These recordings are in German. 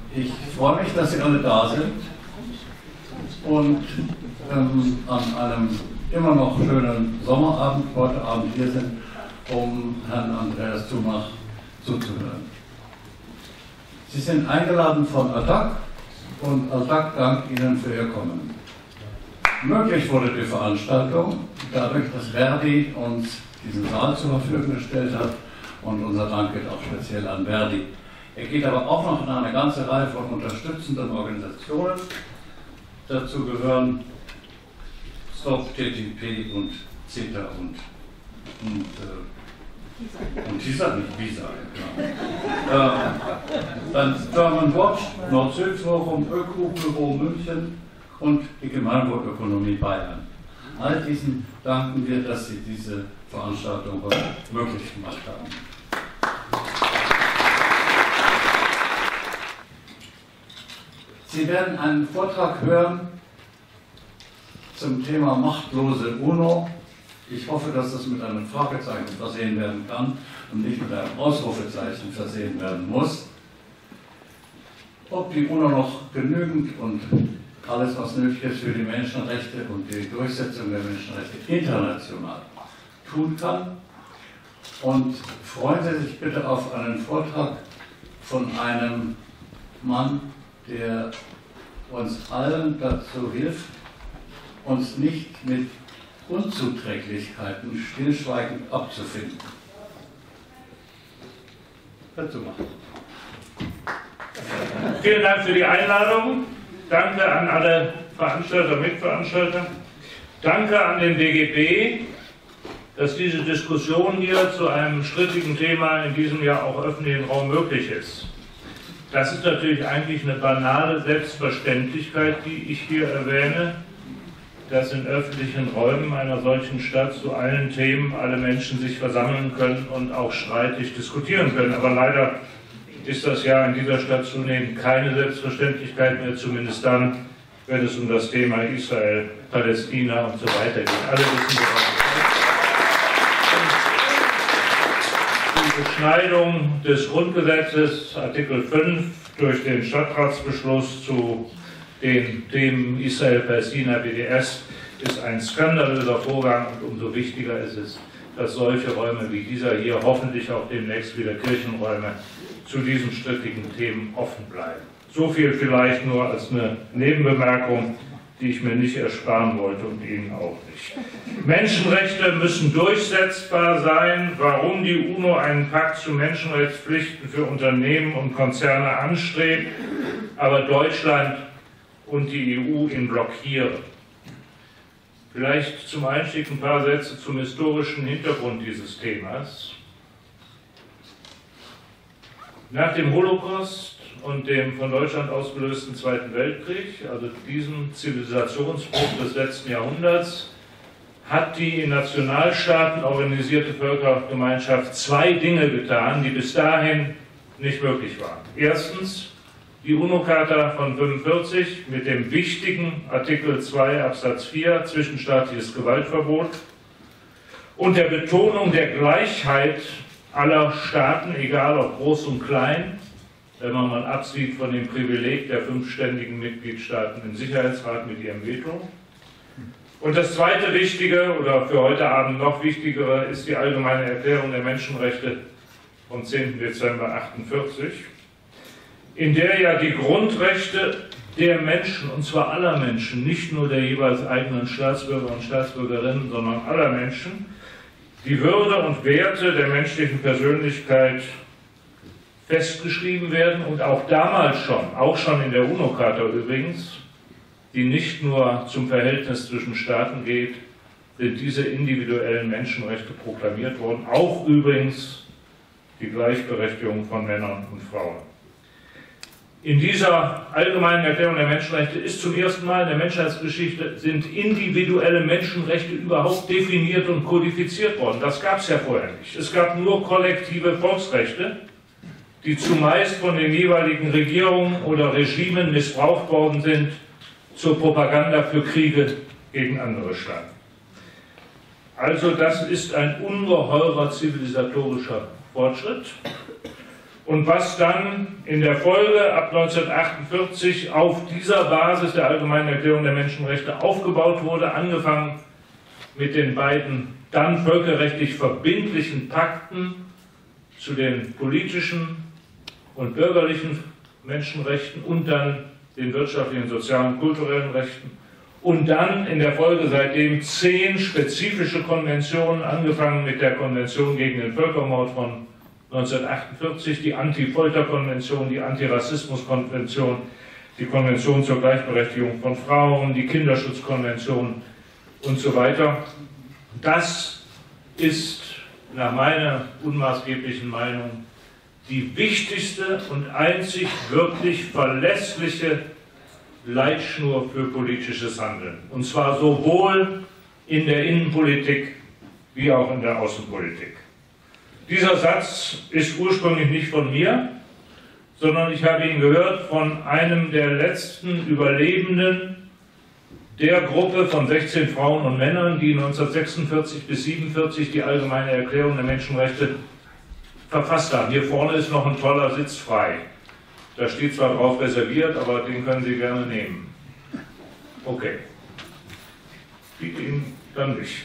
Ich freue mich, dass Sie alle da sind und an einem immer noch schönen Sommerabend heute Abend hier sind, um Herrn Andreas Zumach zuzuhören. Sie sind eingeladen von ADAC und ADAC dankt Ihnen für Ihr Kommen. Möglich wurde die Veranstaltung dadurch, dass Verdi uns diesen Saal zur Verfügung gestellt hat, und unser Dank geht auch speziell an Verdi. Er geht aber auch noch an eine ganze Reihe von unterstützenden Organisationen. Dazu gehören Stop TTP und CETA und TISA, nicht Visa. Ja. Dann German Watch, Nord-Süd-Forum, Öko-Büro München und die Gemeinwohlökonomie Bayern. All diesen danken wir, dass Sie diese Veranstaltung heute möglich gemacht haben. Sie werden einen Vortrag hören zum Thema machtlose UNO. Ich hoffe, dass das mit einem Fragezeichen versehen werden kann und nicht mit einem Ausrufezeichen versehen werden muss. Ob die UNO noch genügend und alles, was nötig ist für die Menschenrechte und die Durchsetzung der Menschenrechte international tun kann. Und freuen Sie sich bitte auf einen Vortrag von einem Mann, der uns allen dazu hilft, uns nicht mit Unzuträglichkeiten stillschweigend abzufinden. Dazu machen. Vielen Dank für die Einladung. Danke an alle Veranstalter, Mitveranstalter. Danke an den DGB, dass diese Diskussion hier zu einem strittigen Thema in diesem Jahr auch öffentlichen Raum möglich ist. Das ist natürlich eigentlich eine banale Selbstverständlichkeit, die ich hier erwähne, dass in öffentlichen Räumen einer solchen Stadt zu allen Themen alle Menschen sich versammeln können und auch streitig diskutieren können. Aber leider ist das ja in dieser Stadt zunehmend keine Selbstverständlichkeit mehr, zumindest dann, wenn es um das Thema Israel, Palästina und so weiter geht. Alle wissen die Beschneidung des Grundgesetzes, Artikel 5, durch den Stadtratsbeschluss zu den Themen Israel, Palästina, BDS, ist ein skandalöser Vorgang, und umso wichtiger ist es, dass solche Räume wie dieser hier, hoffentlich auch demnächst wieder Kirchenräume, zu diesen strittigen Themen offen bleiben. So viel vielleicht nur als eine Nebenbemerkung, die ich mir nicht ersparen wollte und Ihnen auch nicht. Menschenrechte müssen durchsetzbar sein. Warum die UNO einen Pakt zu Menschenrechtspflichten für Unternehmen und Konzerne anstrebt, aber Deutschland und die EU ihn blockieren. Vielleicht zum Einstieg ein paar Sätze zum historischen Hintergrund dieses Themas. Nach dem Holocaust und dem von Deutschland ausgelösten Zweiten Weltkrieg, also diesem Zivilisationsbruch des letzten Jahrhunderts, hat die in Nationalstaaten organisierte Völkergemeinschaft zwei Dinge getan, die bis dahin nicht möglich waren. Erstens die UNO-Charta von 1945 mit dem wichtigen Artikel 2 Absatz 4 zwischenstaatliches Gewaltverbot und der Betonung der Gleichheit aller Staaten, egal ob groß und klein, wenn man mal absieht von dem Privileg der 5 ständigen Mitgliedstaaten im Sicherheitsrat mit ihrem Veto. Und das zweite Wichtige, oder für heute Abend noch wichtigere, ist die Allgemeine Erklärung der Menschenrechte vom 10. Dezember 1948, in der ja die Grundrechte der Menschen, und zwar aller Menschen, nicht nur der jeweils eigenen Staatsbürger und Staatsbürgerinnen, sondern aller Menschen, die Würde und Werte der menschlichen Persönlichkeit festgeschrieben werden und auch damals schon, auch schon in der UNO-Charta übrigens, die nicht nur zum Verhältnis zwischen Staaten geht, sind diese individuellen Menschenrechte proklamiert worden, auch übrigens die Gleichberechtigung von Männern und Frauen. In dieser allgemeinen Erklärung der Menschenrechte ist zum ersten Mal in der Menschheitsgeschichte sind individuelle Menschenrechte überhaupt definiert und kodifiziert worden. Das gab es ja vorher nicht. Es gab nur kollektive Volksrechte, die zumeist von den jeweiligen Regierungen oder Regimen missbraucht worden sind zur Propaganda für Kriege gegen andere Staaten. Also das ist ein ungeheurer zivilisatorischer Fortschritt. und was dann in der Folge ab 1948 auf dieser Basis der Allgemeinen Erklärung der Menschenrechte aufgebaut wurde, angefangen mit den beiden dann völkerrechtlich verbindlichen Pakten zu den politischen und bürgerlichen Menschenrechten und dann den wirtschaftlichen, sozialen, kulturellen Rechten. Und dann in der Folge seitdem 10 spezifische Konventionen, angefangen mit der Konvention gegen den Völkermord von 1948, die Anti-Folter-Konvention, die Antirassismus-Konvention, die Konvention zur Gleichberechtigung von Frauen, die Kinderschutzkonvention und so weiter. Das ist nach meiner unmaßgeblichen Meinung die wichtigste und einzig wirklich verlässliche Leitschnur für politisches Handeln. Und zwar sowohl in der Innenpolitik wie auch in der Außenpolitik. Dieser Satz ist ursprünglich nicht von mir, sondern ich habe ihn gehört von einem der letzten Überlebenden der Gruppe von 16 Frauen und Männern, die 1946 bis 1947 die Allgemeine Erklärung der Menschenrechte verfasst haben. Hier vorne ist noch ein toller Sitz frei. Da steht zwar drauf reserviert, aber den können Sie gerne nehmen. Okay. Biete ihn dann nicht.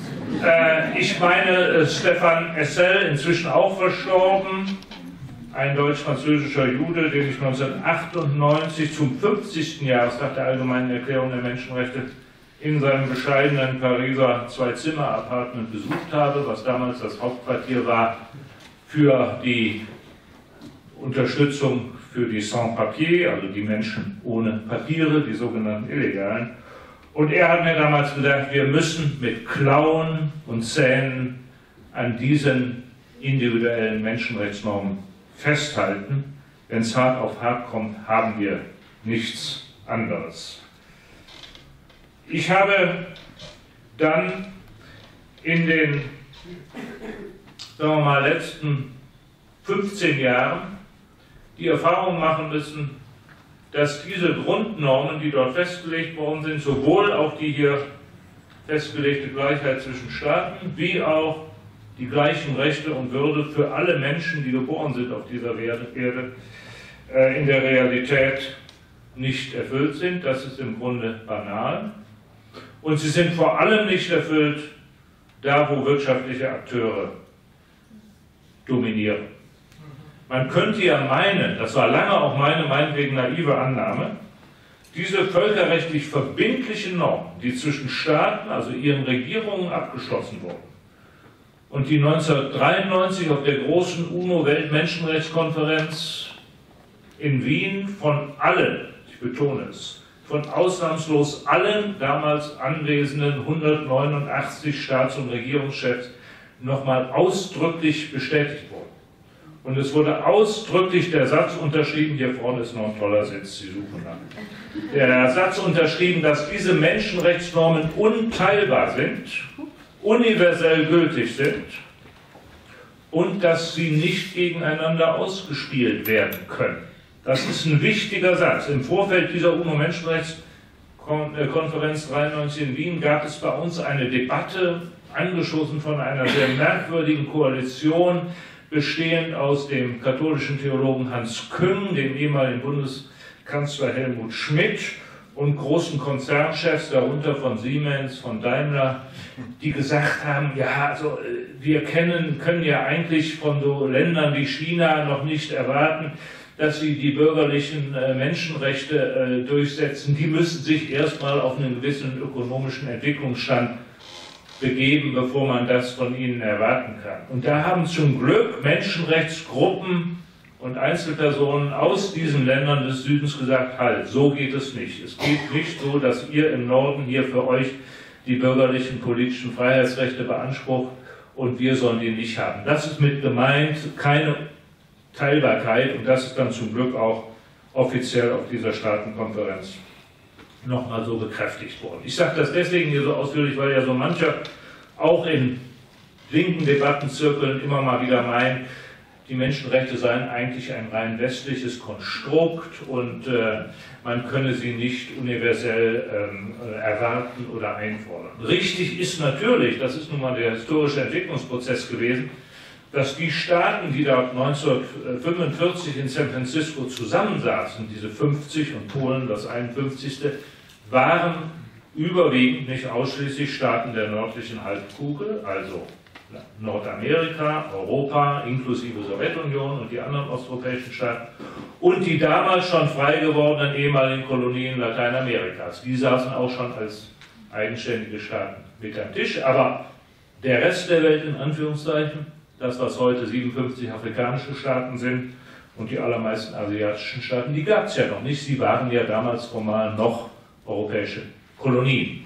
Ich meine Stefan Essel, inzwischen auch verstorben, ein deutsch-französischer Jude, den ich 1998 zum 50. Jahrestag der Allgemeinen Erklärung der Menschenrechte in seinem bescheidenen Pariser Zwei-Zimmer-Appartement besucht habe, was damals das Hauptquartier war für die Unterstützung für die Sans-Papiers, also die Menschen ohne Papiere, die sogenannten Illegalen. Und er hat mir damals gesagt, wir müssen mit Klauen und Zähnen an diesen individuellen Menschenrechtsnormen festhalten. Wenn es hart auf hart kommt, haben wir nichts anderes. Ich habe dann in den, sagen wir mal, letzten 15 Jahren die Erfahrung machen müssen, dass diese Grundnormen, die dort festgelegt worden sind, sowohl auch die hier festgelegte Gleichheit zwischen Staaten, wie auch die gleichen Rechte und Würde für alle Menschen, die geboren sind auf dieser Erde, in der Realität nicht erfüllt sind. Das ist im Grunde banal. Und sie sind vor allem nicht erfüllt da, wo wirtschaftliche Akteure dominieren. Man könnte ja meinen, das war lange auch meine meinetwegen naive Annahme, diese völkerrechtlich verbindlichen Normen, die zwischen Staaten, also ihren Regierungen, abgeschlossen wurden und die 1993 auf der großen UNO-Weltmenschenrechtskonferenz in Wien von allen, ich betone es, von ausnahmslos allen damals anwesenden 189 Staats- und Regierungschefs nochmal ausdrücklich bestätigt wurden. Und es wurde ausdrücklich der Satz unterschrieben, hier vorne ist noch ein toller Sitz, Sie suchen nach. Der Satz unterschrieben, dass diese Menschenrechtsnormen unteilbar sind, universell gültig sind und dass sie nicht gegeneinander ausgespielt werden können. Das ist ein wichtiger Satz. Im Vorfeld dieser UNO-Menschenrechtskonferenz 93 in Wien gab es bei uns eine Debatte, angeschossen von einer sehr merkwürdigen Koalition, bestehend aus dem katholischen Theologen Hans Küng, dem ehemaligen Bundeskanzler Helmut Schmidt und großen Konzernchefs, darunter von Siemens, von Daimler, die gesagt haben, ja, also wir können ja eigentlich von so Ländern wie China noch nicht erwarten, dass sie die bürgerlichen Menschenrechte durchsetzen. Die müssen sich erstmal auf einen gewissen ökonomischen Entwicklungsstand begeben, bevor man das von ihnen erwarten kann. Und da haben zum Glück Menschenrechtsgruppen und Einzelpersonen aus diesen Ländern des Südens gesagt, halt, so geht es nicht. Es geht nicht so, dass ihr im Norden hier für euch die bürgerlichen politischen Freiheitsrechte beansprucht und wir sollen die nicht haben. Das ist mit gemeint, keine Teilbarkeit, und das ist dann zum Glück auch offiziell auf dieser Staatenkonferenz nochmal so bekräftigt worden. Ich sage das deswegen hier so ausführlich, weil ja so mancher auch in linken Debattenzirkeln immer mal wieder meint, die Menschenrechte seien eigentlich ein rein westliches Konstrukt und man könne sie nicht universell erwarten oder einfordern. Richtig ist natürlich, das ist nun mal der historische Entwicklungsprozess gewesen, dass die Staaten, die da 1945 in San Francisco zusammensaßen, diese 50 und Polen das 51., waren überwiegend, nicht ausschließlich, Staaten der nördlichen Halbkugel, also Nordamerika, Europa, inklusive Sowjetunion und die anderen osteuropäischen Staaten, und die damals schon frei gewordenen ehemaligen Kolonien Lateinamerikas. Die saßen auch schon als eigenständige Staaten mit am Tisch, aber der Rest der Welt, in Anführungszeichen, das, was heute 57 afrikanische Staaten sind und die allermeisten asiatischen Staaten, die gab es ja noch nicht. Sie waren ja damals formal noch europäische Kolonien.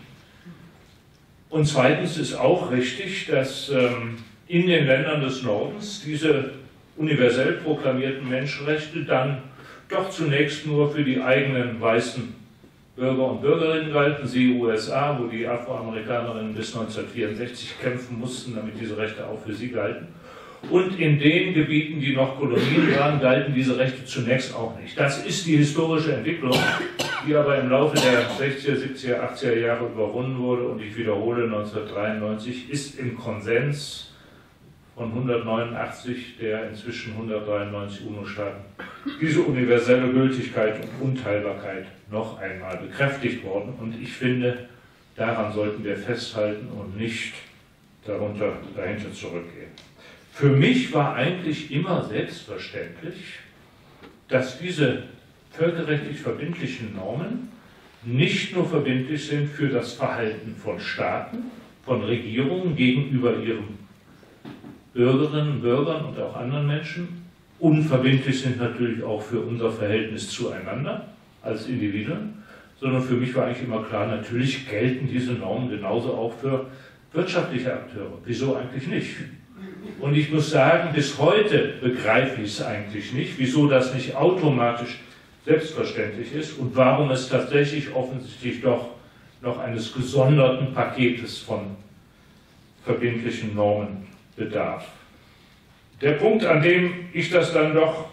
Und zweitens ist auch richtig, dass in den Ländern des Nordens diese universell proklamierten Menschenrechte dann doch zunächst nur für die eigenen weißen Bürger und Bürgerinnen galten, siehe USA, wo die Afroamerikanerinnen bis 1964 kämpfen mussten, damit diese Rechte auch für sie galten. Und in den Gebieten, die noch Kolonien waren, galten diese Rechte zunächst auch nicht. Das ist die historische Entwicklung, die aber im Laufe der 60er, 70er, 80er Jahre überwunden wurde. Und ich wiederhole, 1993 ist im Konsens von 189 der inzwischen 193 UNO-Staaten diese universelle Gültigkeit und Unteilbarkeit noch einmal bekräftigt worden. Und ich finde, daran sollten wir festhalten und nicht dahinter zurückgehen. Für mich war eigentlich immer selbstverständlich, dass diese völkerrechtlich verbindlichen Normen nicht nur verbindlich sind für das Verhalten von Staaten, von Regierungen gegenüber ihren Bürgerinnen und Bürgern und auch anderen Menschen, unverbindlich sind natürlich auch für unser Verhältnis zueinander als Individuen, sondern für mich war eigentlich immer klar, natürlich gelten diese Normen genauso auch für wirtschaftliche Akteure. Wieso eigentlich nicht? Und ich muss sagen, bis heute begreife ich es eigentlich nicht, wieso das nicht automatisch selbstverständlich ist und warum es tatsächlich offensichtlich doch noch eines gesonderten Paketes von verbindlichen Normen bedarf. Der Punkt, an dem ich das dann doch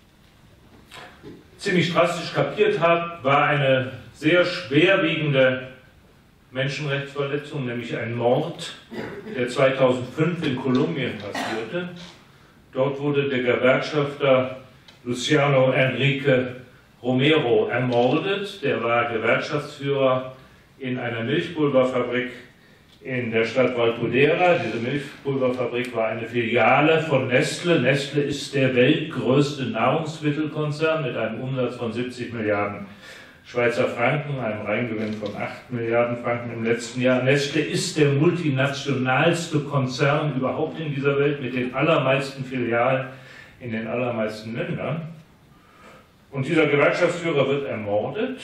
ziemlich drastisch kapiert habe, war eine sehr schwerwiegende Menschenrechtsverletzung, nämlich ein Mord, der 2005 in Kolumbien passierte. Dort wurde der Gewerkschafter Luciano Enrique Romero ermordet. Der war Gewerkschaftsführer in einer Milchpulverfabrik in der Stadt Valpudera. Diese Milchpulverfabrik war eine Filiale von Nestle. Nestle ist der weltgrößte Nahrungsmittelkonzern mit einem Umsatz von 70 Milliarden Schweizer Franken, einem Reingewinn von 8 Milliarden Franken im letzten Jahr. Nestle ist der multinationalste Konzern überhaupt in dieser Welt mit den allermeisten Filialen in den allermeisten Ländern. Und dieser Gewerkschaftsführer wird ermordet.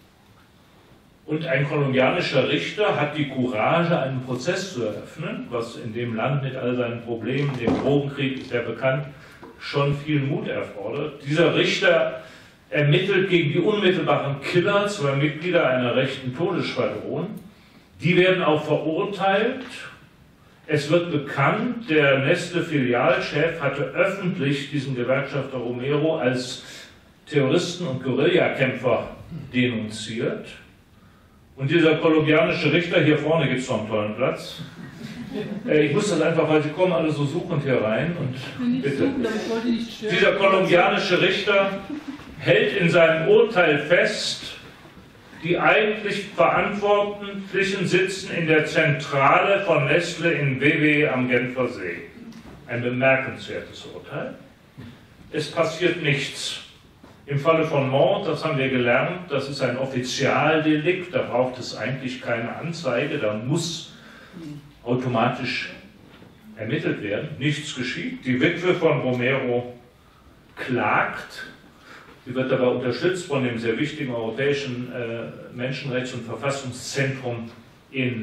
Und ein kolumbianischer Richter hat die Courage, einen Prozess zu eröffnen, was in dem Land mit all seinen Problemen, dem Drogenkrieg ist ja bekannt, schon viel Mut erfordert. Dieser Richter ermittelt gegen die unmittelbaren Killer, zwei Mitglieder einer rechten Todesschwadron. Die werden auch verurteilt. Es wird bekannt, der Nestle-Filialchef hatte öffentlich diesen Gewerkschafter Romero als Terroristen und Guerillakämpfer denunziert. Und dieser kolumbianische Richter, hier vorne gibt es noch einen tollen Platz. Ich muss das einfach, weil Sie kommen alle so suchend hier rein. Und bitte. Dieser kolumbianische Richter hält in seinem Urteil fest, die eigentlich Verantwortlichen sitzen in der Zentrale von Nestle in Vevey am Genfer See. Ein bemerkenswertes Urteil. Es passiert nichts. Im Falle von Mord, das haben wir gelernt, das ist ein Offizialdelikt, da braucht es eigentlich keine Anzeige, da muss automatisch ermittelt werden. Nichts geschieht. Die Witwe von Romero klagt. Sie wird dabei unterstützt von dem sehr wichtigen Europäischen Menschenrechts- und Verfassungszentrum in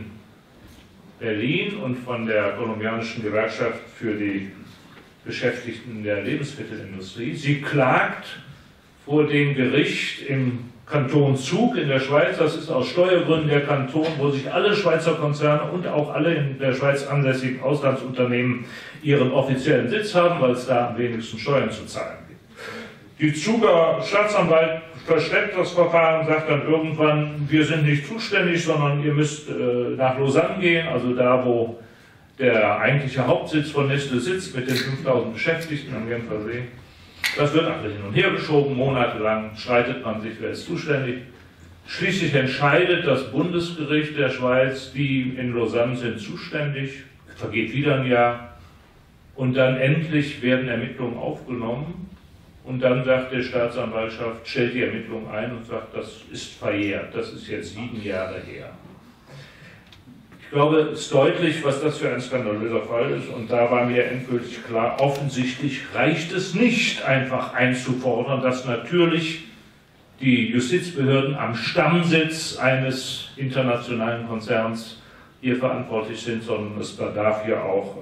Berlin und von der kolumbianischen Gewerkschaft für die Beschäftigten der Lebensmittelindustrie. Sie klagt vor dem Gericht im Kanton Zug in der Schweiz. Das ist aus Steuergründen der Kanton, wo sich alle Schweizer Konzerne und auch alle in der Schweiz ansässigen Auslandsunternehmen ihren offiziellen Sitz haben, weil es da am wenigsten Steuern zu zahlen gibt. Die Zuger Staatsanwalt verschleppt das Verfahren und sagt dann irgendwann, wir sind nicht zuständig, sondern ihr müsst nach Lausanne gehen, also da, wo der eigentliche Hauptsitz von Nestle sitzt mit den 5000 Beschäftigten am Genfer See. Das wird alles hin und her geschoben, monatelang streitet man sich, wer ist zuständig. Schließlich entscheidet das Bundesgericht der Schweiz, die in Lausanne sind zuständig, vergeht wieder ein Jahr und dann endlich werden Ermittlungen aufgenommen und dann sagt die Staatsanwaltschaft, stellt die Ermittlung ein und sagt, das ist verjährt, das ist jetzt 7 Jahre her. Ich glaube, es ist deutlich, was das für ein skandalöser Fall ist und da war mir endgültig klar, offensichtlich reicht es nicht, einfach einzufordern, dass natürlich die Justizbehörden am Stammsitz eines internationalen Konzerns hier verantwortlich sind, sondern es bedarf hier auch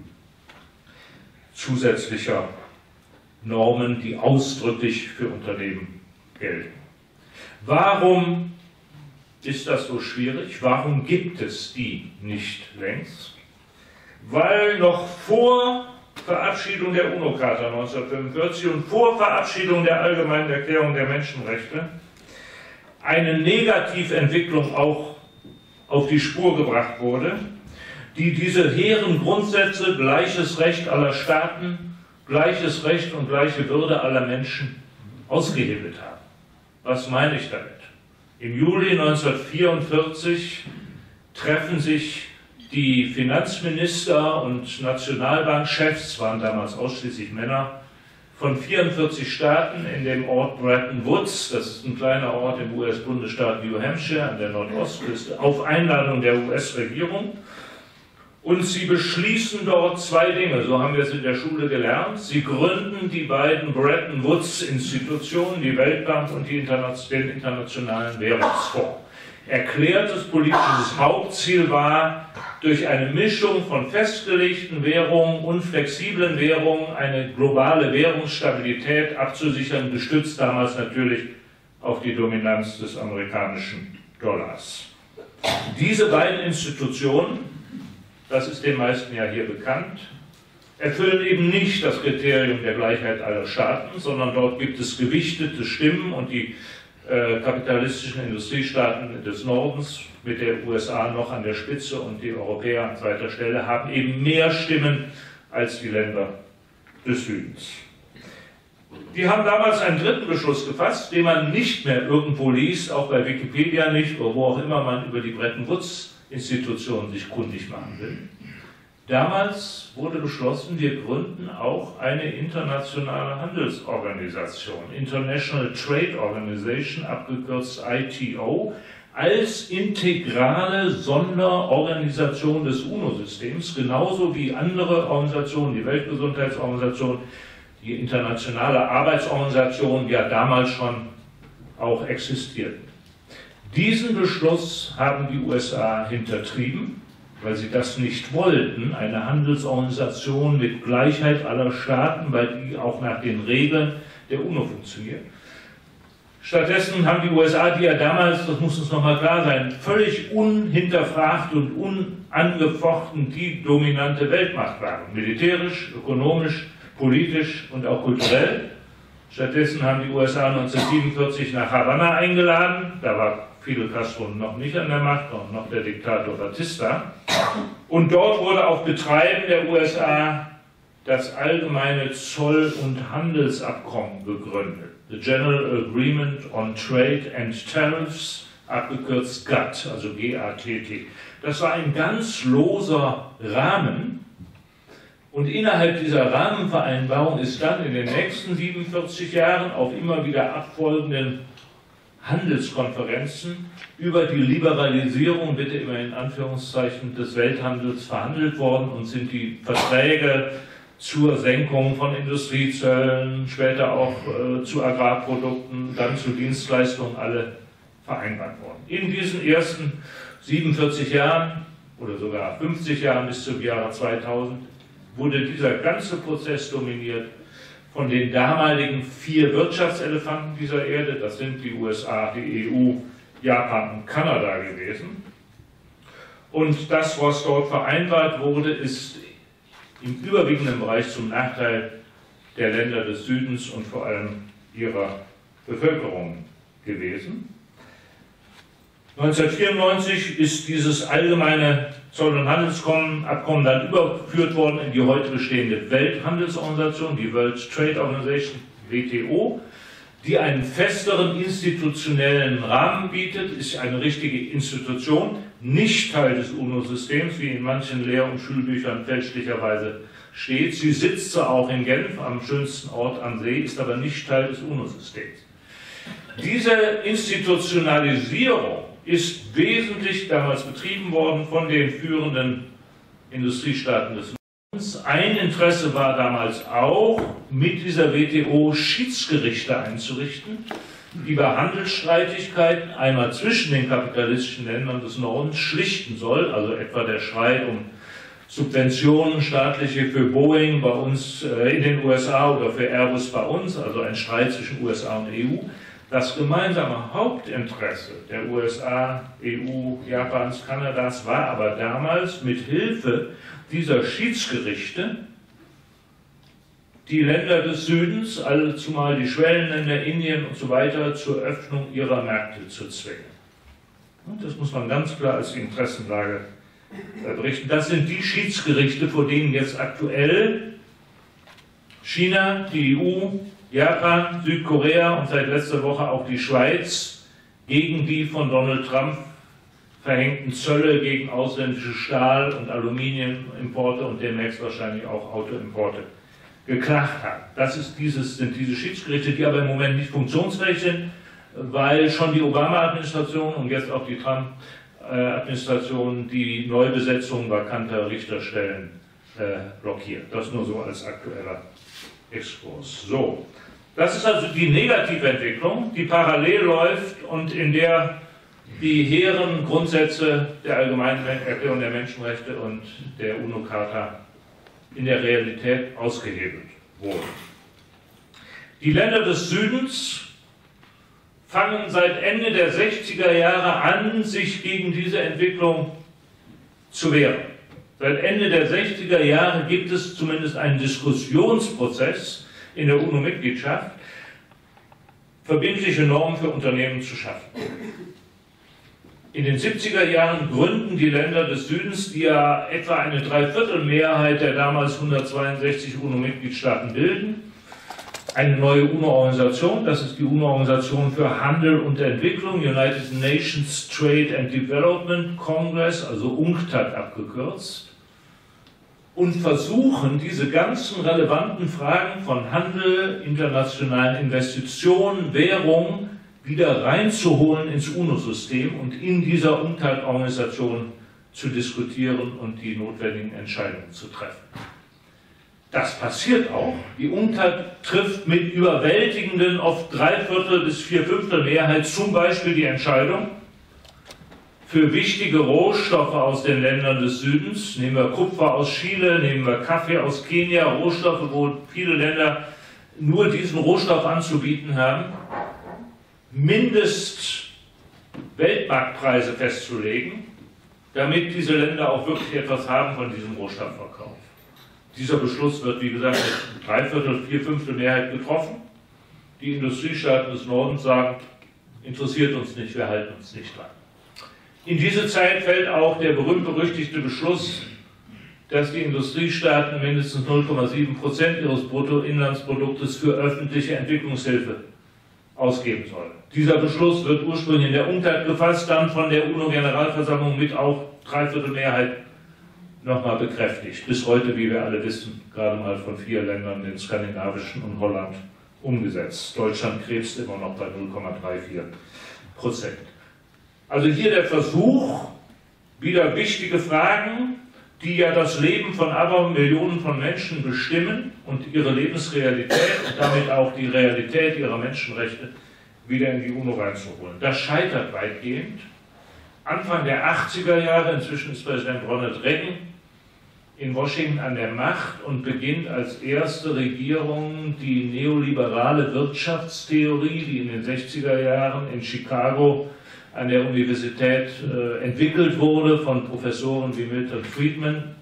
zusätzlicher Normen, die ausdrücklich für Unternehmen gelten. Warum ist das so schwierig? Warum gibt es die nicht längst? Weil noch vor Verabschiedung der UNO-Charta 1945 und vor Verabschiedung der Allgemeinen Erklärung der Menschenrechte eine Negativentwicklung auch auf die Spur gebracht wurde, die diese hehren Grundsätze, gleiches Recht aller Staaten, gleiches Recht und gleiche Würde aller Menschen ausgehebelt haben. Was meine ich damit? Im Juli 1944 treffen sich die Finanzminister und Nationalbankchefs, waren damals ausschließlich Männer, von 44 Staaten in dem Ort Bretton Woods, das ist ein kleiner Ort im US-Bundesstaat New Hampshire an der Nordostküste, auf Einladung der US-Regierung. Und sie beschließen dort 2 Dinge, so haben wir es in der Schule gelernt. Sie gründen die beiden Bretton Woods-Institutionen, die Weltbank und den Internationalen Währungsfonds. Erklärtes politisches Hauptziel war, durch eine Mischung von festgelegten Währungen und flexiblen Währungen eine globale Währungsstabilität abzusichern, gestützt damals natürlich auf die Dominanz des amerikanischen Dollars. Diese beiden Institutionen, das ist den meisten ja hier bekannt, erfüllen eben nicht das Kriterium der Gleichheit aller Staaten, sondern dort gibt es gewichtete Stimmen und die kapitalistischen Industriestaaten des Nordens mit der USA noch an der Spitze und die Europäer an zweiter Stelle haben eben mehr Stimmen als die Länder des Südens. Die haben damals einen dritten Beschluss gefasst, den man nicht mehr irgendwo liest, auch bei Wikipedia nicht, oder wo auch immer man über die Bretton Woods-Institutionen sich kundig machen will. Damals wurde beschlossen, wir gründen auch eine internationale Handelsorganisation, International Trade Organization, abgekürzt ITO, als integrale Sonderorganisation des UNO-Systems, genauso wie andere Organisationen, die Weltgesundheitsorganisation, die Internationale Arbeitsorganisation, ja damals schon auch existierten. Diesen Beschluss haben die USA hintertrieben, weil sie das nicht wollten, eine Handelsorganisation mit Gleichheit aller Staaten, weil die auch nach den Regeln der UNO funktioniert. Stattdessen haben die USA, die ja damals, das muss uns nochmal klar sein, völlig unhinterfragt und unangefochten die dominante Weltmacht waren, militärisch, ökonomisch, politisch und auch kulturell. Stattdessen haben die USA 1947 nach Havanna eingeladen, da war Fidel Castro noch nicht an der Macht und noch der Diktator Batista. Und dort wurde auf Betreiben der USA das allgemeine Zoll- und Handelsabkommen gegründet. The General Agreement on Trade and Tariffs, abgekürzt GATT, also G-A-T-T. Das war ein ganz loser Rahmen. Und innerhalb dieser Rahmenvereinbarung ist dann in den nächsten 47 Jahren auf immer wieder abfolgenden Handelskonferenzen über die Liberalisierung, bitte immer in Anführungszeichen, des Welthandels verhandelt worden und sind die Verträge zur Senkung von Industriezöllen, später auch zu Agrarprodukten, dann zu Dienstleistungen alle vereinbart worden. In diesen ersten 47 Jahren oder sogar 50 Jahren bis zum Jahre 2000 wurde dieser ganze Prozess dominiert von den damaligen 4 Wirtschaftselefanten dieser Erde, das sind die USA, die EU, Japan und Kanada gewesen. Und das, was dort vereinbart wurde, ist im überwiegenden Bereich zum Nachteil der Länder des Südens und vor allem ihrer Bevölkerung gewesen. 1994 ist dieses allgemeine Zoll- und Handelsabkommen dann überführt worden in die heute bestehende Welthandelsorganisation, die World Trade Organization, WTO, die einen festeren institutionellen Rahmen bietet, ist eine richtige Institution, nicht Teil des UNO-Systems, wie in manchen Lehr- und Schulbüchern fälschlicherweise steht. Sie sitzt zwar auch in Genf, am schönsten Ort am See, ist aber nicht Teil des UNO-Systems. Diese Institutionalisierung ist wesentlich damals betrieben worden von den führenden Industriestaaten des Nordens. Ein Interesse war damals auch, mit dieser WTO Schiedsgerichte einzurichten, die bei Handelsstreitigkeiten einmal zwischen den kapitalistischen Ländern des Nordens schlichten soll, also etwa der Streit um Subventionen staatliche für Boeing bei uns in den USA oder für Airbus bei uns, also ein Streit zwischen USA und EU. Das gemeinsame Hauptinteresse der USA, EU, Japans, Kanadas war aber damals mit Hilfe dieser Schiedsgerichte die Länder des Südens, also zumal die Schwellenländer, Indien und so weiter, zur Öffnung ihrer Märkte zu zwingen. Und das muss man ganz klar als Interessenlage berichten. Das sind die Schiedsgerichte, vor denen jetzt aktuell China, die EU, Japan, Südkorea und seit letzter Woche auch die Schweiz gegen die von Donald Trump verhängten Zölle gegen ausländische Stahl- und Aluminiumimporte und demnächst wahrscheinlich auch Autoimporte geklagt haben. Sind diese Schiedsgerichte, die aber im Moment nicht funktionsfähig sind, weil schon die Obama-Administration und jetzt auch die Trump-Administration die Neubesetzung vakanter Richterstellen blockiert. Das nur so als aktueller Exkurs. So, das ist also die negative Entwicklung, die parallel läuft und in der die hehren Grundsätze der Allgemeinen Erklärung der Menschenrechte und der UNO-Charta in der Realität ausgehebelt wurden. Die Länder des Südens fangen seit Ende der 60er Jahre an, sich gegen diese Entwicklung zu wehren. Seit Ende der 60er Jahre gibt es zumindest einen Diskussionsprozess in der UNO-Mitgliedschaft, verbindliche Normen für Unternehmen zu schaffen. In den 70er Jahren gründen die Länder des Südens, die ja etwa eine Dreiviertelmehrheit der damals 162 UNO-Mitgliedstaaten bilden, eine neue UNO-Organisation, das ist die UNO-Organisation für Handel und Entwicklung, United Nations Trade and Development Congress, also UNCTAD abgekürzt, und versuchen, diese ganzen relevanten Fragen von Handel, internationalen Investitionen, Währung wieder reinzuholen ins UNO-System und in dieser UNCTAD-Organisation zu diskutieren und die notwendigen Entscheidungen zu treffen. Das passiert auch. Die UNCTAD trifft mit überwältigenden, oft Dreiviertel- bis Vierfünftel Mehrheit zum Beispiel die Entscheidung für wichtige Rohstoffe aus den Ländern des Südens. Nehmen wir Kupfer aus Chile, nehmen wir Kaffee aus Kenia, Rohstoffe, wo viele Länder nur diesen Rohstoff anzubieten haben, Mindest-Weltmarktpreise festzulegen, damit diese Länder auch wirklich etwas haben von diesem Rohstoffverkauf. Dieser Beschluss wird, wie gesagt, mit Dreiviertel, Vierfünftel Mehrheit getroffen. Die Industriestaaten des Nordens sagen, interessiert uns nicht, wir halten uns nicht dran. In diese Zeit fällt auch der berühmt-berüchtigte Beschluss, dass die Industriestaaten mindestens 0,7% ihres Bruttoinlandsproduktes für öffentliche Entwicklungshilfe ausgeben sollen. Dieser Beschluss wird ursprünglich in der UNCTAD gefasst, dann von der UNO-Generalversammlung mit auch Dreiviertelmehrheit nochmal bekräftigt. Bis heute, wie wir alle wissen, gerade mal von 4 Ländern, den skandinavischen und Holland, umgesetzt. Deutschland krebst immer noch bei 0,34%. Also hier der Versuch, wieder wichtige Fragen, die ja das Leben von Abermillionen von Menschen bestimmen und ihre Lebensrealität und damit auch die Realität ihrer Menschenrechte wieder in die UNO reinzuholen. Das scheitert weitgehend. Anfang der 80er Jahre, inzwischen ist Präsident Ronald Reagan in Washington an der Macht und beginnt als erste Regierung die neoliberale Wirtschaftstheorie, die in den 60er Jahren in Chicago an der Universität entwickelt wurde von Professoren wie Milton Friedman,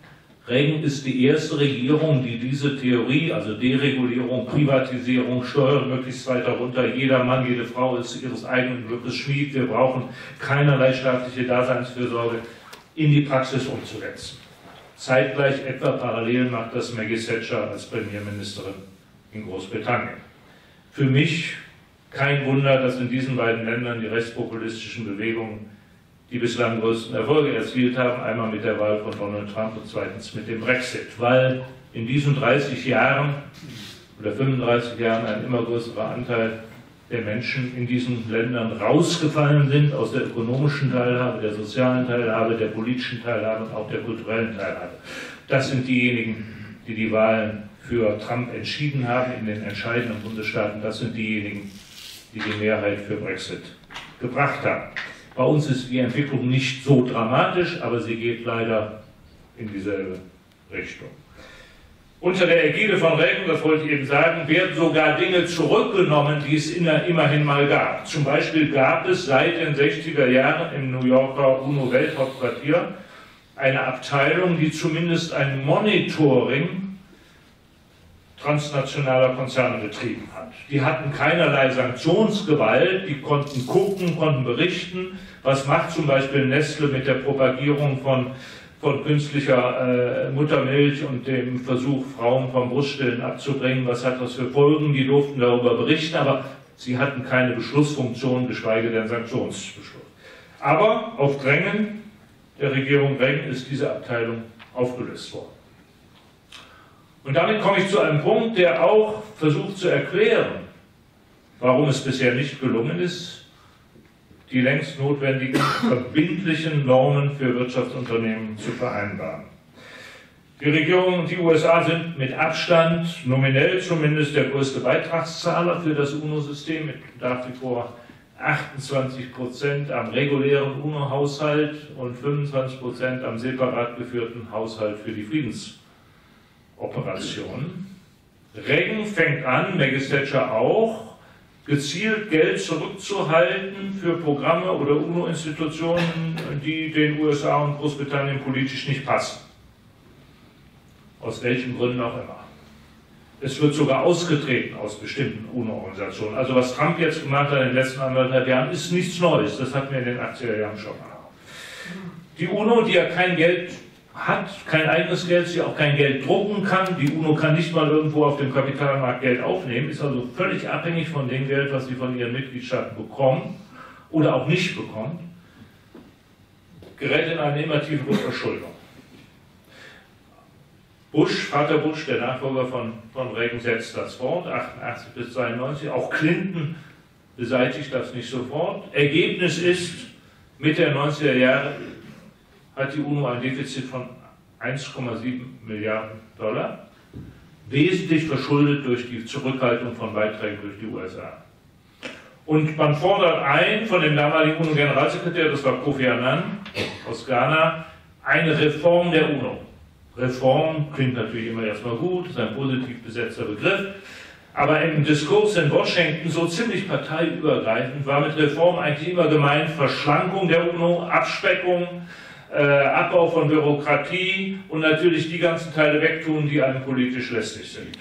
Reagan ist die erste Regierung, die diese Theorie, also Deregulierung, Privatisierung, Steuern möglichst weiter runter, jeder Mann, jede Frau ist ihres eigenen Glückes Schmied, wir brauchen keinerlei staatliche Daseinsfürsorge, in die Praxis umzusetzen. Zeitgleich etwa parallel macht das Maggie Thatcher als Premierministerin in Großbritannien. Für mich kein Wunder, dass in diesen beiden Ländern die rechtspopulistischen Bewegungen die bislang größten Erfolge erzielt haben, einmal mit der Wahl von Donald Trump und zweitens mit dem Brexit, weil in diesen 30 Jahren oder 35 Jahren ein immer größerer Anteil der Menschen in diesen Ländern rausgefallen sind aus der ökonomischen Teilhabe, der sozialen Teilhabe, der politischen Teilhabe und auch der kulturellen Teilhabe. Das sind diejenigen, die die Wahlen für Trump entschieden haben in den entscheidenden Bundesstaaten. Das sind diejenigen, die die Mehrheit für Brexit gebracht haben. Bei uns ist die Entwicklung nicht so dramatisch, aber sie geht leider in dieselbe Richtung. Unter der Ägide von Reagan, das wollte ich eben sagen, werden sogar Dinge zurückgenommen, die es immerhin mal gab. Zum Beispiel gab es seit den 60er Jahren im New Yorker UNO-Welthauptquartier eine Abteilung, die zumindest ein Monitoring transnationaler Konzerne betrieben hat. Die hatten keinerlei Sanktionsgewalt, die konnten gucken, konnten berichten, was macht zum Beispiel Nestle mit der Propagierung von künstlicher Muttermilch und dem Versuch, Frauen vom Bruststillen abzubringen, was hat das für Folgen, die durften darüber berichten, aber sie hatten keine Beschlussfunktion, geschweige denn Sanktionsbeschluss. Aber auf Drängen der Regierung Reagan ist diese Abteilung aufgelöst worden. Und damit komme ich zu einem Punkt, der auch versucht zu erklären, warum es bisher nicht gelungen ist, die längst notwendigen verbindlichen Normen für Wirtschaftsunternehmen zu vereinbaren. Die Regierung und die USA sind mit Abstand, nominell zumindest, der größte Beitragszahler für das UNO-System, mit nach wie vor 28% am regulären UNO-Haushalt und 25% am separat geführten Haushalt für die Friedensoperationen. Reagan fängt an, Maggie Thatcher auch, gezielt Geld zurückzuhalten für Programme oder UNO-Institutionen, die den USA und Großbritannien politisch nicht passen. Aus welchen Gründen auch immer. Es wird sogar ausgetreten aus bestimmten UNO-Organisationen. Also was Trump jetzt gemacht hat in den letzten 1,5 Jahren, ist nichts Neues. Das hatten wir in den 80er Jahren schon mal. Die UNO, die ja kein Geld hat, kein eigenes Geld, sie auch kein Geld drucken kann. Die UNO kann nicht mal irgendwo auf dem Kapitalmarkt Geld aufnehmen, ist also völlig abhängig von dem Geld, was sie von ihren Mitgliedstaaten bekommen oder auch nicht bekommt, gerät in eine immer tiefere Verschuldung. Bush, Vater Bush, der Nachfolger von Reagan, setzt das fort, 88 bis 92. Auch Clinton beseitigt das nicht sofort. Ergebnis ist, Mitte der 90er Jahre hat die UNO ein Defizit von 1,7 Milliarden $, wesentlich verschuldet durch die Zurückhaltung von Beiträgen durch die USA. Und man fordert ein von dem damaligen UNO-Generalsekretär, das war Kofi Annan aus Ghana, eine Reform der UNO. Reform klingt natürlich immer erstmal gut, ist ein positiv besetzter Begriff, aber im Diskurs in Washington, so ziemlich parteiübergreifend, war mit Reform eigentlich immer gemeint Verschlankung der UNO, Abspeckung, Abbau von Bürokratie und natürlich die ganzen Teile wegtun, die einem politisch lästig sind.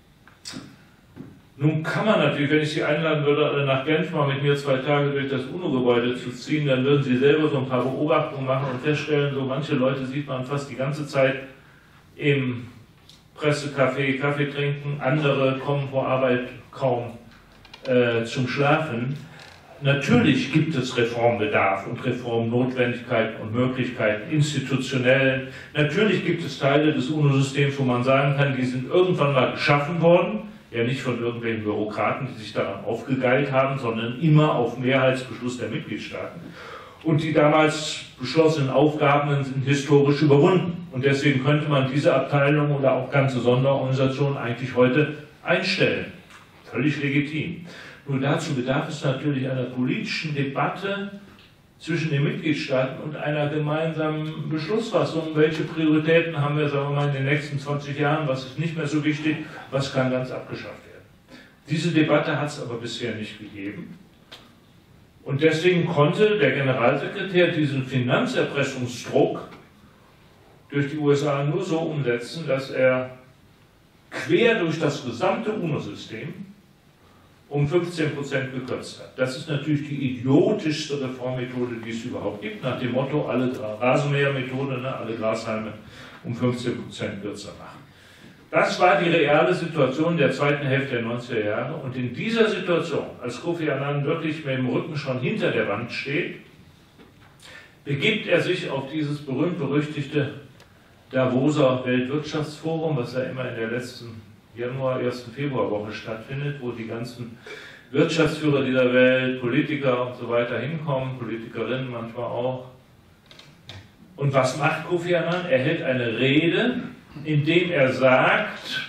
Nun kann man natürlich, wenn ich Sie einladen würde, alle nach Genf mal mit mir 2 Tage durch das UNO-Gebäude zu ziehen, dann würden Sie selber so ein paar Beobachtungen machen und feststellen, so manche Leute sieht man fast die ganze Zeit im Pressecafé Kaffee trinken, andere kommen vor Arbeit kaum zum Schlafen. Natürlich gibt es Reformbedarf und Reformnotwendigkeiten und Möglichkeiten, institutionell. Natürlich gibt es Teile des UNO-Systems, wo man sagen kann, die sind irgendwann mal geschaffen worden, ja nicht von irgendwelchen Bürokraten, die sich daran aufgegeilt haben, sondern immer auf Mehrheitsbeschluss der Mitgliedstaaten. Und die damals beschlossenen Aufgaben sind historisch überwunden. Und deswegen könnte man diese Abteilung oder auch ganze Sonderorganisationen eigentlich heute einstellen. Völlig legitim. Nur dazu bedarf es natürlich einer politischen Debatte zwischen den Mitgliedstaaten und einer gemeinsamen Beschlussfassung. Welche Prioritäten haben wir, sagen wir mal, in den nächsten 20 Jahren? Was ist nicht mehr so wichtig? Was kann ganz abgeschafft werden? Diese Debatte hat es aber bisher nicht gegeben. Und deswegen konnte der Generalsekretär diesen Finanzerpressungsdruck durch die USA nur so umsetzen, dass er quer durch das gesamte UNO-System um 15% gekürzt hat. Das ist natürlich die idiotischste Reformmethode, die es überhaupt gibt, nach dem Motto, alle Rasenmähermethode, ne, alle Grashalme um 15% kürzer machen. Das war die reale Situation der zweiten Hälfte der 90er Jahre, und in dieser Situation, als Kofi Annan wirklich mit dem Rücken schon hinter der Wand steht, begibt er sich auf dieses berühmt-berüchtigte Davoser Weltwirtschaftsforum, was ja immer in der letzten Januar, 1. Februarwoche stattfindet, wo die ganzen Wirtschaftsführer dieser Welt, Politiker und so weiter hinkommen, Politikerinnen manchmal auch. Und was macht Kofi Annan? Er hält eine Rede, in dem er sagt,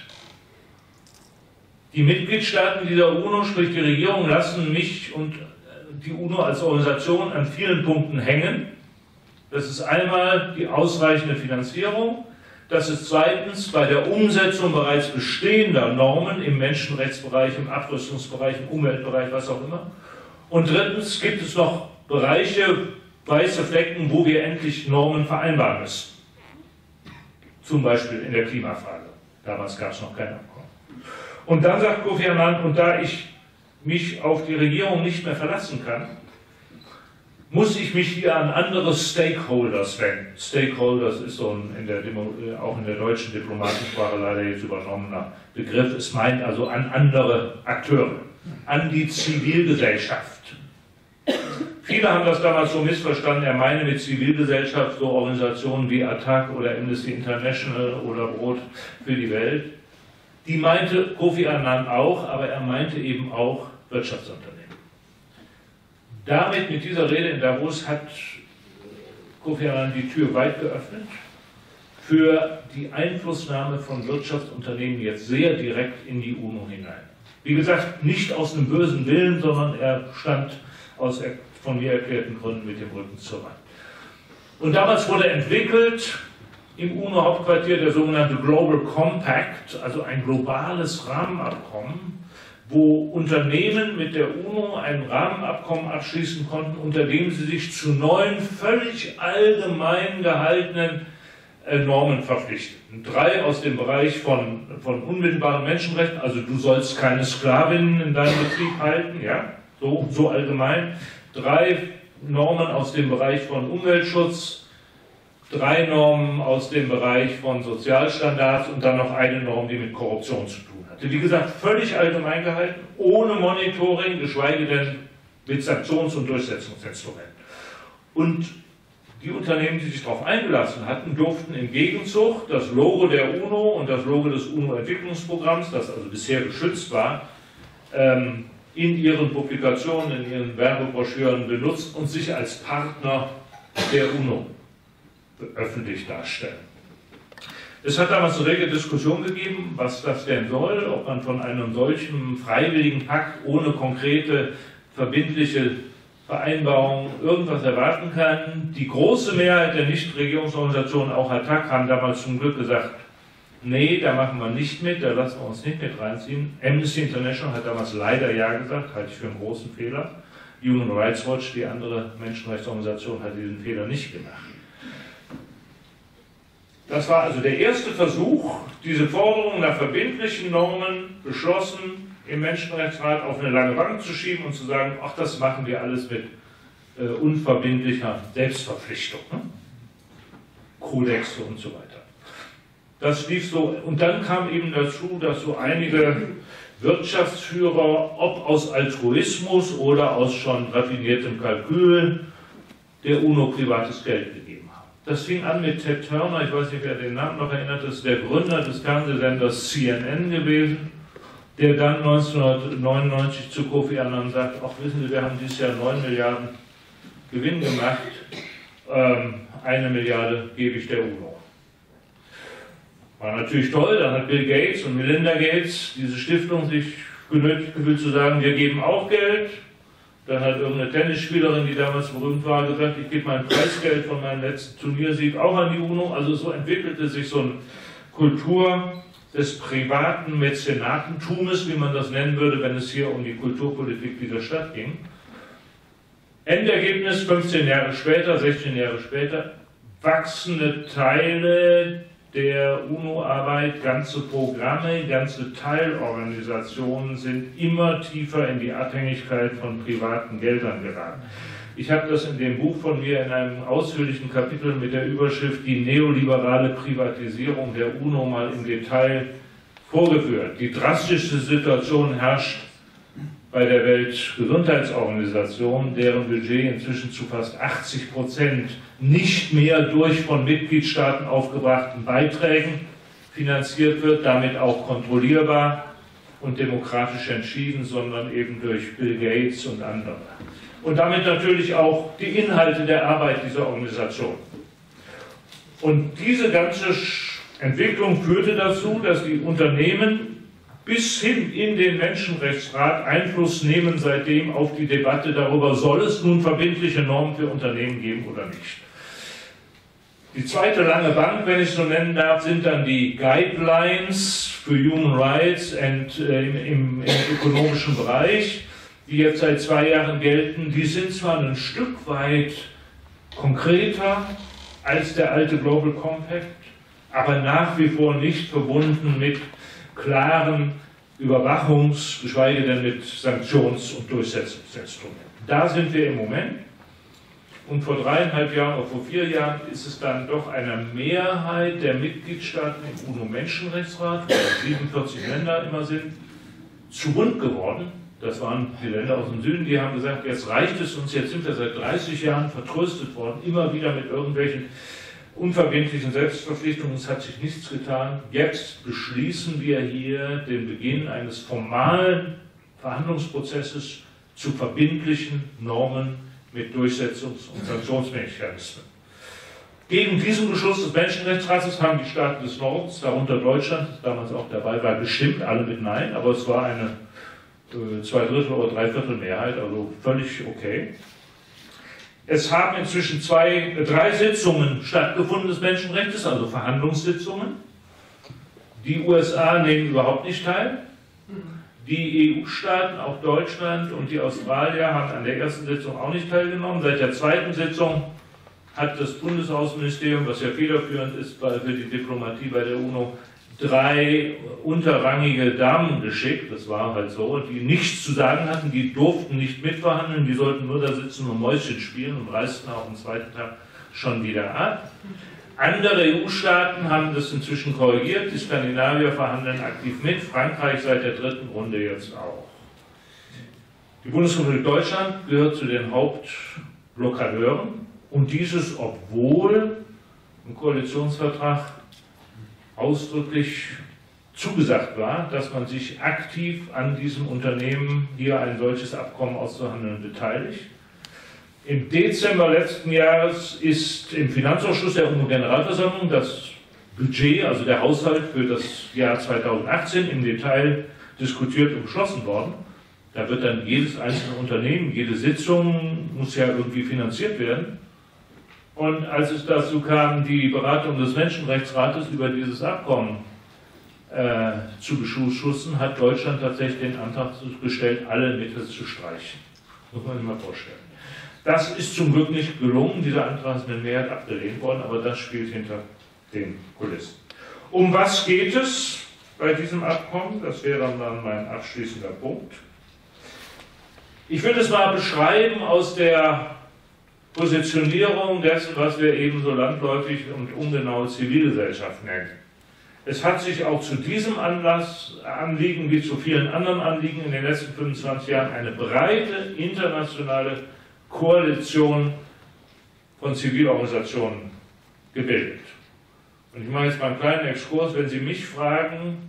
die Mitgliedstaaten dieser UNO, sprich die Regierung, lassen mich und die UNO als Organisation an vielen Punkten hängen. Das ist einmal die ausreichende Finanzierung, das ist zweitens bei der Umsetzung bereits bestehender Normen im Menschenrechtsbereich, im Abrüstungsbereich, im Umweltbereich, was auch immer. Und drittens gibt es noch Bereiche, weiße Flecken, wo wir endlich Normen vereinbaren müssen. Zum Beispiel in der Klimafrage. Damals gab es noch kein Abkommen. Und dann sagt Kofi Annan, und da ich mich auf die Regierung nicht mehr verlassen kann, muss ich mich hier an andere Stakeholders wenden. Stakeholders ist so auch in der deutschen Diplomatensprache leider jetzt übernommener Begriff. Es meint also an andere Akteure, an die Zivilgesellschaft. Viele haben das damals so missverstanden, er meine mit Zivilgesellschaft so Organisationen wie ATTAC oder Amnesty International oder Brot für die Welt. Die meinte Kofi Annan auch, aber er meinte eben auch Wirtschaftsunternehmen. Damit, mit dieser Rede in Davos, hat Kofi Annan die Tür weit geöffnet für die Einflussnahme von Wirtschaftsunternehmen jetzt sehr direkt in die UNO hinein. Wie gesagt, nicht aus einem bösen Willen, sondern er stand aus von mir erklärten Gründen mit dem Rücken zur Wand. Und damals wurde entwickelt im UNO-Hauptquartier der sogenannte Global Compact, also ein globales Rahmenabkommen, wo Unternehmen mit der UNO ein Rahmenabkommen abschließen konnten, unter dem sie sich zu 9 völlig allgemein gehaltenen Normen verpflichteten. 3 aus dem Bereich von unmittelbaren Menschenrechten, also du sollst keine Sklavinnen in deinem Betrieb halten, ja, so allgemein. 3 Normen aus dem Bereich von Umweltschutz, 3 Normen aus dem Bereich von Sozialstandards und dann noch eine Norm, die mit Korruption zu tun hatte. Wie gesagt, völlig allgemein gehalten, ohne Monitoring, geschweige denn mit Sanktions- und Durchsetzungsinstrumenten. Und die Unternehmen, die sich darauf eingelassen hatten, durften im Gegenzug das Logo der UNO und das Logo des UNO-Entwicklungsprogramms, das also bisher geschützt war, in ihren Publikationen, in ihren Werbebroschüren benutzt und sich als Partner der UNO öffentlich darstellen. Es hat damals eine rege Diskussion gegeben, was das denn soll, ob man von einem solchen freiwilligen Pakt ohne konkrete, verbindliche Vereinbarung irgendwas erwarten kann. Die große Mehrheit der Nichtregierungsorganisationen, auch ATTAC, haben damals zum Glück gesagt, nee, da machen wir nicht mit, da lassen wir uns nicht mit reinziehen. Amnesty International hat damals leider ja gesagt, halte ich für einen großen Fehler. Human Rights Watch, die andere Menschenrechtsorganisation, hat diesen Fehler nicht gemacht. Das war also der erste Versuch, diese Forderung nach verbindlichen Normen beschlossen im Menschenrechtsrat auf eine lange Bank zu schieben und zu sagen, ach, das machen wir alles mit unverbindlicher Selbstverpflichtung, ne? Kodexe und so weiter. Das lief so, und dann kam eben dazu, dass so einige Wirtschaftsführer, ob aus Altruismus oder aus schon raffiniertem Kalkül, der UNO privates Geld gegeben haben. Das fing an mit Ted Turner, ich weiß nicht, wer den Namen noch erinnert, das ist der Gründer des Fernsehsenders CNN gewesen, der dann 1999 zu Kofi Annan sagt, ach wissen Sie, wir haben dieses Jahr 9 Milliarden Gewinn gemacht, 1 Milliarde gebe ich der UNO. War natürlich toll, dann hat Bill Gates und Melinda Gates, diese Stiftung, sich genötigt gefühlt zu sagen, wir geben auch Geld. Dann hat irgendeine Tennisspielerin, die damals berühmt war, gesagt, ich gebe mein Preisgeld von meinem letzten Turniersieg auch an die UNO. Also so entwickelte sich so eine Kultur des privaten Mäzenatentumes, wie man das nennen würde, wenn es hier um die Kulturpolitik dieser Stadt ging. Endergebnis 15 Jahre später, 16 Jahre später, wachsende Teile der UNO-Arbeit, ganze Programme, ganze Teilorganisationen sind immer tiefer in die Abhängigkeit von privaten Geldern geraten. Ich habe das in dem Buch von mir in einem ausführlichen Kapitel mit der Überschrift Die neoliberale Privatisierung der UNO mal im Detail vorgeführt. Die drastischste Situation herrscht bei der Weltgesundheitsorganisation, deren Budget inzwischen zu fast 80% nicht mehr durch von Mitgliedstaaten aufgebrachten Beiträgen finanziert wird, damit auch kontrollierbar und demokratisch entschieden, sondern eben durch Bill Gates und andere. Und damit natürlich auch die Inhalte der Arbeit dieser Organisation. Und diese ganze Entwicklung führte dazu, dass die Unternehmen bis hin in den Menschenrechtsrat Einfluss nehmen seitdem auf die Debatte darüber, soll es nun verbindliche Normen für Unternehmen geben oder nicht. Die zweite lange Bank, wenn ich so nennen darf, sind dann die Guidelines für Human Rights im ökonomischen Bereich, die jetzt seit 2 Jahren gelten. Die sind zwar ein Stück weit konkreter als der alte Global Compact, aber nach wie vor nicht verbunden mit klaren Überwachungs-, geschweige denn mit Sanktions- und Durchsetzungsinstrumenten. Da sind wir im Moment. Und vor 3,5 Jahren oder vor 4 Jahren ist es dann doch einer Mehrheit der Mitgliedstaaten im UNO-Menschenrechtsrat, wo 47 Länder immer sind, zu bunt geworden. Das waren die Länder aus dem Süden, die haben gesagt, jetzt reicht es uns, jetzt sind wir seit 30 Jahren vertröstet worden, immer wieder mit irgendwelchen unverbindlichen Selbstverpflichtungen, es hat sich nichts getan. Jetzt beschließen wir hier den Beginn eines formalen Verhandlungsprozesses zu verbindlichen Normen mit Durchsetzungs- und Sanktionsmechanismen. Gegen diesen Beschluss des Menschenrechtsrates haben die Staaten des Nordens, darunter Deutschland, das damals auch dabei war, gestimmt, alle mit Nein, aber es war eine 2/3 oder 3/4 Mehrheit, also völlig okay. Es haben inzwischen 3 Sitzungen stattgefunden des Menschenrechts, also Verhandlungssitzungen. Die USA nehmen überhaupt nicht teil. Die EU-Staaten, auch Deutschland und die Australier, haben an der ersten Sitzung auch nicht teilgenommen. Seit der zweiten Sitzung hat das Bundesaußenministerium, was ja federführend ist für die Diplomatie bei der UNO, 3 unterrangige Damen geschickt, das war halt so, die nichts zu sagen hatten, die durften nicht mitverhandeln, die sollten nur da sitzen und Mäuschen spielen und reisten auch am zweiten Tag schon wieder ab. Andere EU-Staaten haben das inzwischen korrigiert, die Skandinavier verhandeln aktiv mit, Frankreich seit der 3. Runde jetzt auch. Die Bundesrepublik Deutschland gehört zu den Hauptblockadeuren und dieses, obwohl im Koalitionsvertrag ausdrücklich zugesagt war, dass man sich aktiv an diesem Unternehmen, hier ein solches Abkommen auszuhandeln, beteiligt. Im Dezember letzten Jahres ist im Finanzausschuss der UNO-Generalversammlung das Budget, also der Haushalt für das Jahr 2018 im Detail diskutiert und beschlossen worden. Da wird dann jedes einzelne Unternehmen, jede Sitzung muss ja irgendwie finanziert werden. Und als es dazu kam, die Beratung des Menschenrechtsrates über dieses Abkommen zu beschusssen, hat Deutschland tatsächlich den Antrag gestellt, alle Mittel zu streichen. Muss man sich mal vorstellen. Das ist zum Glück nicht gelungen. Dieser Antrag ist mit Mehrheit abgelehnt worden, aber das spielt hinter den Kulissen. Um was geht es bei diesem Abkommen? Das wäre dann mein abschließender Punkt. Ich will es mal beschreiben aus der Positionierung dessen, was wir eben so landläufig und ungenau Zivilgesellschaft nennen. Es hat sich auch zu diesem Anliegen wie zu vielen anderen Anliegen in den letzten 25 Jahren eine breite internationale Koalition von Zivilorganisationen gebildet. Und ich mache jetzt mal einen kleinen Exkurs, wenn Sie mich fragen,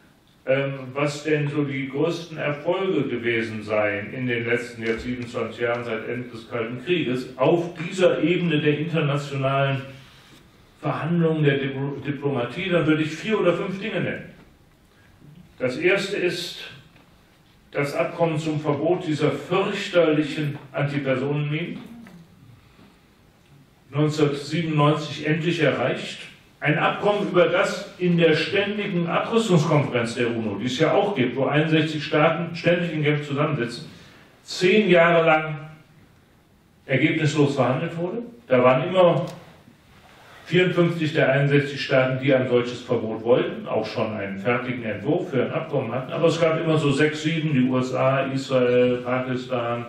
was denn so die größten Erfolge gewesen seien in den letzten jetzt 27 Jahren seit Ende des Kalten Krieges auf dieser Ebene der internationalen Verhandlungen der Diplomatie, dann würde ich 4 oder 5 Dinge nennen. Das erste ist das Abkommen zum Verbot dieser fürchterlichen Antipersonenminen, 1997 endlich erreicht. Ein Abkommen, über das in der ständigen Abrüstungskonferenz der UNO, die es ja auch gibt, wo 61 Staaten ständig in Genf zusammensitzen, 10 Jahre lang ergebnislos verhandelt wurde. Da waren immer 54 der 61 Staaten, die ein solches Verbot wollten, auch schon einen fertigen Entwurf für ein Abkommen hatten. Aber es gab immer so 6, 7, die USA, Israel, Pakistan,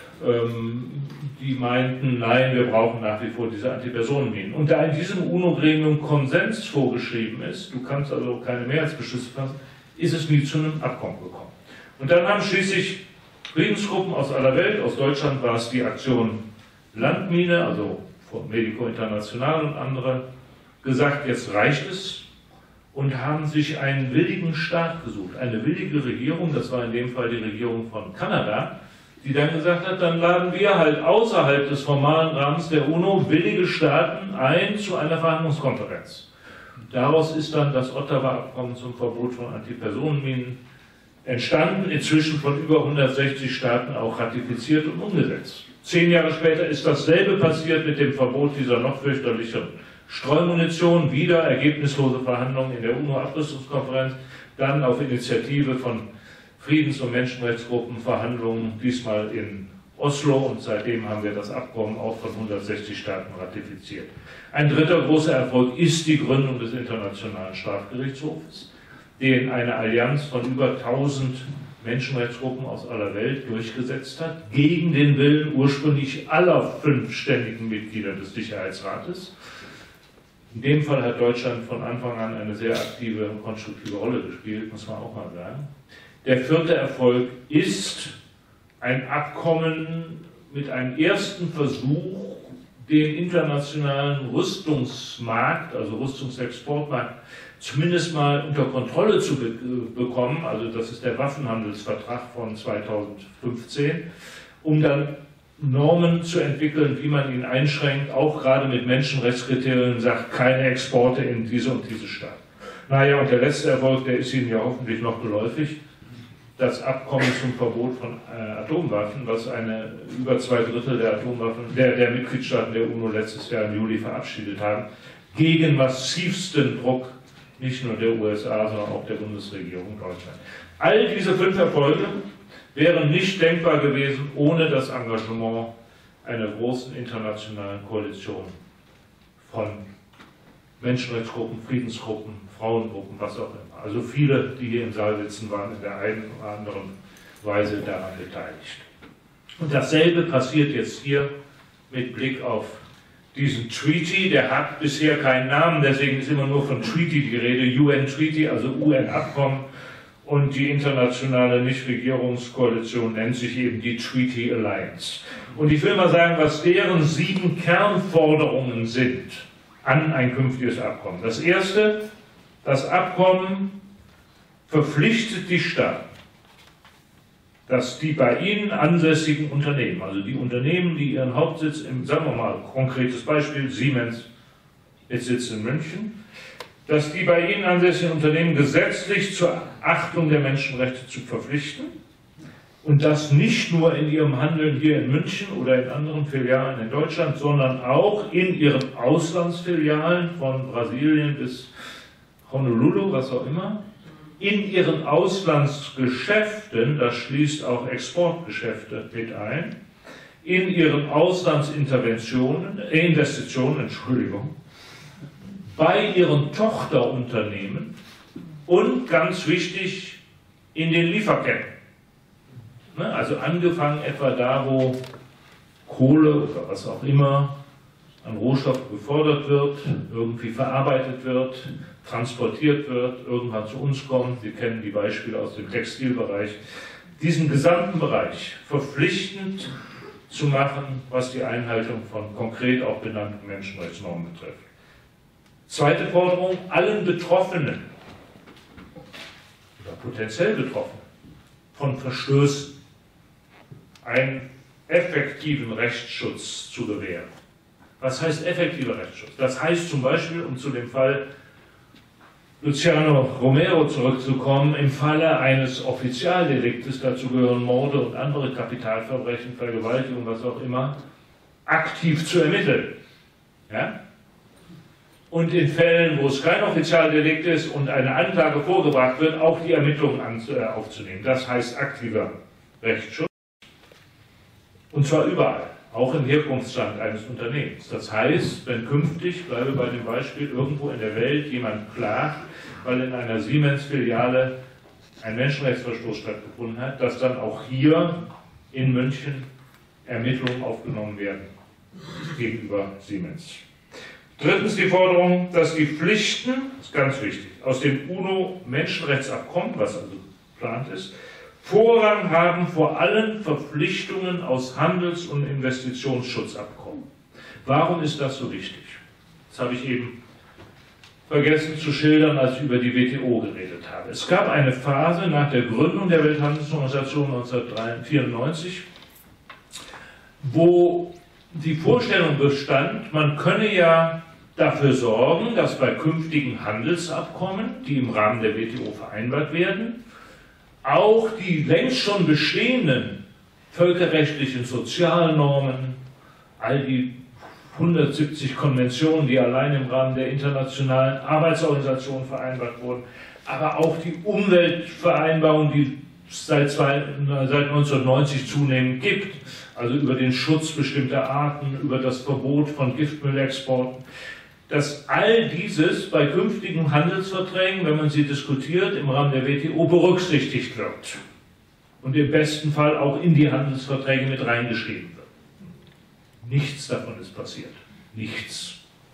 die meinten, nein, wir brauchen nach wie vor diese Antipersonenminen. Und da in diesem UNO-Gremium Konsens vorgeschrieben ist, du kannst also keine Mehrheitsbeschlüsse fassen, ist es nie zu einem Abkommen gekommen. Und dann haben schließlich Friedensgruppen aus aller Welt, aus Deutschland war es die Aktion Landmine, also von Medico International und andere, gesagt, jetzt reicht es, und haben sich einen willigen Staat gesucht, eine willige Regierung, das war in dem Fall die Regierung von Kanada, die dann gesagt hat, dann laden wir halt außerhalb des formalen Rahmens der UNO willige Staaten ein zu einer Verhandlungskonferenz. Daraus ist dann das Ottawa-Abkommen zum Verbot von Antipersonenminen entstanden, inzwischen von über 160 Staaten auch ratifiziert und umgesetzt. 10 Jahre später ist dasselbe passiert mit dem Verbot dieser noch fürchterlicheren Streumunition, wieder ergebnislose Verhandlungen in der UNO-Abrüstungskonferenz, dann auf Initiative von Friedens- und Menschenrechtsgruppen Verhandlungen, diesmal in Oslo, und seitdem haben wir das Abkommen auch von 160 Staaten ratifiziert. Ein dritter großer Erfolg ist die Gründung des Internationalen Strafgerichtshofes, den eine Allianz von über 1000 Menschenrechtsgruppen aus aller Welt durchgesetzt hat, gegen den Willen ursprünglich aller 5 ständigen Mitglieder des Sicherheitsrates. In dem Fall hat Deutschland von Anfang an eine sehr aktive und konstruktive Rolle gespielt, muss man auch mal sagen. Der vierte Erfolg ist ein Abkommen mit einem ersten Versuch, den internationalen Rüstungsmarkt, also Rüstungsexportmarkt, zumindest mal unter Kontrolle zu bekommen. Also das ist der Waffenhandelsvertrag von 2015, um dann Normen zu entwickeln, wie man ihn einschränkt, auch gerade mit Menschenrechtskriterien, sagt, keine Exporte in diese und diese Staaten. Naja, und der letzte Erfolg, der ist Ihnen ja hoffentlich noch geläufig, das Abkommen zum Verbot von Atomwaffen, was über 2/3 der Atomwaffen der Mitgliedstaaten der UNO letztes Jahr im Juli verabschiedet haben, gegen massivsten Druck nicht nur der USA, sondern auch der Bundesregierung Deutschland. All diese 5 Erfolge wären nicht denkbar gewesen ohne das Engagement einer großen internationalen Koalition von Menschenrechtsgruppen, Friedensgruppen, Frauengruppen, was auch immer. Also viele, die hier im Saal sitzen, waren in der einen oder anderen Weise daran beteiligt. Und dasselbe passiert jetzt hier mit Blick auf diesen Treaty. Der hat bisher keinen Namen, deswegen ist immer nur von Treaty die Rede, UN Treaty, also UN-Abkommen. Und die internationale Nichtregierungskoalition nennt sich eben die Treaty Alliance. Und ich will mal sagen, was deren 7 Kernforderungen sind an ein künftiges Abkommen. Das erste, das Abkommen verpflichtet die Staaten, dass die bei ihnen ansässigen Unternehmen, also die Unternehmen, die ihren Hauptsitz sagen wir mal, konkretes Beispiel, Siemens mit Sitz in München, dass die bei ihnen ansässigen Unternehmen gesetzlich zur Achtung der Menschenrechte zu verpflichten, und das nicht nur in ihrem Handeln hier in München oder in anderen Filialen in Deutschland, sondern auch in ihren Auslandsfilialen von Brasilien bis Honolulu, was auch immer, in ihren Auslandsgeschäften, das schließt auch Exportgeschäfte mit ein, in ihren Investitionen, bei ihren Tochterunternehmen und ganz wichtig in den Lieferketten. Also angefangen etwa da, wo Kohle oder was auch immer an Rohstoff gefordert wird, irgendwie verarbeitet wird, transportiert wird, irgendwann zu uns kommt. Sie kennen die Beispiele aus dem Textilbereich. Diesen gesamten Bereich verpflichtend zu machen, was die Einhaltung von konkret auch benannten Menschenrechtsnormen betrifft. Zweite Forderung, allen Betroffenen oder potenziell Betroffenen von Verstößen einen effektiven Rechtsschutz zu gewähren. Was heißt effektiver Rechtsschutz? Das heißt zum Beispiel, um zu dem Fall Luciano Romero zurückzukommen, im Falle eines Offizialdeliktes, dazu gehören Morde und andere Kapitalverbrechen, Vergewaltigung, was auch immer, aktiv zu ermitteln. Ja? Und in Fällen, wo es kein Offizialdelikt ist und eine Anklage vorgebracht wird, auch die Ermittlungen aufzunehmen. Das heißt aktiver Rechtsschutz. Und zwar überall. auch im Herkunftsland eines Unternehmens. Das heißt, wenn künftig, bleibe bei dem Beispiel, irgendwo in der Welt jemand klagt, weil in einer Siemens-Filiale ein Menschenrechtsverstoß stattgefunden hat, dass dann auch hier in München Ermittlungen aufgenommen werden gegenüber Siemens. Drittens die Forderung, dass die Pflichten, das ist ganz wichtig, aus dem UNO-Menschenrechtsabkommen, was also geplant ist, Vorrang haben vor allen Verpflichtungen aus Handels- und Investitionsschutzabkommen. Warum ist das so wichtig? Das habe ich eben vergessen zu schildern, als ich über die WTO geredet habe. Es gab eine Phase nach der Gründung der Welthandelsorganisation 1994, wo die Vorstellung bestand, man könne ja dafür sorgen, dass bei künftigen Handelsabkommen, die im Rahmen der WTO vereinbart werden, auch die längst schon bestehenden völkerrechtlichen Sozialnormen, all die 170 Konventionen, die allein im Rahmen der Internationalen Arbeitsorganisation vereinbart wurden, aber auch die Umweltvereinbarung, die es seit 1990 zunehmend gibt, also über den Schutz bestimmter Arten, über das Verbot von Giftmüllexporten, dass all dieses bei künftigen Handelsverträgen, wenn man sie diskutiert, im Rahmen der WTO berücksichtigt wird und im besten Fall auch in die Handelsverträge mit reingeschrieben wird. Nichts davon ist passiert. Nichts.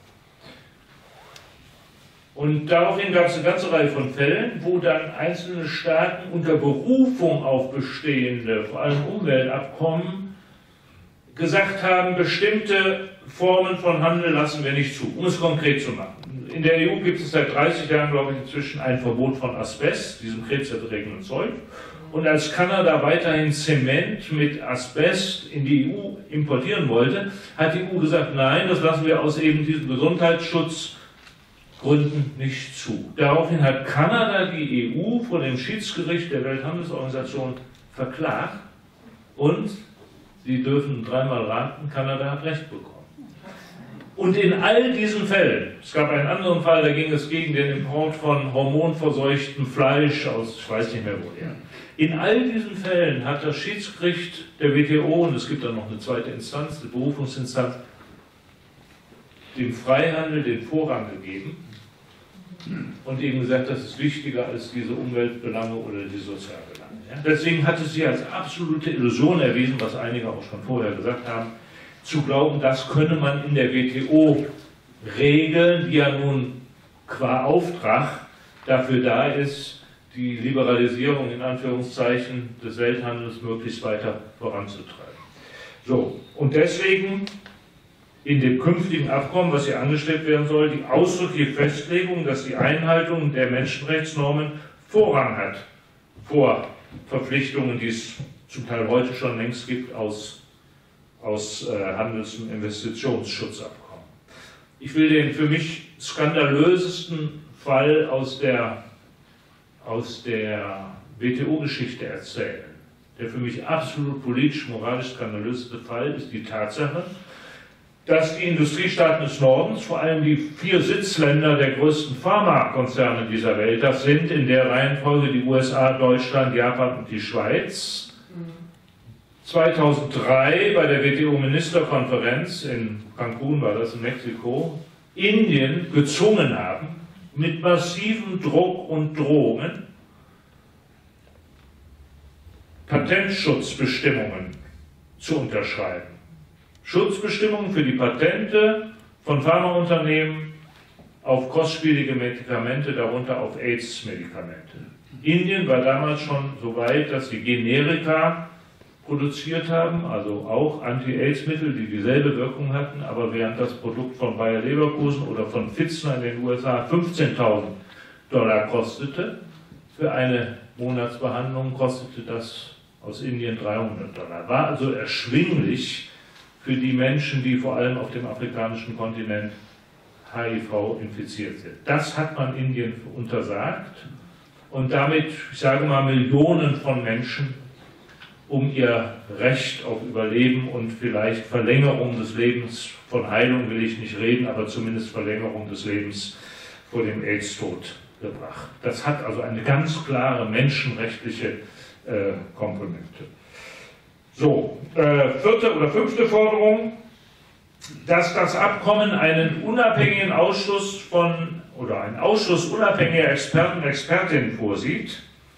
Und daraufhin gab es eine ganze Reihe von Fällen, wo dann einzelne Staaten unter Berufung auf bestehende, vor allem Umweltabkommen, gesagt haben, bestimmte Formen von Handel lassen wir nicht zu, um es konkret zu machen. In der EU gibt es seit 30 Jahren, glaube ich, inzwischen ein Verbot von Asbest, diesem krebserregenden Zeug. Und als Kanada weiterhin Zement mit Asbest in die EU importieren wollte, hat die EU gesagt, nein, das lassen wir aus eben diesen Gesundheitsschutzgründen nicht zu. Daraufhin hat Kanada die EU vor dem Schiedsgericht der Welthandelsorganisation verklagt und Sie dürfen dreimal raten, Kanada hat Recht bekommen. Und in all diesen Fällen, es gab einen anderen Fall, da ging es gegen den Import von hormonverseuchtem Fleisch aus, ich weiß nicht mehr woher. In all diesen Fällen hat das Schiedsgericht der WTO, und es gibt dann noch eine zweite Instanz, die Berufungsinstanz, dem Freihandel den Vorrang gegeben und eben gesagt, das ist wichtiger als diese Umweltbelange oder die Sozialbelange. Ja? Deswegen hat es sich als absolute Illusion erwiesen, was einige auch schon vorher gesagt haben, zu glauben, das könne man in der WTO regeln, die ja nun qua Auftrag dafür da ist, die Liberalisierung in Anführungszeichen des Welthandels möglichst weiter voranzutreiben. So, und deswegen in dem künftigen Abkommen, was hier angestrebt werden soll, die ausdrückliche Festlegung, dass die Einhaltung der Menschenrechtsnormen Vorrang hat vor Verpflichtungen, die es zum Teil heute schon längst gibt aus Handels- und Investitionsschutzabkommen. Ich will den für mich skandalösesten Fall aus der WTO-Geschichte erzählen. Der für mich absolut politisch, moralisch skandalöseste Fall ist die Tatsache, dass die Industriestaaten des Nordens, vor allem die 4 Sitzländer der größten Pharmakonzerne dieser Welt, das sind in der Reihenfolge die USA, Deutschland, Japan und die Schweiz, 2003 bei der WTO-Ministerkonferenz in Cancun, war das in Mexiko, Indien gezwungen haben, mit massivem Druck und Drohungen Patentschutzbestimmungen zu unterschreiben. Schutzbestimmungen für die Patente von Pharmaunternehmen auf kostspielige Medikamente, darunter auf AIDS-Medikamente. Indien war damals schon so weit, dass sie Generika produziert haben, also auch Anti-AIDS-Mittel, die dieselbe Wirkung hatten, aber während das Produkt von Bayer Leverkusen oder von Pfizer in den USA $15.000 kostete, für eine Monatsbehandlung kostete das aus Indien $300. War also erschwinglich für die Menschen, die vor allem auf dem afrikanischen Kontinent HIV infiziert sind. Das hat man Indien untersagt und damit, ich sage mal, Millionen von Menschen um ihr Recht auf Überleben und vielleicht Verlängerung des Lebens, von Heilung will ich nicht reden, aber zumindest Verlängerung des Lebens vor dem AIDS-Tod gebracht. Das hat also eine ganz klare menschenrechtliche Komponente. So, vierte oder fünfte Forderung, dass das Abkommen einen unabhängigen Ausschuss einen Ausschuss unabhängiger Experten und Expertinnen vorsieht,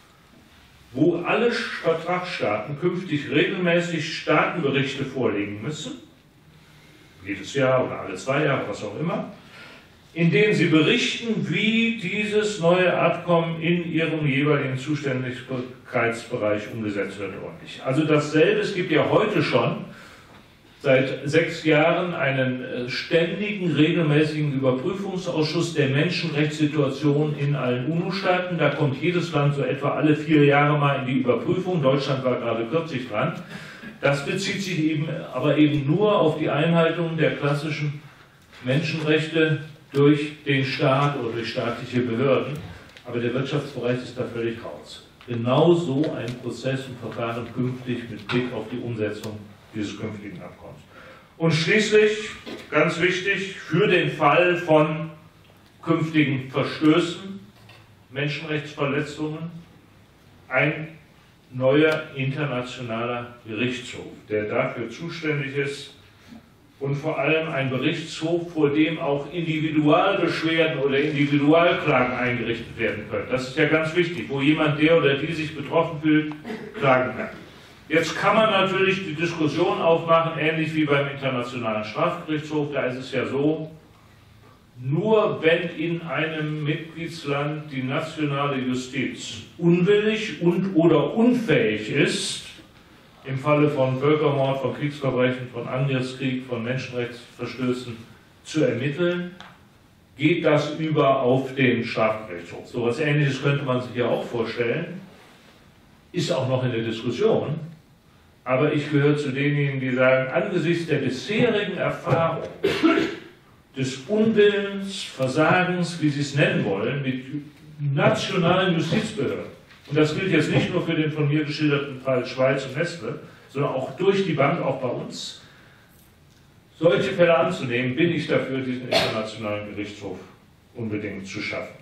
wo alle Vertragsstaaten künftig regelmäßig Staatenberichte vorlegen müssen, jedes Jahr oder alle 2 Jahre, was auch immer, in denen sie berichten, wie dieses neue Abkommen in ihrem jeweiligen Zuständigkeitsbereich umgesetzt wird ordentlich. Also dasselbe, es gibt ja heute schon seit 6 Jahren einen ständigen, regelmäßigen Überprüfungsausschuss der Menschenrechtssituation in allen UNO-Staaten. Da kommt jedes Land so etwa alle 4 Jahre mal in die Überprüfung. Deutschland war gerade kürzlich dran. Das bezieht sich aber eben nur auf die Einhaltung der klassischen Menschenrechte durch den Staat oder durch staatliche Behörden. Aber der Wirtschaftsbereich ist da völlig raus. Genau so ein Prozess und Verfahren künftig mit Blick auf die Umsetzung dieses künftigen Abkommens. Und schließlich, ganz wichtig, für den Fall von künftigen Verstößen, Menschenrechtsverletzungen, ein neuer internationaler Gerichtshof, der dafür zuständig ist und vor allem ein Gerichtshof, vor dem auch Individualbeschwerden oder Individualklagen eingerichtet werden können. Das ist ja ganz wichtig, wo jemand, der oder die sich betroffen fühlt, klagen kann. Jetzt kann man natürlich die Diskussion aufmachen, ähnlich wie beim Internationalen Strafgerichtshof. Da ist es ja so, nur wenn in einem Mitgliedsland die nationale Justiz unwillig und/oder unfähig ist, im Falle von Völkermord, von Kriegsverbrechen, von Angriffskrieg, von Menschenrechtsverstößen zu ermitteln, geht das über auf den Strafgerichtshof. So etwas Ähnliches könnte man sich ja auch vorstellen, ist auch noch in der Diskussion. Aber ich gehöre zu denjenigen, die sagen, angesichts der bisherigen Erfahrung des Unwillens, Versagens, wie Sie es nennen wollen, mit nationalen Justizbehörden, und das gilt jetzt nicht nur für den von mir geschilderten Fall Schweiz und Nestle, sondern auch durch die Bank, auch bei uns, solche Fälle anzunehmen, bin ich dafür, diesen internationalen Gerichtshof unbedingt zu schaffen.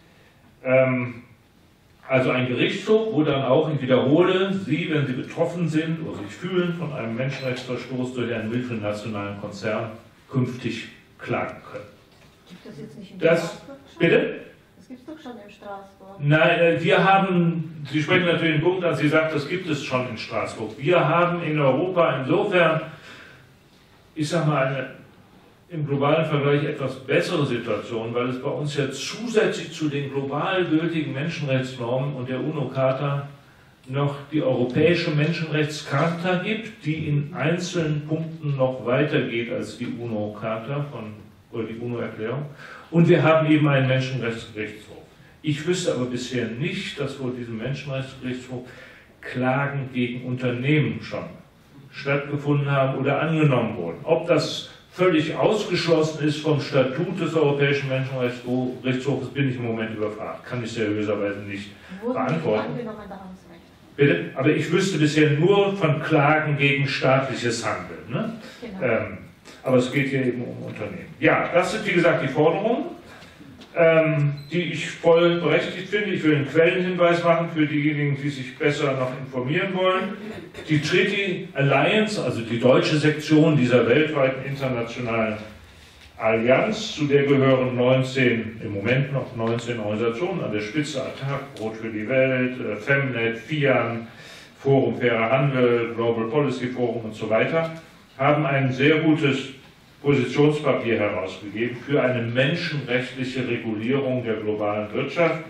Also ein Gerichtshof, wo dann auch, ich wiederhole, Sie, wenn Sie betroffen sind oder sich fühlen von einem Menschenrechtsverstoß durch einen multinationalen Konzern, künftig klagen können. Gibt das jetzt nicht in Straßburg schon? Bitte? Das gibt es doch schon in Straßburg. Nein, wir haben, Sie sprechen natürlich den Punkt an, Sie sagt, das gibt es schon in Straßburg. Wir haben in Europa insofern, ich sage mal, im globalen Vergleich etwas bessere Situation, weil es bei uns ja zusätzlich zu den global gültigen Menschenrechtsnormen und der UNO-Charta noch die Europäische Menschenrechtscharta gibt, die in einzelnen Punkten noch weiter geht als die UNO-Charta oder die UNO-Erklärung. Und wir haben eben einen Menschenrechtsgerichtshof. Ich wüsste aber bisher nicht, dass vor diesem Menschenrechtsgerichtshof Klagen gegen Unternehmen schon stattgefunden haben oder angenommen wurden. Ob das völlig ausgeschlossen ist vom Statut des Europäischen Menschenrechtshofes, bin ich im Moment überfragt. Kann ich seriöserweise nicht beantworten. Bitte? Aber ich wüsste bisher nur von Klagen gegen staatliches Handeln. Ne? Genau. Aber es geht hier eben um Unternehmen. Ja, das sind wie gesagt die Forderungen, die ich voll berechtigt finde. Ich will einen Quellenhinweis machen für diejenigen, die sich besser noch informieren wollen. Die Treaty Alliance, also die deutsche Sektion dieser weltweiten internationalen Allianz, zu der gehören im Moment noch 19 Organisationen, an der Spitze ATTAC, Brot für die Welt, Femnet, FIAN, Forum Fairer Handel, Global Policy Forum und so weiter, haben ein sehr gutes Positionspapier herausgegeben für eine menschenrechtliche Regulierung der globalen Wirtschaft.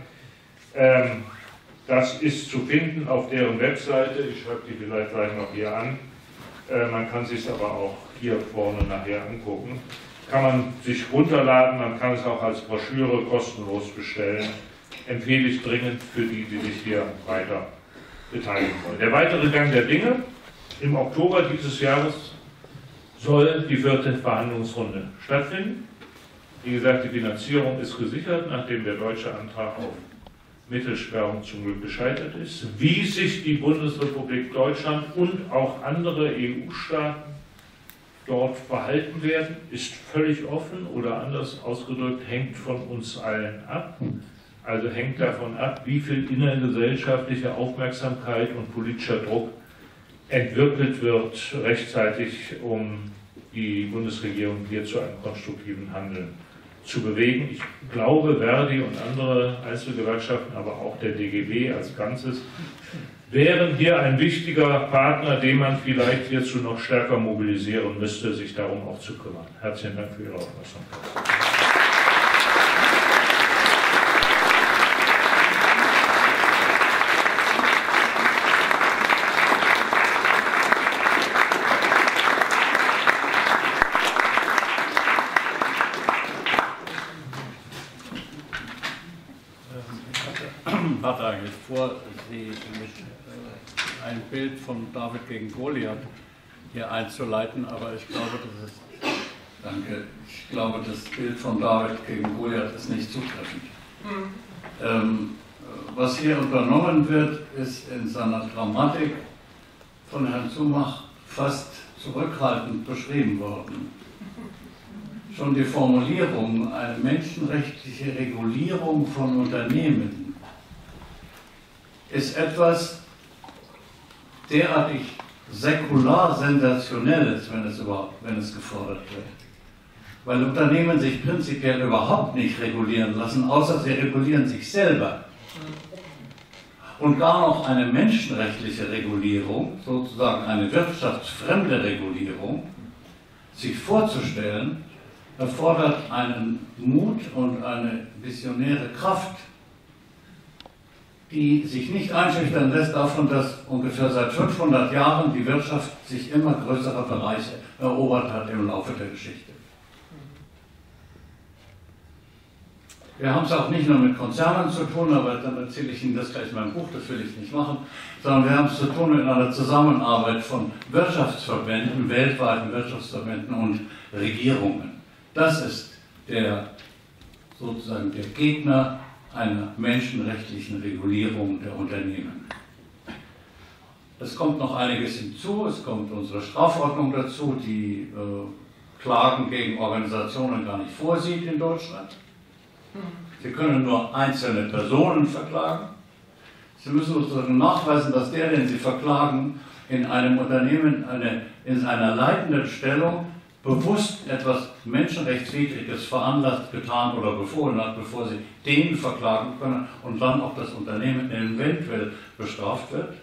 Das ist zu finden auf deren Webseite. Ich schreibe die vielleicht gleich noch hier an. Man kann sich es aber auch hier vorne nachher angucken. Kann man sich runterladen, man kann es auch als Broschüre kostenlos bestellen. Empfehle ich dringend für die, die sich hier weiter beteiligen wollen. Der weitere Gang der Dinge: Im Oktober dieses Jahres soll die 4. Verhandlungsrunde stattfinden. Wie gesagt, die Finanzierung ist gesichert, nachdem der deutsche Antrag auf Mittelsperrung zum Glück gescheitert ist. Wie sich die Bundesrepublik Deutschland und auch andere EU-Staaten dort verhalten werden, ist völlig offen oder anders ausgedrückt, hängt von uns allen ab. Also hängt davon ab, wie viel innergesellschaftliche Aufmerksamkeit und politischer Druck entwickelt wird, rechtzeitig, um die Bundesregierung hier zu einem konstruktiven Handeln zu bewegen. Ich glaube, Verdi und andere Einzelgewerkschaften, aber auch der DGB als Ganzes, wären hier ein wichtiger Partner, den man vielleicht hierzu noch stärker mobilisieren müsste, sich darum auch zu kümmern. Herzlichen Dank für Ihre Aufmerksamkeit. Ich hatte eigentlich vor, Sie mit ein Bild von David gegen Goliath hier einzuleiten, aber ich glaube, ich glaube, das Bild von David gegen Goliath ist nicht zutreffend. Was hier unternommen wird, ist in seiner Dramatik von Herrn Zumach fast zurückhaltend beschrieben worden. Schon die Formulierung, eine menschenrechtliche Regulierung von Unternehmen, ist etwas derartig säkular Sensationelles, wenn es gefordert wird. Weil Unternehmen sich prinzipiell überhaupt nicht regulieren lassen, außer sie regulieren sich selber. Und gar noch eine menschenrechtliche Regulierung, sozusagen eine wirtschaftsfremde Regulierung, sich vorzustellen, erfordert einen Mut und eine visionäre Kraft, die sich nicht einschüchtern lässt davon, dass ungefähr seit 500 Jahren die Wirtschaft sich immer größere Bereiche erobert hat im Laufe der Geschichte. Wir haben es auch nicht nur mit Konzernen zu tun, aber dann erzähle ich Ihnen das gleich in meinem Buch, das will ich nicht machen, sondern wir haben es zu tun mit einer Zusammenarbeit von Wirtschaftsverbänden, weltweiten Wirtschaftsverbänden und Regierungen. Das ist sozusagen der Gegner einer menschenrechtlichen Regulierung der Unternehmen. Es kommt noch einiges hinzu, es kommt unsere Strafordnung dazu, die Klagen gegen Organisationen gar nicht vorsieht in Deutschland. Sie können nur einzelne Personen verklagen. Sie müssen sozusagen nachweisen, dass der, den Sie verklagen, in einem Unternehmen in einer leitenden Stellung bewusst etwas Menschenrechtswidriges veranlasst, getan oder befohlen hat, bevor Sie den verklagen können und dann auch das Unternehmen eventuell bestraft wird,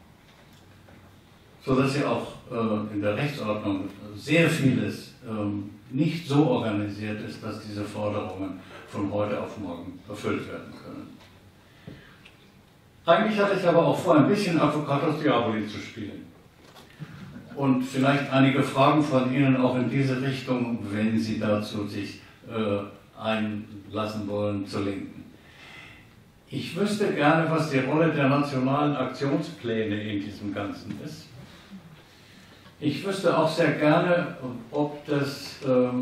sodass ja auch in der Rechtsordnung sehr vieles nicht so organisiert ist, dass diese Forderungen von heute auf morgen erfüllt werden können. Eigentlich hatte ich aber auch vor, ein bisschen Advocatus Diaboli zu spielen. Und vielleicht einige Fragen von Ihnen auch in diese Richtung, wenn Sie dazu sich einlassen wollen, zu lenken. Ich wüsste gerne, was die Rolle der nationalen Aktionspläne in diesem Ganzen ist. Ich wüsste auch sehr gerne, ob das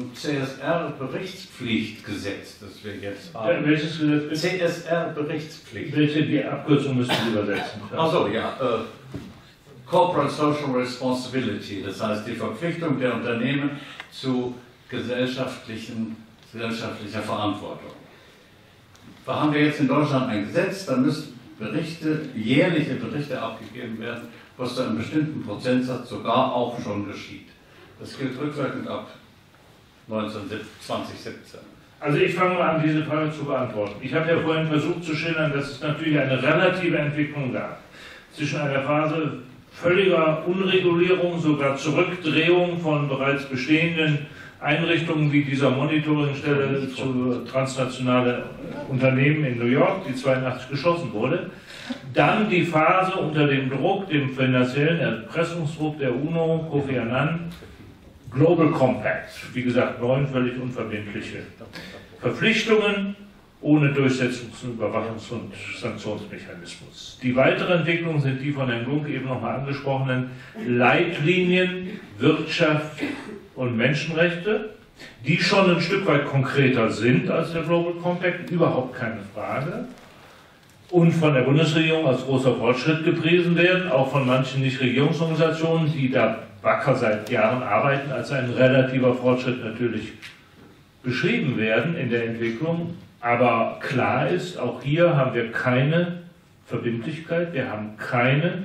CSR-Berichtspflichtgesetz, das wir jetzt haben. Welches Gesetz? CSR-Berichtspflicht. Die Abkürzung müssen Sie übersetzen. Achso, ja. Corporate Social Responsibility, das heißt die Verpflichtung der Unternehmen zu gesellschaftlicher Verantwortung. Da haben wir jetzt in Deutschland ein Gesetz, da müssen jährliche Berichte abgegeben werden, was zu einem bestimmten Prozentsatz sogar auch schon geschieht. Das gilt rückwirkend ab 2017. Also ich fange mal an, diese Frage zu beantworten. Ich habe ja vorhin versucht zu schildern, dass es natürlich eine relative Entwicklung gab zwischen einer Phase völliger Unregulierung, sogar Zurückdrehung von bereits bestehenden Einrichtungen wie dieser Monitoringstelle zu transnationale Unternehmen in New York, die 1982 geschlossen wurde. Dann die Phase unter dem Druck, dem finanziellen Erpressungsdruck der UNO, Kofi Annan, Global Compact, wie gesagt, 9 völlig unverbindliche Verpflichtungen ohne Durchsetzungs-, Überwachungs- und Sanktionsmechanismus. Die weitere Entwicklung sind die von Herrn Gunk eben nochmal angesprochenen Leitlinien Wirtschaft und Menschenrechte, die schon ein Stück weit konkreter sind als der Global Compact, überhaupt keine Frage, und von der Bundesregierung als großer Fortschritt gepriesen werden, auch von manchen Nichtregierungsorganisationen, die da wacker seit Jahren arbeiten, als ein relativer Fortschritt natürlich beschrieben werden in der Entwicklung. Aber klar ist, auch hier haben wir keine Verbindlichkeit, wir haben keine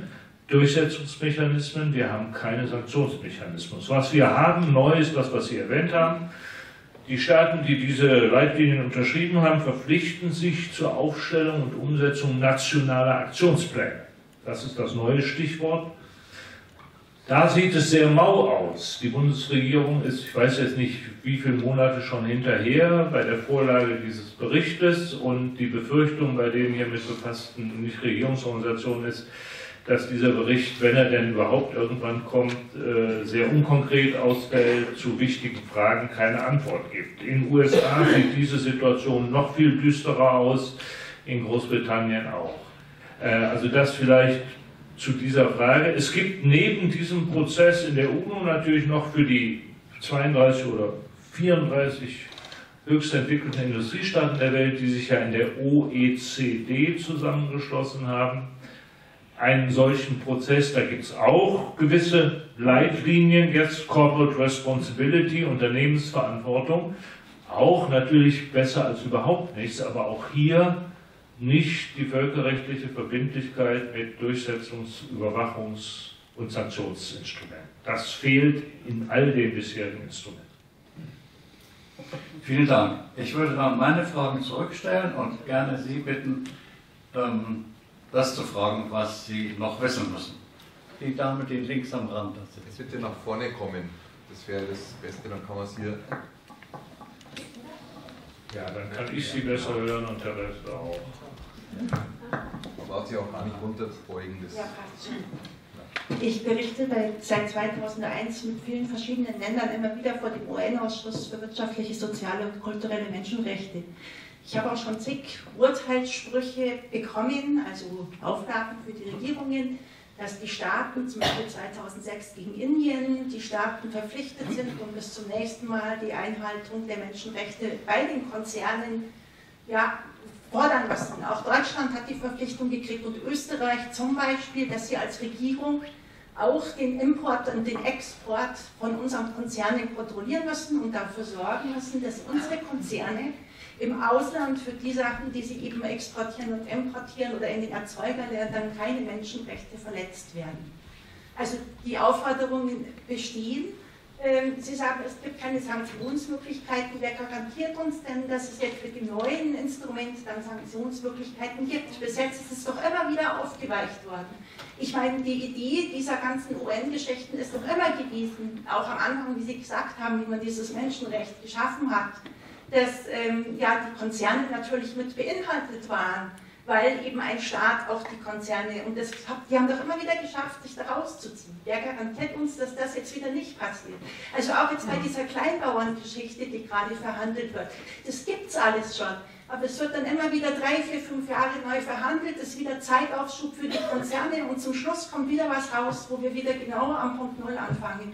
Durchsetzungsmechanismen, wir haben keine Sanktionsmechanismen. Was wir haben, neu ist das, was Sie erwähnt haben. Die Staaten, die diese Leitlinien unterschrieben haben, verpflichten sich zur Aufstellung und Umsetzung nationaler Aktionspläne. Das ist das neue Stichwort. Da sieht es sehr mau aus. Die Bundesregierung ist, ich weiß jetzt nicht, wie viele Monate schon hinterher bei der Vorlage dieses Berichtes, und die Befürchtung bei den hiermit befassten Nichtregierungsorganisationen ist, dass dieser Bericht, wenn er denn überhaupt irgendwann kommt, sehr unkonkret ausfällt, zu wichtigen Fragen keine Antwort gibt. In den USA sieht diese Situation noch viel düsterer aus, in Großbritannien auch. Also das vielleicht zu dieser Frage. Es gibt neben diesem Prozess in der UNO natürlich noch für die 32 oder 34 höchst entwickelten Industriestaaten der Welt, die sich ja in der OECD zusammengeschlossen haben, einen solchen Prozess. Da gibt es auch gewisse Leitlinien, jetzt Corporate Responsibility, Unternehmensverantwortung, auch natürlich besser als überhaupt nichts, aber auch hier nicht die völkerrechtliche Verbindlichkeit mit Durchsetzungs-, Überwachungs- und Sanktionsinstrumenten. Das fehlt in all den bisherigen Instrumenten. Vielen Dank. Ich würde dann meine Fragen zurückstellen und gerne Sie bitten, das zu fragen, was Sie noch wissen müssen. Die Dame, die links am Rand sitzt. Bitte nach vorne kommen. Das wäre das Beste, dann kann man es hier. Ja, dann kann ich Sie besser hören und der Rest auch. Man braucht sich auch gar nicht runterbeugen. Ja, passt schon. Ich berichte seit 2001 mit vielen verschiedenen Ländern immer wieder vor dem UN-Ausschuss für wirtschaftliche, soziale und kulturelle Menschenrechte. Ich habe auch schon zig Urteilssprüche bekommen, also Aufgaben für die Regierungen, dass die Staaten, zum Beispiel 2006 gegen Indien, die Staaten verpflichtet sind, um bis zum nächsten Mal die Einhaltung der Menschenrechte bei den Konzernen fordern müssen. Auch Deutschland hat die Verpflichtung gekriegt und Österreich zum Beispiel, dass sie als Regierung auch den Import und den Export von unseren Konzernen kontrollieren müssen und dafür sorgen müssen, dass unsere Konzerne im Ausland für die Sachen, die sie eben exportieren und importieren oder in den Erzeugerländern, keine Menschenrechte verletzt werden. Also die Aufforderungen bestehen. Sie sagen, es gibt keine Sanktionsmöglichkeiten. Wer garantiert uns denn, dass es jetzt mit dem neuen Instrument dann Sanktionsmöglichkeiten gibt? Bis jetzt ist es doch immer wieder aufgeweicht worden. Ich meine, die Idee dieser ganzen UN-Geschichten ist doch immer gewesen, auch am Anfang, wie Sie gesagt haben, wie man dieses Menschenrecht geschaffen hat, dass die Konzerne natürlich mit beinhaltet waren, weil eben ein Staat auch die Konzerne, und die haben doch immer wieder geschafft, sich da rauszuziehen. Wer garantiert uns, dass das jetzt wieder nicht passiert? Also auch jetzt bei dieser Kleinbauerngeschichte, die gerade verhandelt wird, das gibt es alles schon. Aber es wird dann immer wieder 3, 4, 5 Jahre neu verhandelt, es ist wieder Zeitaufschub für die Konzerne und zum Schluss kommt wieder was raus, wo wir wieder genau am Punkt Null anfangen.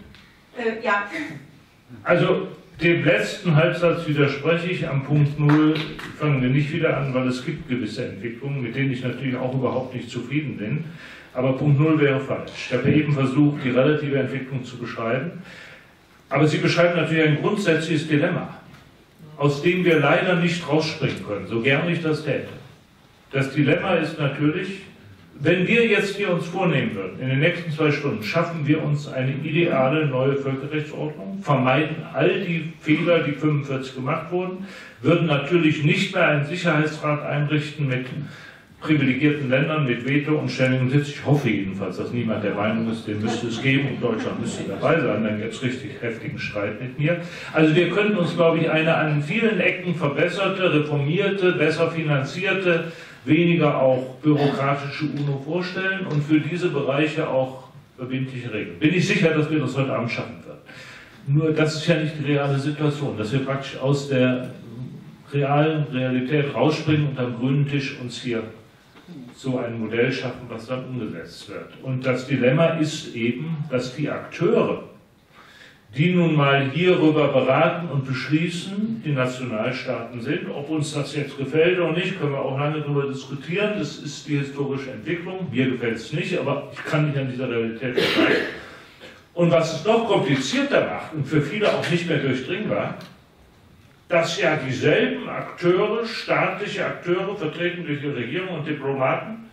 Also dem letzten Halbsatz widerspreche ich. Am Punkt Null fangen wir nicht wieder an, weil es gibt gewisse Entwicklungen, mit denen ich natürlich auch überhaupt nicht zufrieden bin. Aber Punkt Null wäre falsch. Ich habe eben versucht, die relative Entwicklung zu beschreiben. Aber Sie beschreiben natürlich ein grundsätzliches Dilemma, aus dem wir leider nicht rausspringen können, so gern ich das täte. Das Dilemma ist natürlich, wenn wir jetzt hier uns vornehmen würden, in den nächsten 2 Stunden schaffen wir uns eine ideale neue Völkerrechtsordnung, vermeiden all die Fehler, die 45 gemacht wurden, würden natürlich nicht mehr einen Sicherheitsrat einrichten mit privilegierten Ländern, mit Veto und ständigem Sitz. Ich hoffe jedenfalls, dass niemand der Meinung ist, den müsste es geben und Deutschland müsste dabei sein, dann gibt es richtig heftigen Streit mit mir. Also wir könnten uns, glaube ich, eine an vielen Ecken verbesserte, reformierte, besser finanzierte, weniger auch bürokratische UNO vorstellen und für diese Bereiche auch verbindliche Regeln. Bin ich sicher, dass wir das heute Abend schaffen werden. Nur das ist ja nicht die reale Situation, dass wir praktisch aus der realen Realität rausspringen und am grünen Tisch uns hier so ein Modell schaffen, was dann umgesetzt wird. Und das Dilemma ist eben, dass die Akteure, die nun mal hierüber beraten und beschließen, die Nationalstaaten sind. Ob uns das jetzt gefällt oder nicht, können wir auch lange darüber diskutieren. Das ist die historische Entwicklung. Mir gefällt es nicht, aber ich kann nicht an dieser Realität vorbei. Und was es noch komplizierter macht und für viele auch nicht mehr durchdringbar, dass ja dieselben Akteure, staatliche Akteure, vertreten durch die Regierung und Diplomaten,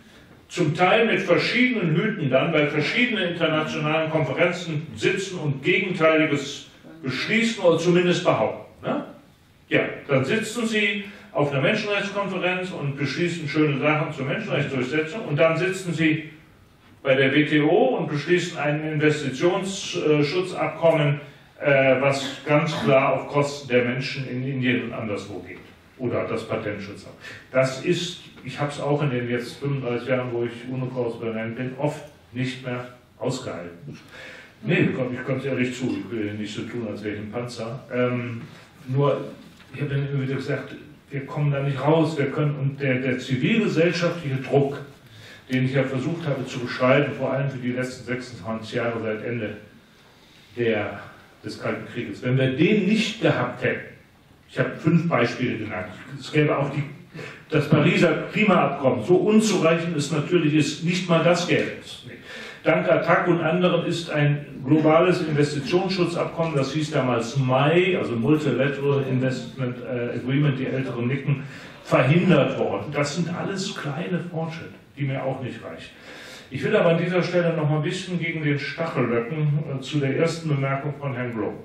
zum Teil mit verschiedenen Hüten dann bei verschiedenen internationalen Konferenzen sitzen und Gegenteiliges beschließen oder zumindest behaupten. Ne? Ja, dann sitzen sie auf einer Menschenrechtskonferenz und beschließen schöne Sachen zur Menschenrechtsdurchsetzung und dann sitzen sie bei der WTO und beschließen ein Investitionsschutzabkommen, was ganz klar auf Kosten der Menschen in Indien und anderswo geht. Oder das Patentschutzabkommen. Das ist, ich habe es auch in den jetzt 35 Jahren, wo ich UNO-Korrespondent bin, oft nicht mehr ausgehalten. Nee, ich konnte es ehrlich zu, ich will nicht so tun, als wäre ich ein Panzer. Nur, ich habe dann immer wieder gesagt, wir kommen da nicht raus, wir können, und der zivilgesellschaftliche Druck, den ich ja versucht habe zu beschreiben, vor allem für die letzten 26 Jahre seit Ende des Kalten Krieges, wenn wir den nicht gehabt hätten, ich habe 5 Beispiele genannt, es gäbe auch das Pariser Klimaabkommen, so unzureichend es natürlich ist, nicht mal das gäbe es. Dank ATTAC und anderen ist ein globales Investitionsschutzabkommen, das hieß damals MAI, also Multilateral Investment Agreement, die Älteren nicken, verhindert worden. Das sind alles kleine Fortschritte, die mir auch nicht reichen. Ich will aber an dieser Stelle noch mal ein bisschen gegen den Stachel löcken zu der ersten Bemerkung von Herrn Glock.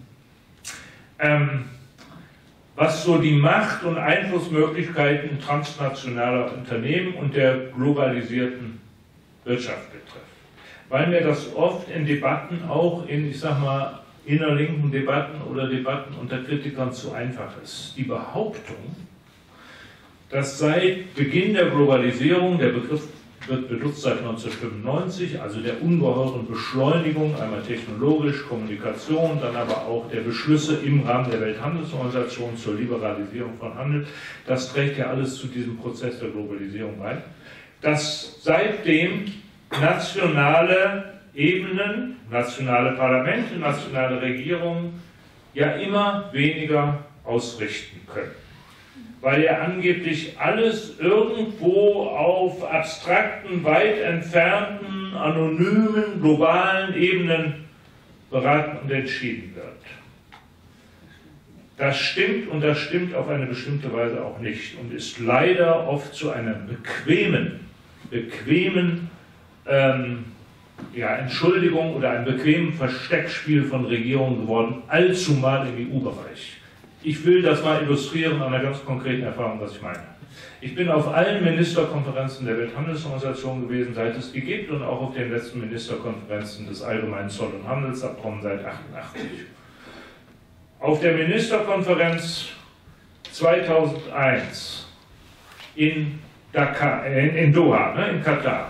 Was so die Macht- und Einflussmöglichkeiten transnationaler Unternehmen und der globalisierten Wirtschaft betrifft. Weil mir das oft in Debatten, auch in, ich sag mal, innerlinken Debatten oder Debatten unter Kritikern zu einfach ist. Die Behauptung, dass seit Beginn der Globalisierung, der Begriff wird benutzt seit 1995, also der ungeheuren Beschleunigung, einmal technologisch, Kommunikation, dann aber auch der Beschlüsse im Rahmen der Welthandelsorganisation zur Liberalisierung von Handel, das trägt ja alles zu diesem Prozess der Globalisierung bei, dass seitdem nationale Ebenen, nationale Parlamente, nationale Regierungen ja immer weniger ausrichten können. Weil ja angeblich alles irgendwo auf abstrakten, weit entfernten, anonymen, globalen Ebenen beraten und entschieden wird. Das stimmt und das stimmt auf eine bestimmte Weise auch nicht und ist leider oft zu einer bequemen Entschuldigung oder einem bequemen Versteckspiel von Regierungen geworden, allzumal im EU-Bereich. Ich will das mal illustrieren an einer ganz konkreten Erfahrung, was ich meine. Ich bin auf allen Ministerkonferenzen der Welthandelsorganisation gewesen, seit es die gibt, und auch auf den letzten Ministerkonferenzen des Allgemeinen Zoll- und Handelsabkommens seit 1988. Auf der Ministerkonferenz 2001 in Doha, in Katar,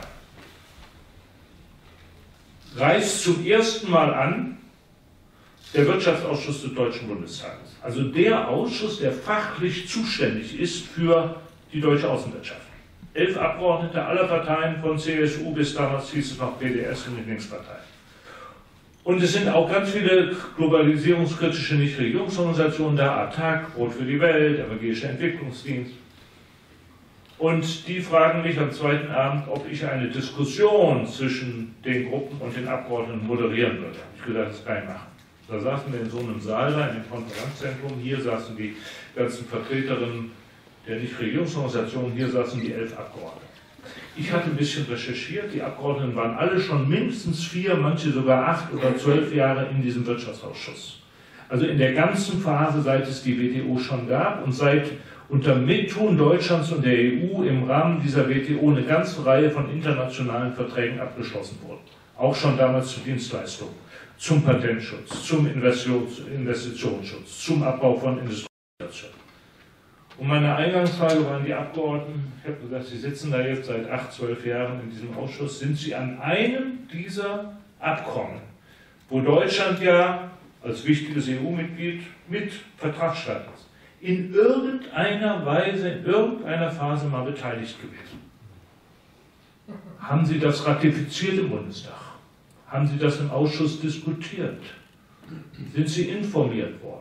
reist zum ersten Mal an der Wirtschaftsausschuss des Deutschen Bundestages. Also der Ausschuss, der fachlich zuständig ist für die deutsche Außenwirtschaft. 11 Abgeordnete aller Parteien, von CSU bis damals hieß es noch PDS und die Linkspartei. Und es sind auch ganz viele globalisierungskritische Nichtregierungsorganisationen da, ATTAC, Brot für die Welt, Evangelischer Entwicklungsdienst. Und die fragen mich am zweiten Abend, ob ich eine Diskussion zwischen den Gruppen und den Abgeordneten moderieren würde. Ich gesagt, das kann ich machen. Da saßen wir in so einem Saal da, in dem Konferenzzentrum. Hier saßen die ganzen Vertreterinnen der Nichtregierungsorganisationen, hier saßen die 11 Abgeordneten. Ich hatte ein bisschen recherchiert, die Abgeordneten waren alle schon mindestens 4, manche sogar 8 oder 12 Jahre in diesem Wirtschaftsausschuss. Also in der ganzen Phase, seit es die WTO schon gab und seit unter Mittun Deutschlands und der EU im Rahmen dieser WTO eine ganze Reihe von internationalen Verträgen abgeschlossen wurden. Auch schon damals zu Dienstleistungen, zum Patentschutz, zum Investitionsschutz, zum Abbau von Industriewirtschaft. Und meine Eingangsfrage waren die Abgeordneten, ich habe gesagt, Sie sitzen da jetzt seit 8, 12 Jahren in diesem Ausschuss, sind Sie an einem dieser Abkommen, wo Deutschland ja als wichtiges EU-Mitglied mit Vertragsstaat ist, in irgendeiner Weise, in irgendeiner Phase mal beteiligt gewesen? Haben Sie das ratifiziert im Bundestag? Haben Sie das im Ausschuss diskutiert? Sind Sie informiert worden?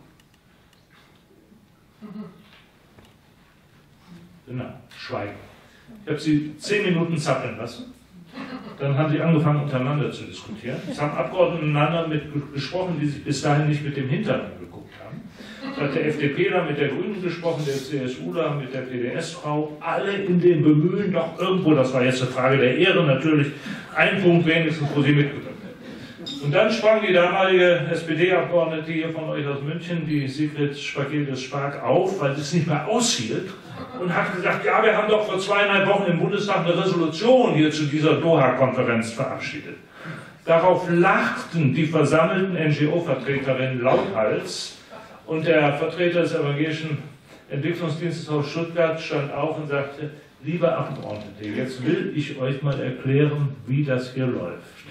Genau, Schweigen. Ich habe Sie 10 Minuten zappeln lassen. Dann haben Sie angefangen, untereinander zu diskutieren. Es haben Abgeordnete miteinander gesprochen, die sich bis dahin nicht mit dem Hintern angeguckt haben, Da hat der FDPler mit der Grünen gesprochen, der CSUler mit der PDS-Frau, alle in dem Bemühen, doch irgendwo, das war jetzt eine Frage der Ehre natürlich, einen Punkt wenigstens, wo sie mitgewirkt hätten. Und dann sprang die damalige SPD-Abgeordnete hier von euch aus München, die Sigrid Spagiris-Spark, auf, weil sie es nicht mehr aushielt und hat gesagt, ja, wir haben doch vor 2,5 Wochen im Bundestag eine Resolution hier zu dieser Doha-Konferenz verabschiedet. Darauf lachten die versammelten NGO-Vertreterinnen lauthals und der Vertreter des Evangelischen Entwicklungsdienstes aus Stuttgart stand auf und sagte, liebe Abgeordnete, jetzt will ich euch mal erklären, wie das hier läuft.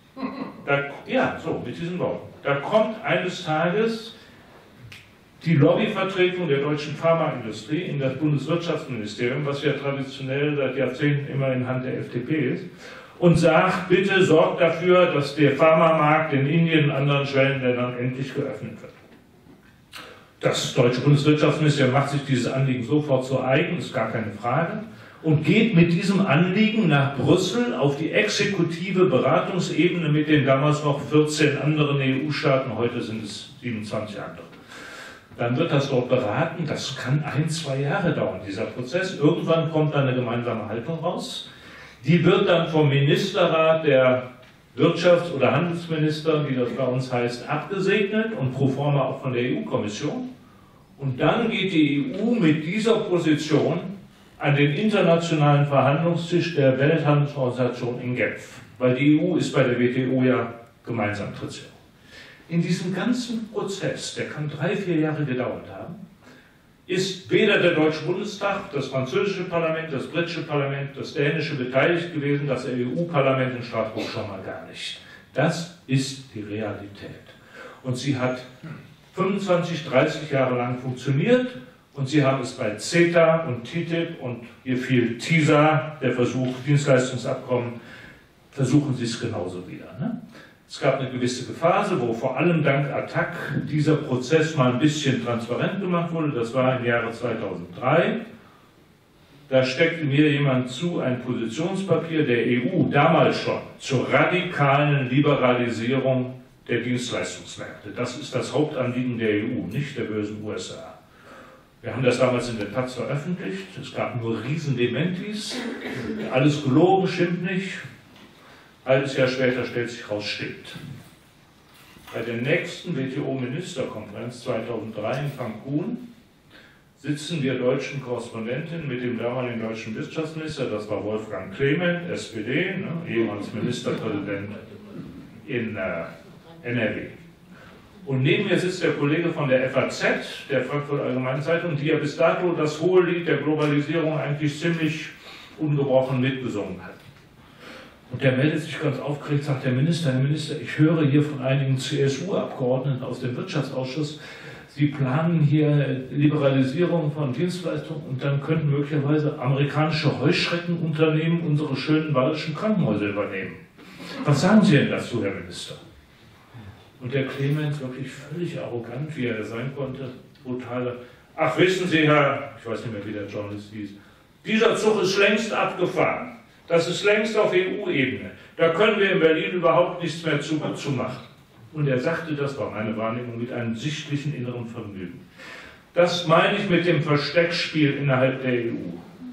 Ja, so, mit diesen Worten. Da kommt eines Tages die Lobbyvertretung der deutschen Pharmaindustrie in das Bundeswirtschaftsministerium, was ja traditionell seit Jahrzehnten immer in Hand der FDP ist, und sagt, bitte sorgt dafür, dass der Pharmamarkt in Indien und anderen Schwellenländern endlich geöffnet wird. Das deutsche Bundeswirtschaftsministerium macht sich dieses Anliegen sofort zu eigen, ist gar keine Frage, und geht mit diesem Anliegen nach Brüssel auf die exekutive Beratungsebene mit den damals noch 14 anderen EU-Staaten, heute sind es 27 andere. Dann wird das dort beraten, das kann 1-2 Jahre dauern, dieser Prozess. Irgendwann kommt dann eine gemeinsame Haltung raus. Die wird dann vom Ministerrat der Wirtschafts- oder Handelsminister, wie das bei uns heißt, abgesegnet und pro forma auch von der EU-Kommission. Und dann geht die EU mit dieser Position an den internationalen Verhandlungstisch der Welthandelsorganisation in Genf. Weil die EU ist bei der WTO ja gemeinsam Trittsführer. In diesem ganzen Prozess, der kann 3-4 Jahre gedauert haben, ist weder der Deutsche Bundestag, das französische Parlament, das britische Parlament, das dänische beteiligt gewesen, das EU-Parlament in Straßburg schon mal gar nicht. Das ist die Realität. Und sie hat 25, 30 Jahre lang funktioniert und sie haben es bei CETA und TTIP und hier fiel TISA, der Versuch, Dienstleistungsabkommen, versuchen sie es genauso wieder. Ne? Es gab eine gewisse Phase, wo vor allem dank Attac dieser Prozess mal ein bisschen transparent gemacht wurde. Das war im Jahre 2003. Da steckte mir jemand zu, ein Positionspapier der EU, damals schon, zur radikalen Liberalisierung der Dienstleistungsmärkte. Das ist das Hauptanliegen der EU, nicht der bösen USA. Wir haben das damals in der Taz veröffentlicht. Es gab nur Riesen-Dementis. Alles gelogen, stimmt nicht. Ein halbes Jahr später stellt sich raus, stimmt. Bei der nächsten WTO-Ministerkonferenz 2003 in Cancun sitzen wir deutschen Korrespondentinnen mit dem damaligen deutschen Wirtschaftsminister, das war Wolfgang Clement, SPD, ne, ehemals Ministerpräsident in NRW. Und neben mir sitzt der Kollege von der FAZ, der Frankfurter Allgemeinen Zeitung, die ja bis dato das Hohelied der Globalisierung eigentlich ziemlich ungebrochen mitgesungen hat. Und der meldet sich ganz aufgeregt, sagt der Minister, Herr Minister, ich höre hier von einigen CSU-Abgeordneten aus dem Wirtschaftsausschuss, Sie planen hier Liberalisierung von Dienstleistungen und dann könnten möglicherweise amerikanische Heuschreckenunternehmen unsere schönen bayerischen Krankenhäuser übernehmen. Was sagen Sie denn dazu, Herr Minister? Und der Clement, wirklich völlig arrogant, wie er sein konnte, brutale, ach wissen Sie, Herr, ich weiß nicht mehr, wie der Journalist hieß, dieser Zug ist längst abgefahren. Das ist längst auf EU-Ebene. Da können wir in Berlin überhaupt nichts mehr zu machen. Und er sagte, das war meine Wahrnehmung, mit einem sichtlichen inneren Vergnügen. Das meine ich mit dem Versteckspiel innerhalb der EU.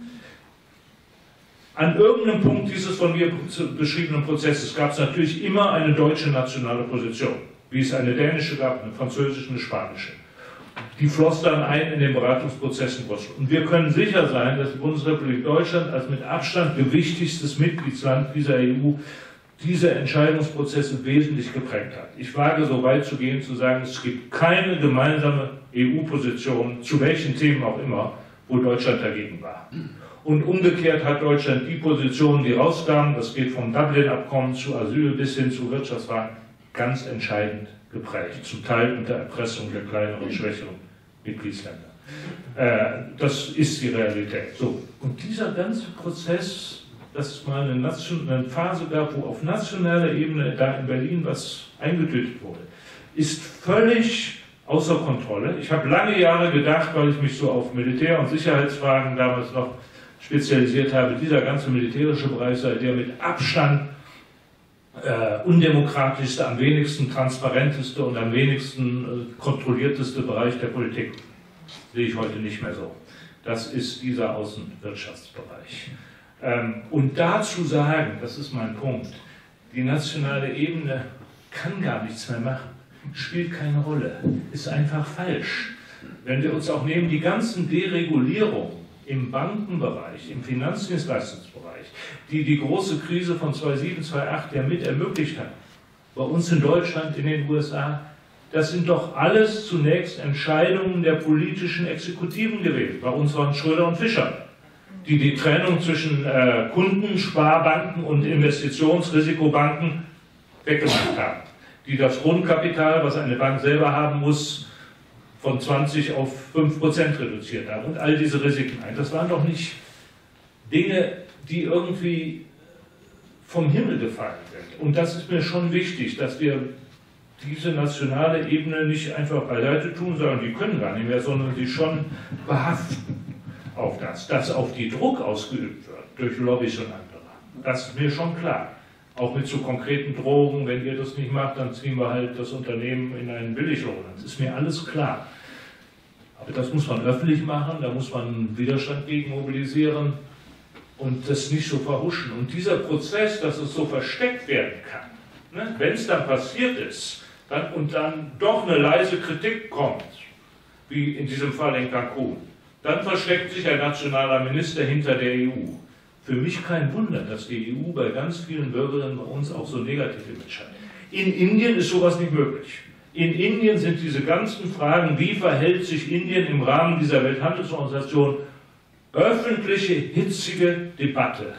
An irgendeinem Punkt dieses von mir beschriebenen Prozesses gab es natürlich immer eine deutsche nationale Position, wie es eine dänische gab, eine französische, eine spanische. Die floss dann ein in den Beratungsprozess in Brüssel. Und wir können sicher sein, dass die Bundesrepublik Deutschland als mit Abstand gewichtigstes Mitgliedsland dieser EU diese Entscheidungsprozesse wesentlich geprägt hat. Ich wage so weit zu gehen, zu sagen, es gibt keine gemeinsame EU-Position, zu welchen Themen auch immer, wo Deutschland dagegen war. Und umgekehrt hat Deutschland die Positionen, die rauskamen, das geht vom Dublin-Abkommen zu Asyl bis hin zu Wirtschaftsfragen, ganz entscheidend geprägt, zum Teil unter Erpressung der kleineren, schwächeren Mitgliedsländer. Das ist die Realität. So. Und dieser ganze Prozess, dass es mal eine Phase gab, wo auf nationaler Ebene da in Berlin was eingetütet wurde, ist völlig außer Kontrolle. Ich habe lange Jahre gedacht, weil ich mich so auf Militär- und Sicherheitsfragen damals noch spezialisiert habe, dieser ganze militärische Bereich sei der mit Abstand undemokratischste, am wenigsten transparenteste und am wenigsten kontrollierteste Bereich der Politik. Sehe ich heute nicht mehr so. Das ist dieser Außenwirtschaftsbereich. Und dazu sagen, das ist mein Punkt, die nationale Ebene kann gar nichts mehr machen, spielt keine Rolle, ist einfach falsch. Wenn wir uns auch nehmen, die ganzen Deregulierungen im Bankenbereich, im Finanzdienstleistungsbereich, die große Krise von 2007, 2008 ja mit ermöglicht hat, bei uns in Deutschland, in den USA, das sind doch alles zunächst Entscheidungen der politischen Exekutiven gewesen. Bei uns waren Schröder und Fischer, die die Trennung zwischen Kundensparbanken und Investitionsrisikobanken weggemacht haben, die das Grundkapital, was eine Bank selber haben muss, von 20 auf 5% reduziert haben und all diese Risiken ein. Das waren doch nicht Dinge, die irgendwie vom Himmel gefallen sind. Und das ist mir schon wichtig, dass wir diese nationale Ebene nicht einfach beiseite tun, sondern die können gar nicht mehr, sondern sie schon behaften auf das, dass auf die Druck ausgeübt wird durch Lobbys und andere. Das ist mir schon klar. Auch mit so konkreten Drohungen, wenn ihr das nicht macht, dann ziehen wir halt das Unternehmen in einen Billiglohn. Das ist mir alles klar. Aber das muss man öffentlich machen, da muss man Widerstand gegen mobilisieren und das nicht so verhuschen. Und dieser Prozess, dass es so versteckt werden kann, ne, wenn es dann passiert ist und dann doch eine leise Kritik kommt, wie in diesem Fall in Cancun, dann versteckt sich ein nationaler Minister hinter der EU. Für mich kein Wunder, dass die EU bei ganz vielen Bürgerinnen bei uns auch so negativ Image hat. In Indien ist sowas nicht möglich. In Indien sind diese ganzen Fragen, wie verhält sich Indien im Rahmen dieser Welthandelsorganisation, öffentliche, hitzige Debatte.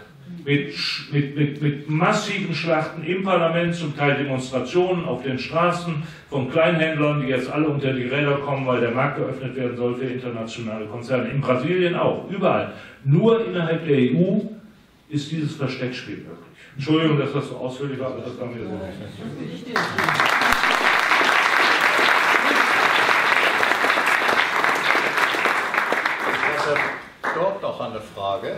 Mit massiven Schlachten im Parlament, zum Teil Demonstrationen auf den Straßen von Kleinhändlern, die jetzt alle unter die Räder kommen, weil der Markt geöffnet werden soll für internationale Konzerne. In Brasilien auch, überall. Nur innerhalb der EU ist dieses Versteckspiel möglich. Entschuldigung, dass das so ausführlich war, aber das war mir so wichtig. Dort noch eine Frage.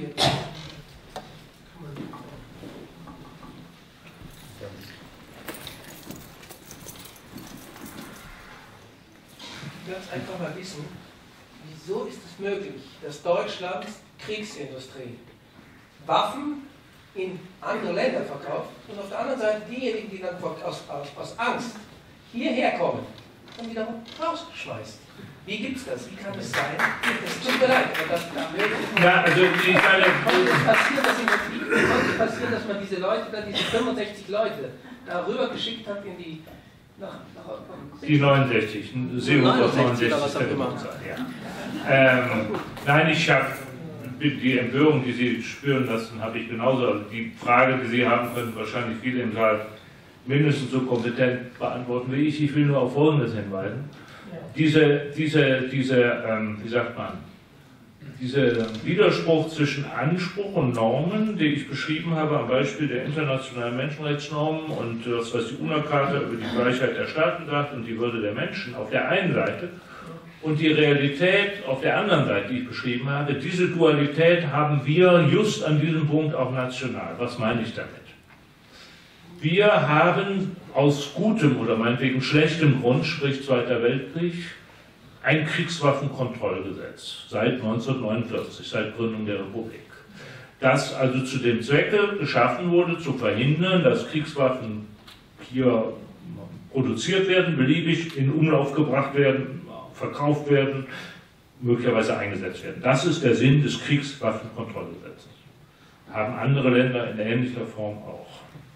Ich will einfach mal wissen, wieso ist es möglich, dass Deutschland Kriegsindustrie, Waffen in andere Länder verkauft und auf der anderen Seite diejenigen, die dann aus Angst hierher kommen und wiederum rausschmeißt. Wie gibt es das? Wie kann es sein? Das tut mir leid, aber das ja, also wie konnte es passieren, dass man diese Leute, dann diese 65 Leute, darüber geschickt hat in die die 69, Seehofer 69 könnte man sagen, ja. Nein, ich habe die Empörung, die Sie spüren lassen, habe ich genauso. Also die Frage, die Sie haben, können wahrscheinlich viele im Saal mindestens so kompetent beantworten wie ich. Ich will nur auf Folgendes hinweisen. Wie sagt man, dieser Widerspruch zwischen Anspruch und Normen, die ich beschrieben habe am Beispiel der internationalen Menschenrechtsnormen und das, was die UNO-Charta über die Gleichheit der Staaten sagt und die Würde der Menschen auf der einen Seite und die Realität auf der anderen Seite, die ich beschrieben habe, diese Dualität haben wir just an diesem Punkt auch national. Was meine ich damit? Wir haben aus gutem oder meinetwegen schlechtem Grund, sprich Zweiter Weltkrieg, ein Kriegswaffenkontrollgesetz seit 1949, seit Gründung der Republik, das also zu dem Zwecke geschaffen wurde, zu verhindern, dass Kriegswaffen hier produziert werden, beliebig in Umlauf gebracht werden, verkauft werden, möglicherweise eingesetzt werden. Das ist der Sinn des Kriegswaffenkontrollgesetzes. Haben andere Länder in ähnlicher Form auch.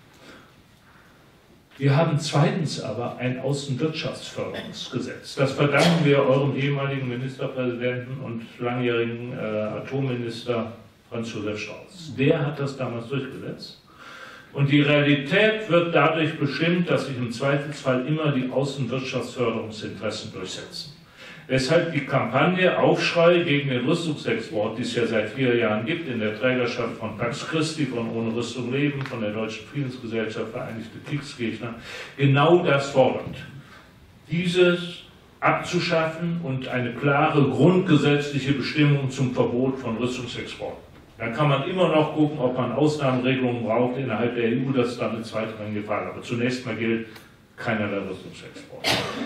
Wir haben zweitens aber ein Außenwirtschaftsförderungsgesetz. Das verdanken wir eurem ehemaligen Ministerpräsidenten und langjährigen Atomminister Franz Josef Strauß. Der hat das damals durchgesetzt. Und die Realität wird dadurch bestimmt, dass sich im Zweifelsfall immer die Außenwirtschaftsförderungsinteressen durchsetzen. Weshalb die Kampagne Aufschrei gegen den Rüstungsexport, die es ja seit 4 Jahren gibt, in der Trägerschaft von Pax Christi, von Ohne Rüstung Leben, von der Deutschen Friedensgesellschaft, Vereinigte Kriegsgegner, genau das fordert. Dieses abzuschaffen und eine klare grundgesetzliche Bestimmung zum Verbot von Rüstungsexporten Dann kann man immer noch gucken, ob man Ausnahmeregelungen braucht innerhalb der EU, das ist dann eine zweitrangige Frage. Aber zunächst mal gilt keinerlei Rüstungsexport.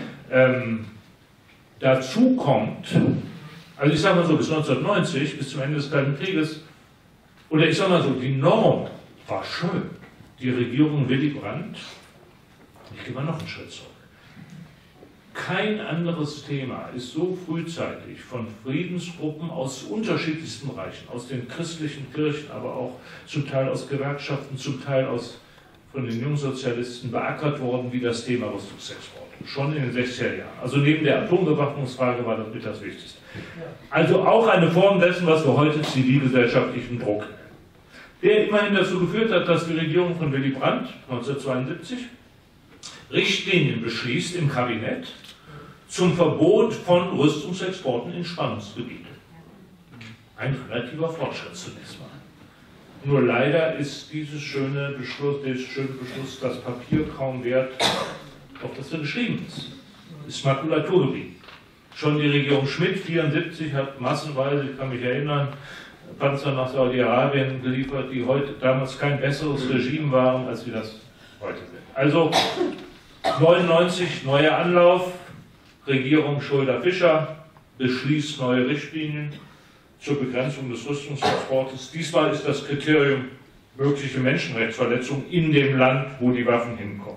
Dazu kommt, also ich sage mal so, bis 1990, bis zum Ende des Kalten Krieges, oder ich sage mal so, die Norm war schön. Die Regierung Willy Brandt, ich gehe mal noch einen Schritt zurück. Kein anderes Thema ist so frühzeitig von Friedensgruppen aus unterschiedlichsten Bereichen, aus den christlichen Kirchen, aber auch zum Teil aus Gewerkschaften, zum Teil von den Jungsozialisten beackert worden wie das Thema Rüstungsexport. Schon in den 60er Jahren. Also neben der Atombewaffnungsfrage war das mit das Wichtigste. Also auch eine Form dessen, was wir heute zivilgesellschaftlichen Druck nennen. Der immerhin dazu geführt hat, dass die Regierung von Willy Brandt 1972 Richtlinien beschließt im Kabinett zum Verbot von Rüstungsexporten in Spannungsgebiete. Ein relativer Fortschritt zunächst mal. Nur leider ist dieser schöne Beschluss das Papier kaum wert, auf das er geschrieben ist. Ist Makulatur geblieben. Schon die Regierung Schmidt 1974 hat massenweise, ich kann mich erinnern, Panzer nach Saudi-Arabien geliefert, die damals kein besseres Regime waren, als wir das heute sind. Also 1999, neuer Anlauf, Regierung Schröder-Fischer beschließt neue Richtlinien zur Begrenzung des Rüstungsexportes. Diesmal ist das Kriterium mögliche Menschenrechtsverletzung in dem Land, wo die Waffen hinkommen.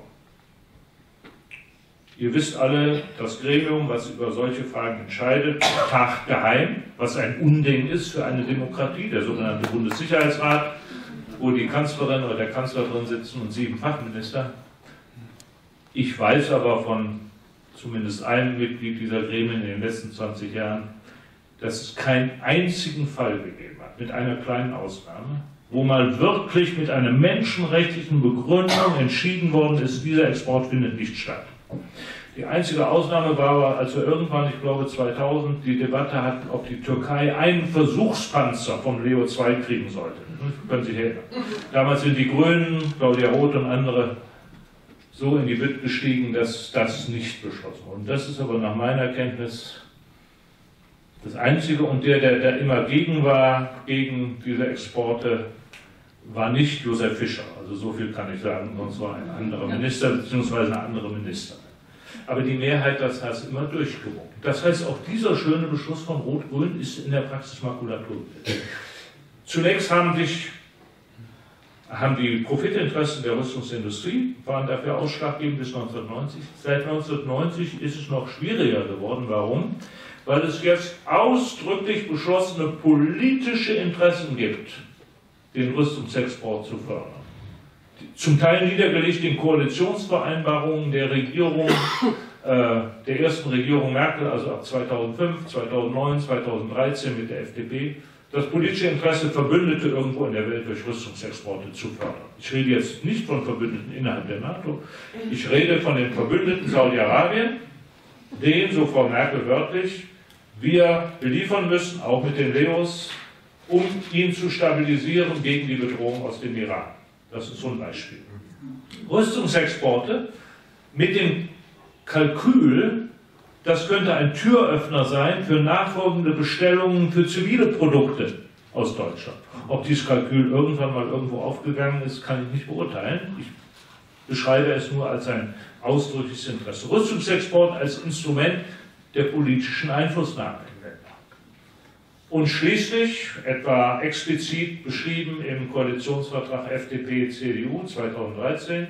Ihr wisst alle, das Gremium, was über solche Fragen entscheidet, tagt geheim, was ein Unding ist für eine Demokratie, der sogenannte Bundessicherheitsrat, wo die Kanzlerin oder der Kanzler drin sitzen und 7 Fachminister. Ich weiß aber von zumindest einem Mitglied dieser Gremien in den letzten 20 Jahren, dass es keinen einzigen Fall gegeben hat, mit einer kleinen Ausnahme, wo mal wirklich mit einer menschenrechtlichen Begründung entschieden worden ist, dieser Export findet nicht statt. Die einzige Ausnahme war aber, als wir irgendwann, ich glaube 2000, die Debatte hatten, ob die Türkei einen Versuchspanzer vom Leo 2 kriegen sollte. Können Sie sich erinnern. Damals sind die Grünen, Claudia Roth und andere so in die Bütt gestiegen, dass das nicht beschlossen wurde. Und das ist aber nach meiner Kenntnis das Einzige. Und der immer gegen war, gegen diese Exporte, war nicht Josef Fischer. Also so viel kann ich sagen, sonst war ein anderer Minister bzw. eine andere Ministerin. Aber die Mehrheit, das heißt, immer durchgewunken. Das heißt, auch dieser schöne Beschluss von Rot-Grün ist in der Praxis Makulatur. Zunächst haben die Profitinteressen der Rüstungsindustrie, waren dafür ausschlaggebend bis 1990. Seit 1990 ist es noch schwieriger geworden. Warum? Weil es jetzt ausdrücklich beschlossene politische Interessen gibt, den Rüstungsexport zu fördern. Zum Teil niedergelegt in Koalitionsvereinbarungen der Regierung, der ersten Regierung Merkel, also ab 2005, 2009, 2013 mit der FDP, das politische Interesse, Verbündete irgendwo in der Welt durch Rüstungsexporte zu fördern. Ich rede jetzt nicht von Verbündeten innerhalb der NATO, ich rede von den Verbündeten Saudi-Arabien, denen, so Frau Merkel wörtlich, wir beliefern müssen, auch mit den Leos, um ihn zu stabilisieren gegen die Bedrohung aus dem Iran. Das ist so ein Beispiel. Rüstungsexporte mit dem Kalkül, das könnte ein Türöffner sein für nachfolgende Bestellungen für zivile Produkte aus Deutschland. Ob dieses Kalkül irgendwann mal irgendwo aufgegangen ist, kann ich nicht beurteilen. Ich beschreibe es nur als ein ausdrückliches Interesse. Rüstungsexport als Instrument der politischen Einflussnahme in Ländern. Und schließlich, etwa explizit beschrieben im Koalitionsvertrag FDP-CDU 2013,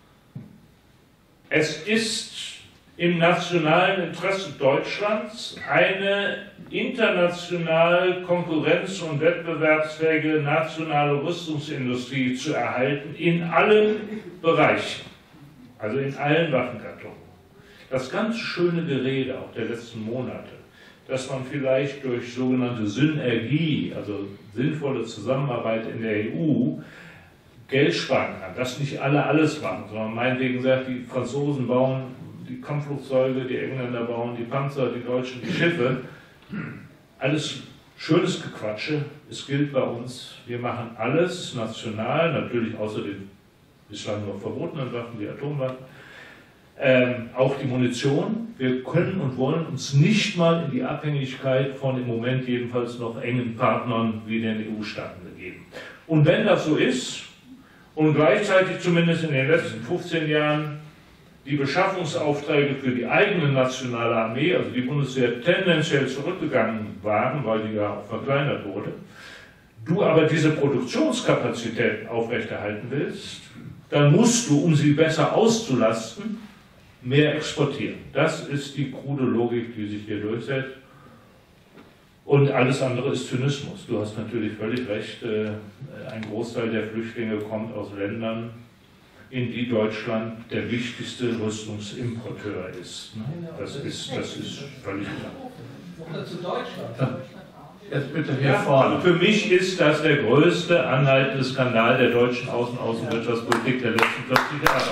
es ist im nationalen Interesse Deutschlands eine international konkurrenz- und wettbewerbsfähige nationale Rüstungsindustrie zu erhalten in allen Bereichen, also in allen Waffengattungen. Das ganz schöne Gerede auch der letzten Monate, dass man vielleicht durch sogenannte Synergie, also sinnvolle Zusammenarbeit in der EU, Geld sparen kann. Dass nicht alle alles machen, sondern meinetwegen sagt, die Franzosen bauen die Kampfflugzeuge, die Engländer bauen die Panzer, die Deutschen die Schiffe. Alles schönes Gequatsche. Es gilt bei uns, wir machen alles national, natürlich außer den bislang nur verbotenen Waffen, die Atomwaffen, auch die Munition. Wir können und wollen uns nicht mal in die Abhängigkeit von im Moment jedenfalls noch engen Partnern wie den EU-Staaten begeben. geben. Und wenn das so ist und gleichzeitig zumindest in den letzten 15 Jahren die Beschaffungsaufträge für die eigene nationale Armee, also die Bundeswehr, tendenziell zurückgegangen waren, weil die ja auch verkleinert wurde, du aber diese Produktionskapazitäten aufrechterhalten willst, dann musst du, um sie besser auszulasten, mehr exportieren. Das ist die krude Logik, die sich hier durchsetzt. Und alles andere ist Zynismus. Du hast natürlich völlig recht, ein Großteil der Flüchtlinge kommt aus Ländern, in die Deutschland der wichtigste Rüstungsimporteur ist. Das ist völlig klar. Oder zu Deutschland. Jetzt bitte hier vorne. Also für mich ist das der größte anhaltende Skandal der deutschen Außenwirtschaftspolitik der letzten 40 Jahre.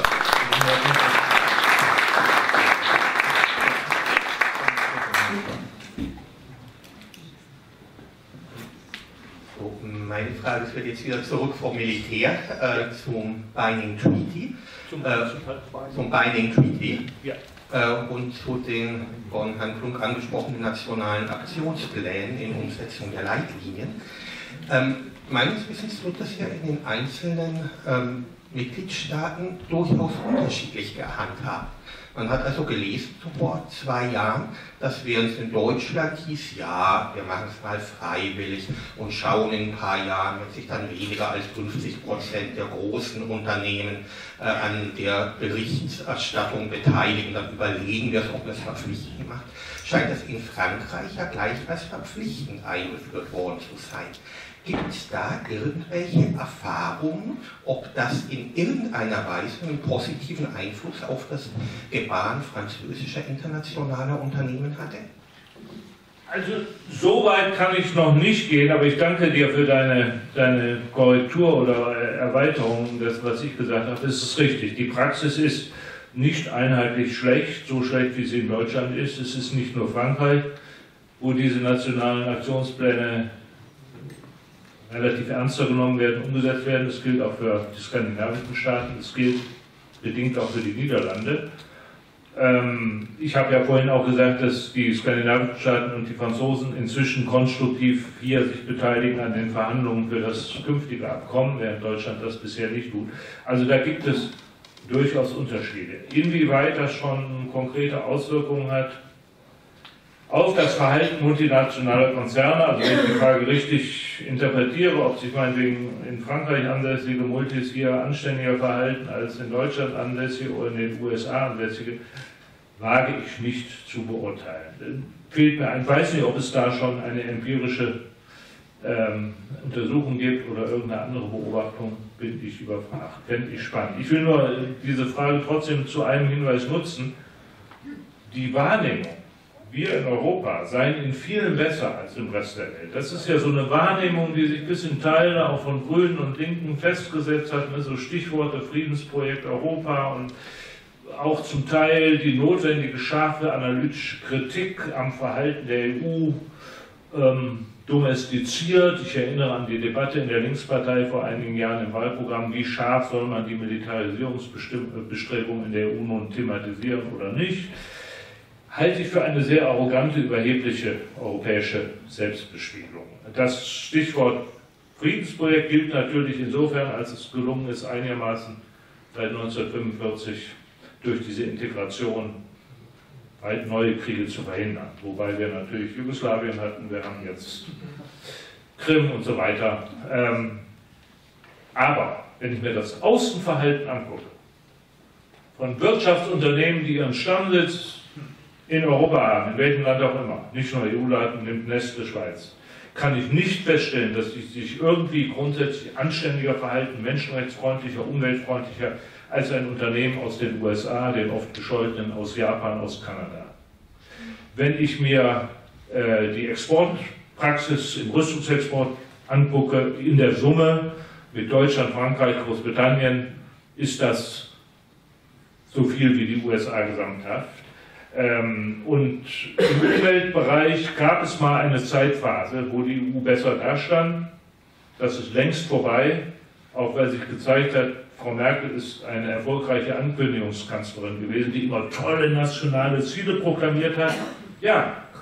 Meine Frage führt jetzt wieder zurück vom Militär zum Binding Treaty. Zum Binding Treaty. Ja. Und zu den von Herrn Klunk angesprochenen nationalen Aktionsplänen in Umsetzung der Leitlinien. Meines Wissens wird das ja in den einzelnen Mitgliedstaaten durchaus unterschiedlich gehandhabt. Man hat also gelesen vor 2 Jahren, dass während es in Deutschland hieß, ja, wir machen es mal freiwillig und schauen in ein paar Jahren, wenn sich dann weniger als 50% der großen Unternehmen an der Berichterstattung beteiligen, dann überlegen wir es, ob wir es verpflichtend macht, scheint das in Frankreich ja gleich als verpflichtend eingeführt worden zu sein. Gibt es da irgendwelche Erfahrungen, ob das in irgendeiner Weise einen positiven Einfluss auf das Gebaren französischer internationaler Unternehmen hatte? Also so weit kann ich noch nicht gehen, aber ich danke dir für deine Korrektur oder Erweiterung des, was ich gesagt habe. Das ist richtig. Die Praxis ist nicht einheitlich schlecht, so schlecht wie sie in Deutschland ist. Es ist nicht nur Frankreich, wo diese nationalen Aktionspläne relativ ernster genommen werden, umgesetzt werden. Das gilt auch für die skandinavischen Staaten, das gilt bedingt auch für die Niederlande. Ich habe ja vorhin auch gesagt, dass die skandinavischen Staaten und die Franzosen inzwischen konstruktiv hier sich beteiligen an den Verhandlungen für das künftige Abkommen, während Deutschland das bisher nicht tut. Also da gibt es durchaus Unterschiede. Inwieweit das schon konkrete Auswirkungen hat auf das Verhalten multinationaler Konzerne, also wenn ich die Frage richtig interpretiere, ob sich meinetwegen in Frankreich ansässige Multis hier anständiger verhalten als in Deutschland ansässige oder in den USA ansässige, wage ich nicht zu beurteilen. Fehlt mir ein, ich weiß nicht, ob es da schon eine empirische Untersuchung gibt oder irgendeine andere Beobachtung, bin ich überfragt. Fände ich spannend. Ich will nur diese Frage trotzdem zu einem Hinweis nutzen. Die Wahrnehmung, wir in Europa seien in vielen besser als im Rest der Welt. Das ist ja so eine Wahrnehmung, die sich bis in Teile auch von Grünen und Linken festgesetzt hat, mit so Stichworte Friedensprojekt Europa und auch zum Teil die notwendige scharfe analytische Kritik am Verhalten der EU domestiziert. Ich erinnere an die Debatte in der Linkspartei vor einigen Jahren im Wahlprogramm, wie scharf soll man die Militarisierungsbestrebungen in der EU nun thematisieren oder nicht. Halte ich für eine sehr arrogante, überhebliche europäische Selbstbespiegelung. Das Stichwort Friedensprojekt gilt natürlich insofern, als es gelungen ist, einigermaßen seit 1945 durch diese Integration weit neue Kriege zu verhindern. Wobei wir natürlich Jugoslawien hatten, wir haben jetzt Krim und so weiter. Aber wenn ich mir das Außenverhalten angucke, von Wirtschaftsunternehmen, die ihren Stammsitz in Europa haben, in welchem Land auch immer, nicht nur EU-Land, nimmt Nestle Schweiz, kann ich nicht feststellen, dass sie sich irgendwie grundsätzlich anständiger verhalten, menschenrechtsfreundlicher, umweltfreundlicher als ein Unternehmen aus den USA, den oft gescholtenen aus Japan, aus Kanada. Wenn ich mir die Exportpraxis im Rüstungsexport angucke, in der Summe mit Deutschland, Frankreich, Großbritannien, ist das so viel wie die USA gesamthaft. Und im Umweltbereich gab es mal eine Zeitphase, wo die EU besser dastand. Das ist längst vorbei, auch weil sich gezeigt hat, Frau Merkel ist eine erfolgreiche Ankündigungskanzlerin gewesen, die immer tolle nationale Ziele proklamiert hat. Ja,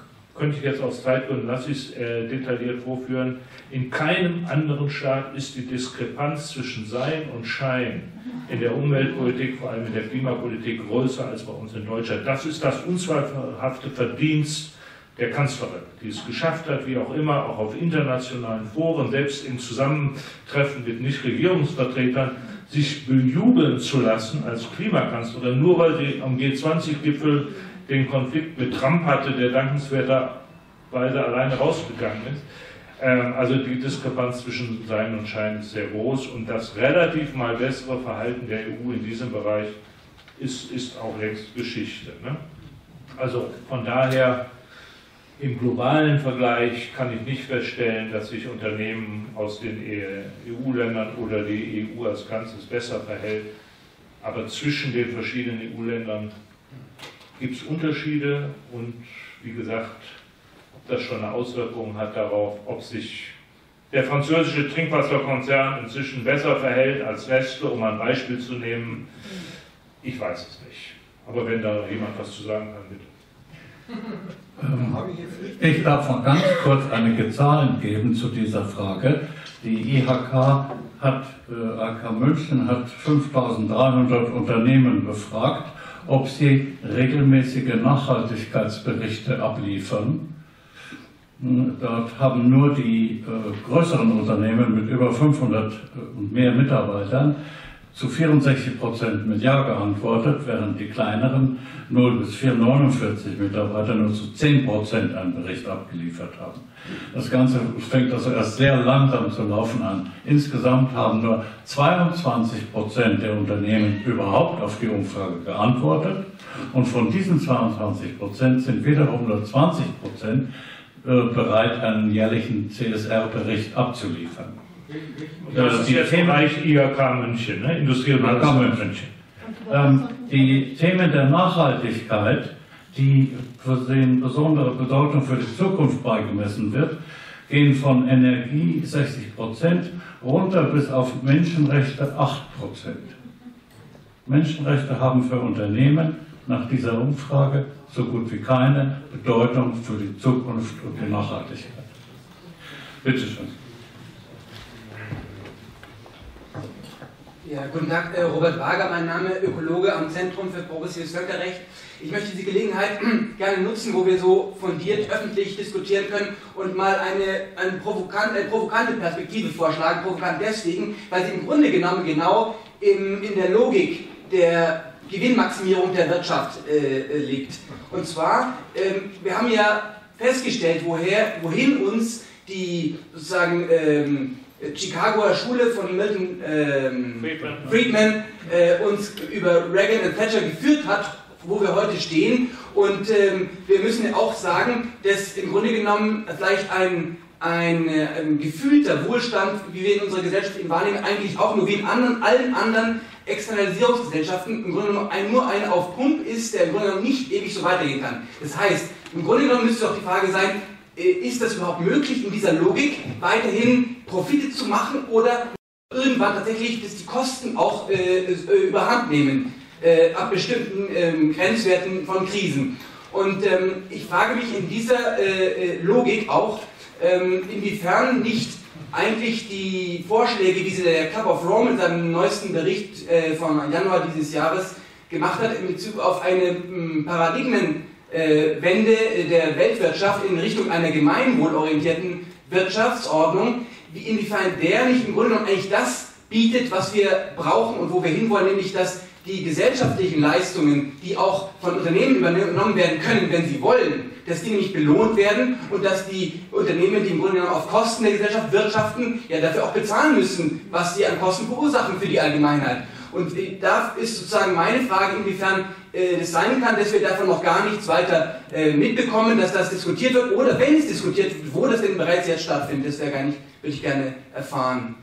könnte ich jetzt aus Zeitgründen, lasse ich es detailliert vorführen, in keinem anderen Staat ist die Diskrepanz zwischen Sein und Schein in der Umweltpolitik, vor allem in der Klimapolitik, größer als bei uns in Deutschland. Das ist das unzweifelhafte Verdienst der Kanzlerin, die es geschafft hat, wie auch immer, auch auf internationalen Foren, selbst in Zusammentreffen mit Nichtregierungsvertretern, sich bejubeln zu lassen als Klimakanzlerin, nur weil sie am G20-Gipfel den Konflikt mit Trump hatte, der dankenswerterweise alleine rausgegangen ist. Also die Diskrepanz zwischen Sein und Schein ist sehr groß und das relativ mal bessere Verhalten der EU in diesem Bereich ist auch längst Geschichte. Ne? Also von daher im globalen Vergleich kann ich nicht feststellen, dass sich Unternehmen aus den EU-Ländern oder die EU als Ganzes besser verhält. Aber zwischen den verschiedenen EU-Ländern gibt es Unterschiede und wie gesagt, ob das schon eine Auswirkung hat darauf, ob sich der französische Trinkwasserkonzern inzwischen besser verhält als Nestle, um ein Beispiel zu nehmen, ich weiß es nicht. Aber wenn da jemand was zu sagen kann, bitte. Ich darf mal ganz kurz einige Zahlen geben zu dieser Frage. Die IHK AK München hat 5.300 Unternehmen befragt, ob sie regelmäßige Nachhaltigkeitsberichte abliefern. Dort haben nur die größeren Unternehmen mit über 500 und mehr Mitarbeitern zu 64% mit Ja geantwortet, während die kleineren 0 bis 49 Mitarbeiter nur zu 10% einen Bericht abgeliefert haben. Das Ganze fängt also erst sehr langsam zu laufen an. Insgesamt haben nur 22% der Unternehmen überhaupt auf die Umfrage geantwortet und von diesen 22% sind wiederum nur 20% bereit, einen jährlichen CSR-Bericht abzuliefern. Das ist jetzt im Bereich IHK München, ne? Industrie- und Handelsmünchen. Die Themen der Nachhaltigkeit, die für denen besondere Bedeutung für die Zukunft beigemessen wird, gehen von Energie 60% runter bis auf Menschenrechte 8%. Menschenrechte haben für Unternehmen nach dieser Umfrage so gut wie keine Bedeutung für die Zukunft und die Nachhaltigkeit. Bitte schön. Ja, guten Tag, Robert Wager, mein Name, Ökologe am Zentrum für progressives Völkerrecht. Ich möchte die Gelegenheit gerne nutzen, wo wir so fundiert öffentlich diskutieren können und mal eine provokante Perspektive vorschlagen. Provokant deswegen, weil sie im Grunde genommen genau in der Logik der Gewinnmaximierung der Wirtschaft liegt. Und zwar, wir haben ja festgestellt, wohin uns die sozusagen Chicagoer Schule von Milton Friedman uns über Reagan und Thatcher geführt hat, wo wir heute stehen. Und wir müssen auch sagen, dass im Grunde genommen vielleicht ein gefühlter Wohlstand, wie wir in unserer Gesellschaft ihn wahrnehmen, eigentlich auch nur wie in allen anderen Externalisierungsgesellschaften im Grunde genommen nur ein auf Pump ist, der im Grunde genommen nicht ewig so weitergehen kann. Das heißt, im Grunde genommen müsste doch die Frage sein, ist das überhaupt möglich, in dieser Logik weiterhin Profite zu machen oder irgendwann tatsächlich, dass die Kosten auch überhand nehmen ab bestimmten Grenzwerten von Krisen? Und ich frage mich in dieser Logik auch, inwiefern nicht eigentlich die Vorschläge, die der Club of Rome in seinem neuesten Bericht von Januar dieses Jahres gemacht hat, in Bezug auf eine Paradigmenwende der Weltwirtschaft in Richtung einer gemeinwohlorientierten Wirtschaftsordnung, inwiefern der nicht im Grunde genommen eigentlich das bietet, was wir brauchen und wo wir hinwollen, nämlich dass die gesellschaftlichen Leistungen, die auch von Unternehmen übernommen werden können, wenn sie wollen, dass die nämlich belohnt werden und dass die Unternehmen, die im Grunde genommen auf Kosten der Gesellschaft wirtschaften, ja dafür auch bezahlen müssen, was sie an Kosten verursachen für die Allgemeinheit. Und da ist sozusagen meine Frage, inwiefern es sein kann, dass wir davon noch gar nichts weiter mitbekommen, dass das diskutiert wird, oder wenn es diskutiert wird, wo das denn bereits jetzt stattfindet, das würde ich gerne erfahren.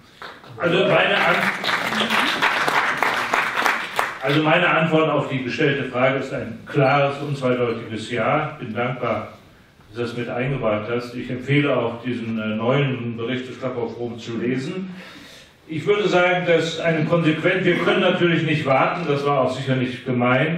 Also meine Antwort auf die gestellte Frage ist ein klares, unzweideutiges Ja. Ich bin dankbar, dass du das mit eingebracht hast. Ich empfehle auch, diesen neuen Bericht des Club of Rome zu lesen. Ich würde sagen, dass wir können natürlich nicht warten, das war auch sicher nicht gemein,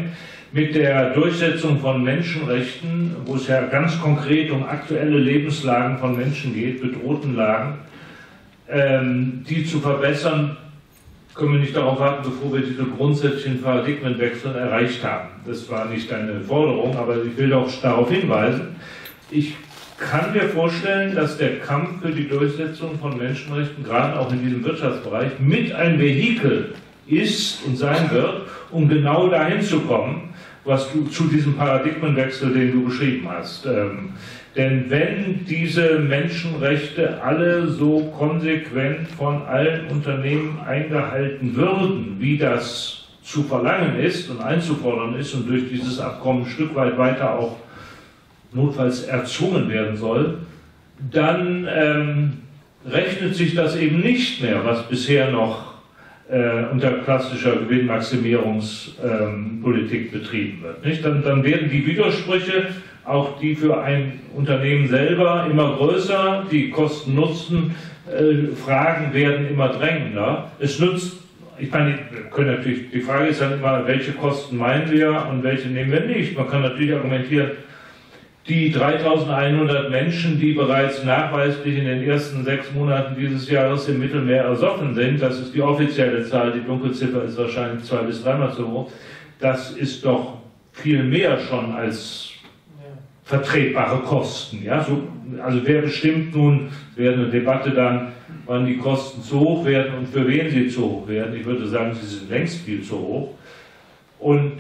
mit der Durchsetzung von Menschenrechten, wo es ja ganz konkret um aktuelle Lebenslagen von Menschen geht, bedrohten Lagen, die zu verbessern, können wir nicht darauf warten, bevor wir diese grundsätzlichen Paradigmenwechsel erreicht haben. Das war nicht eine Forderung, aber ich will doch darauf hinweisen. Ich kann mir vorstellen, dass der Kampf für die Durchsetzung von Menschenrechten, gerade auch in diesem Wirtschaftsbereich, mit ein Vehikel ist und sein wird, um genau dahin zu kommen, was du zu diesem Paradigmenwechsel, den du beschrieben hast. Denn wenn diese Menschenrechte alle so konsequent von allen Unternehmen eingehalten würden, wie das zu verlangen ist und einzufordern ist und durch dieses Abkommen ein Stück weit weiter auch notfalls erzwungen werden soll, dann rechnet sich das eben nicht mehr, was bisher noch unter klassischer Gewinnmaximierungspolitik betrieben wird. Nicht? Dann werden die Widersprüche, auch die für ein Unternehmen selber, immer größer, die Kosten-Nutzen-Fragen werden immer drängender. Es nützt, ich meine, wir können natürlich, die Frage ist dann immer, welche Kosten meinen wir und welche nehmen wir nicht. Man kann natürlich argumentieren, die 3.100 Menschen, die bereits nachweislich in den ersten 6 Monaten dieses Jahres im Mittelmeer ersoffen sind, das ist die offizielle Zahl, die Dunkelziffer ist wahrscheinlich 2- bis 3-mal so hoch, das ist doch viel mehr schon als vertretbare Kosten. Ja? So, also wer bestimmt nun, es wäre eine Debatte dann, wann die Kosten zu hoch werden und für wen sie zu hoch werden. Ich würde sagen, sie sind längst viel zu hoch. Und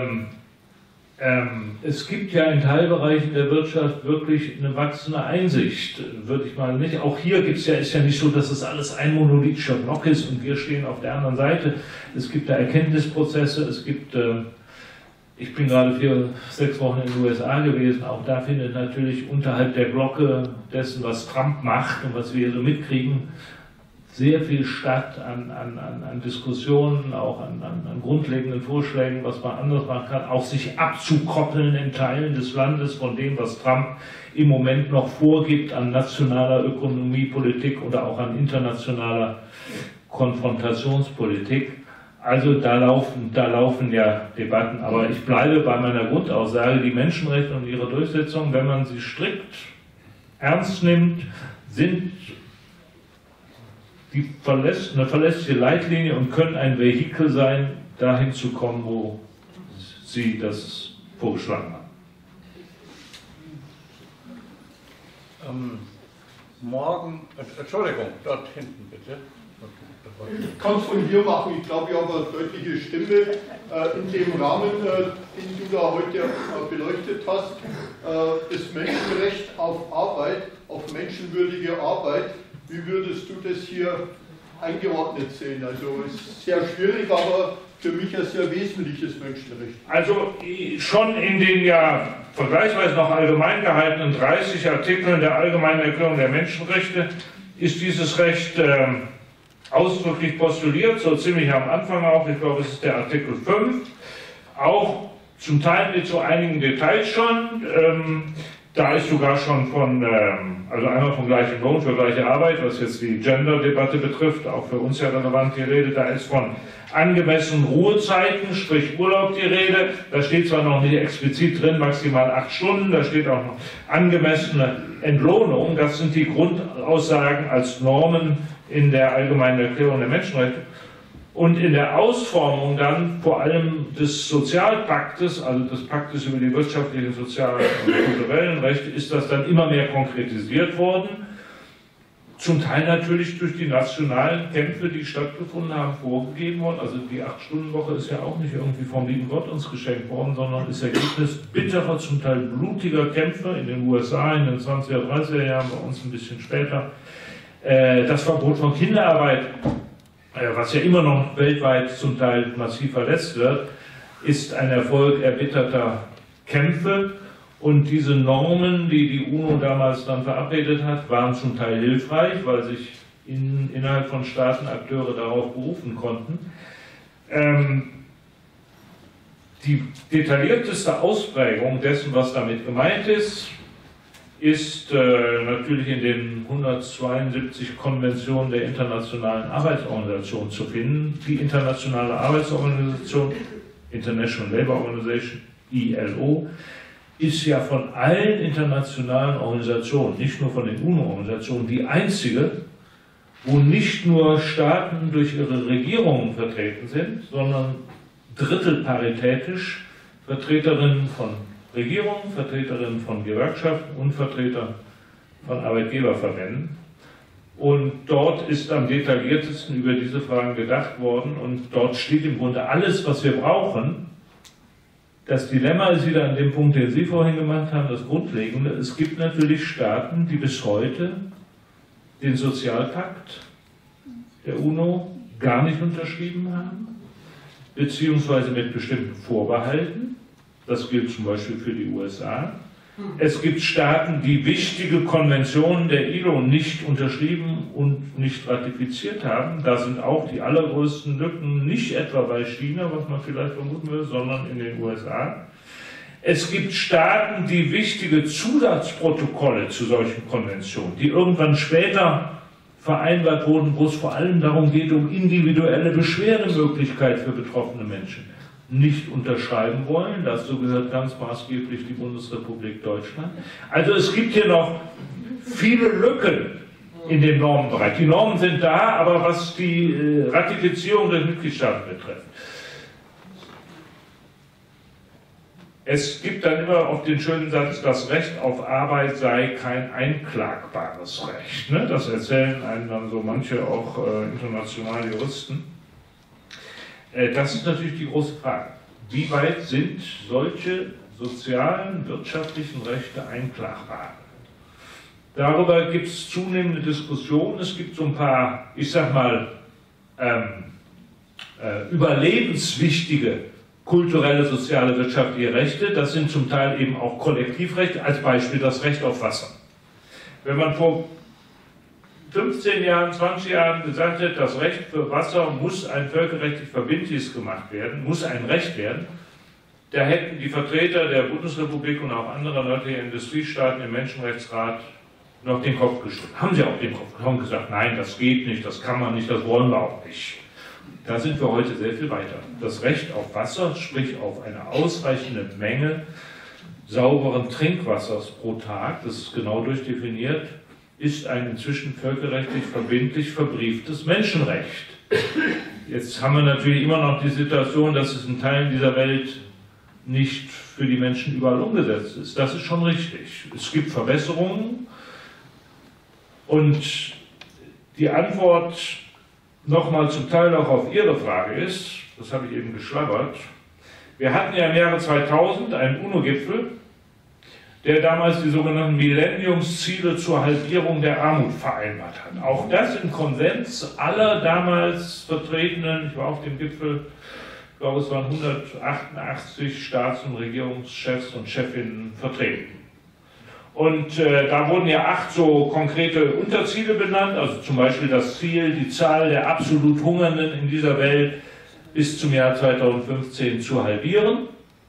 es gibt ja in Teilbereichen der Wirtschaft wirklich eine wachsende Einsicht, würde ich mal nicht. Auch hier ist ja nicht so, dass es alles ein monolithischer Block ist und wir stehen auf der anderen Seite. Es gibt da Erkenntnisprozesse, es gibt, ich bin gerade 4-6 Wochen in den USA gewesen, auch da findet natürlich unterhalb der Glocke dessen, was Trump macht und was wir hier so mitkriegen, sehr viel statt an Diskussionen, auch an grundlegenden Vorschlägen, was man anders machen kann, auch sich abzukoppeln in Teilen des Landes von dem, was Trump im Moment noch vorgibt an nationaler Ökonomiepolitik oder auch an internationaler Konfrontationspolitik. Also da laufen ja Debatten, aber ich bleibe bei meiner Grundaussage, die Menschenrechte und ihre Durchsetzung, wenn man sie strikt ernst nimmt, sind eine verlässliche Leitlinie und können ein Vehikel sein, dahin zu kommen, wo Sie das vorgeschlagen haben. Morgen, Entschuldigung, dort hinten bitte. Ich kann es von hier machen, ich glaube, ich habe eine deutliche Stimme. In dem Rahmen, den du da heute beleuchtet hast, das Menschenrecht auf Arbeit, auf menschenwürdige Arbeit, wie würdest du das hier eingeordnet sehen? Also es ist sehr schwierig, aber für mich ein sehr wesentliches Menschenrecht. Also schon in den ja vergleichsweise noch allgemein gehaltenen 30 Artikeln der Allgemeinen Erklärung der Menschenrechte ist dieses Recht ausdrücklich postuliert, so ziemlich am Anfang auch, ich glaube es ist der Artikel 5, auch zum Teil mit so einigen Details schon. Da ist sogar schon also einmal von gleichem Lohn für gleiche Arbeit, was jetzt die Gender-Debatte betrifft, auch für uns ja relevant die Rede. Da ist von angemessenen Ruhezeiten, sprich Urlaub die Rede. Da steht zwar noch nicht explizit drin, maximal 8 Stunden, da steht auch noch angemessene Entlohnung. Das sind die Grundaussagen als Normen in der Allgemeinen Erklärung der Menschenrechte. Und in der Ausformung dann vor allem des Sozialpaktes, also des Paktes über die wirtschaftlichen, sozialen und kulturellen Rechte, ist das dann immer mehr konkretisiert worden. Zum Teil natürlich durch die nationalen Kämpfe, die stattgefunden haben, vorgegeben worden. Also die 8-Stunden-Woche ist ja auch nicht irgendwie vom lieben Gott uns geschenkt worden, sondern ist Ergebnis bitterer, zum Teil blutiger Kämpfe in den USA in den 20er, 30er Jahren, bei uns ein bisschen später. Das Verbot von Kinderarbeit, was ja immer noch weltweit zum Teil massiv verletzt wird, ist ein Erfolg erbitterter Kämpfe. Und diese Normen, die die UNO damals dann verabredet hat, waren zum Teil hilfreich, weil sich innerhalb von Staaten Akteure darauf berufen konnten. Die detaillierteste Ausprägung dessen, was damit gemeint ist natürlich in den 172 Konventionen der Internationalen Arbeitsorganisation zu finden. Die Internationale Arbeitsorganisation International Labour Organization, ILO, ist ja von allen internationalen Organisationen, nicht nur von den UNO-Organisationen, die einzige, wo nicht nur Staaten durch ihre Regierungen vertreten sind, sondern drittelparitätisch Vertreterinnen von Regierungen, Vertreterinnen von Gewerkschaften und Vertreter von Arbeitgeberverbänden. Und dort ist am detailliertesten über diese Fragen gedacht worden und dort steht im Grunde alles, was wir brauchen. Das Dilemma ist wieder an dem Punkt, den Sie vorhin gemacht haben, das Grundlegende. Es gibt natürlich Staaten, die bis heute den Sozialpakt der UNO gar nicht unterschrieben haben, beziehungsweise mit bestimmten Vorbehalten. Das gilt zum Beispiel für die USA. Es gibt Staaten, die wichtige Konventionen der ILO nicht unterschrieben und nicht ratifiziert haben. Da sind auch die allergrößten Lücken nicht etwa bei China, was man vielleicht vermuten würde, sondern in den USA. Es gibt Staaten, die wichtige Zusatzprotokolle zu solchen Konventionen, die irgendwann später vereinbart wurden, wo es vor allem darum geht, um individuelle Beschwerdemöglichkeit für betroffene Menschen, nicht unterschreiben wollen. Dazu gehört ganz maßgeblich die Bundesrepublik Deutschland. Also es gibt hier noch viele Lücken in dem Normenbereich. Die Normen sind da, aber was die Ratifizierung der Mitgliedstaaten betrifft. Es gibt dann immer auch den schönen Satz, das Recht auf Arbeit sei kein einklagbares Recht. Ne? Das erzählen einem dann so manche auch internationale Juristen. Das ist natürlich die große Frage. Wie weit sind solche sozialen, wirtschaftlichen Rechte einklagbar? Darüber gibt es zunehmende Diskussionen. Es gibt so ein paar, ich sag mal, überlebenswichtige kulturelle, soziale, wirtschaftliche Rechte. Das sind zum Teil eben auch Kollektivrechte, als Beispiel das Recht auf Wasser. Wenn man vor 15 Jahren, 20 Jahren gesagt hat, das Recht für Wasser muss ein völkerrechtlich verbindliches gemacht werden, muss ein Recht werden, da hätten die Vertreter der Bundesrepublik und auch anderer nördlicher Industriestaaten im Menschenrechtsrat noch den Kopf geschüttelt. Haben sie auch den Kopf geschüttelt und gesagt, nein, das geht nicht, das kann man nicht, das wollen wir auch nicht. Da sind wir heute sehr viel weiter. Das Recht auf Wasser, sprich auf eine ausreichende Menge sauberen Trinkwassers pro Tag, das ist genau durchdefiniert, ist ein inzwischen völkerrechtlich verbindlich verbrieftes Menschenrecht. Jetzt haben wir natürlich immer noch die Situation, dass es in Teilen dieser Welt nicht für die Menschen überall umgesetzt ist. Das ist schon richtig. Es gibt Verbesserungen und die Antwort nochmal zum Teil auch auf Ihre Frage ist, das habe ich eben geschlabbert, wir hatten ja im Jahre 2000 einen UNO-Gipfel, der damals die sogenannten Millenniumsziele zur Halbierung der Armut vereinbart hat. Auch das im Konsens aller damals Vertretenen, ich war auf dem Gipfel, ich glaube es waren 188 Staats- und Regierungschefs und Chefinnen vertreten. Und da wurden ja 8 so konkrete Unterziele benannt, also zum Beispiel das Ziel, die Zahl der absolut Hungernden in dieser Welt bis zum Jahr 2015 zu halbieren.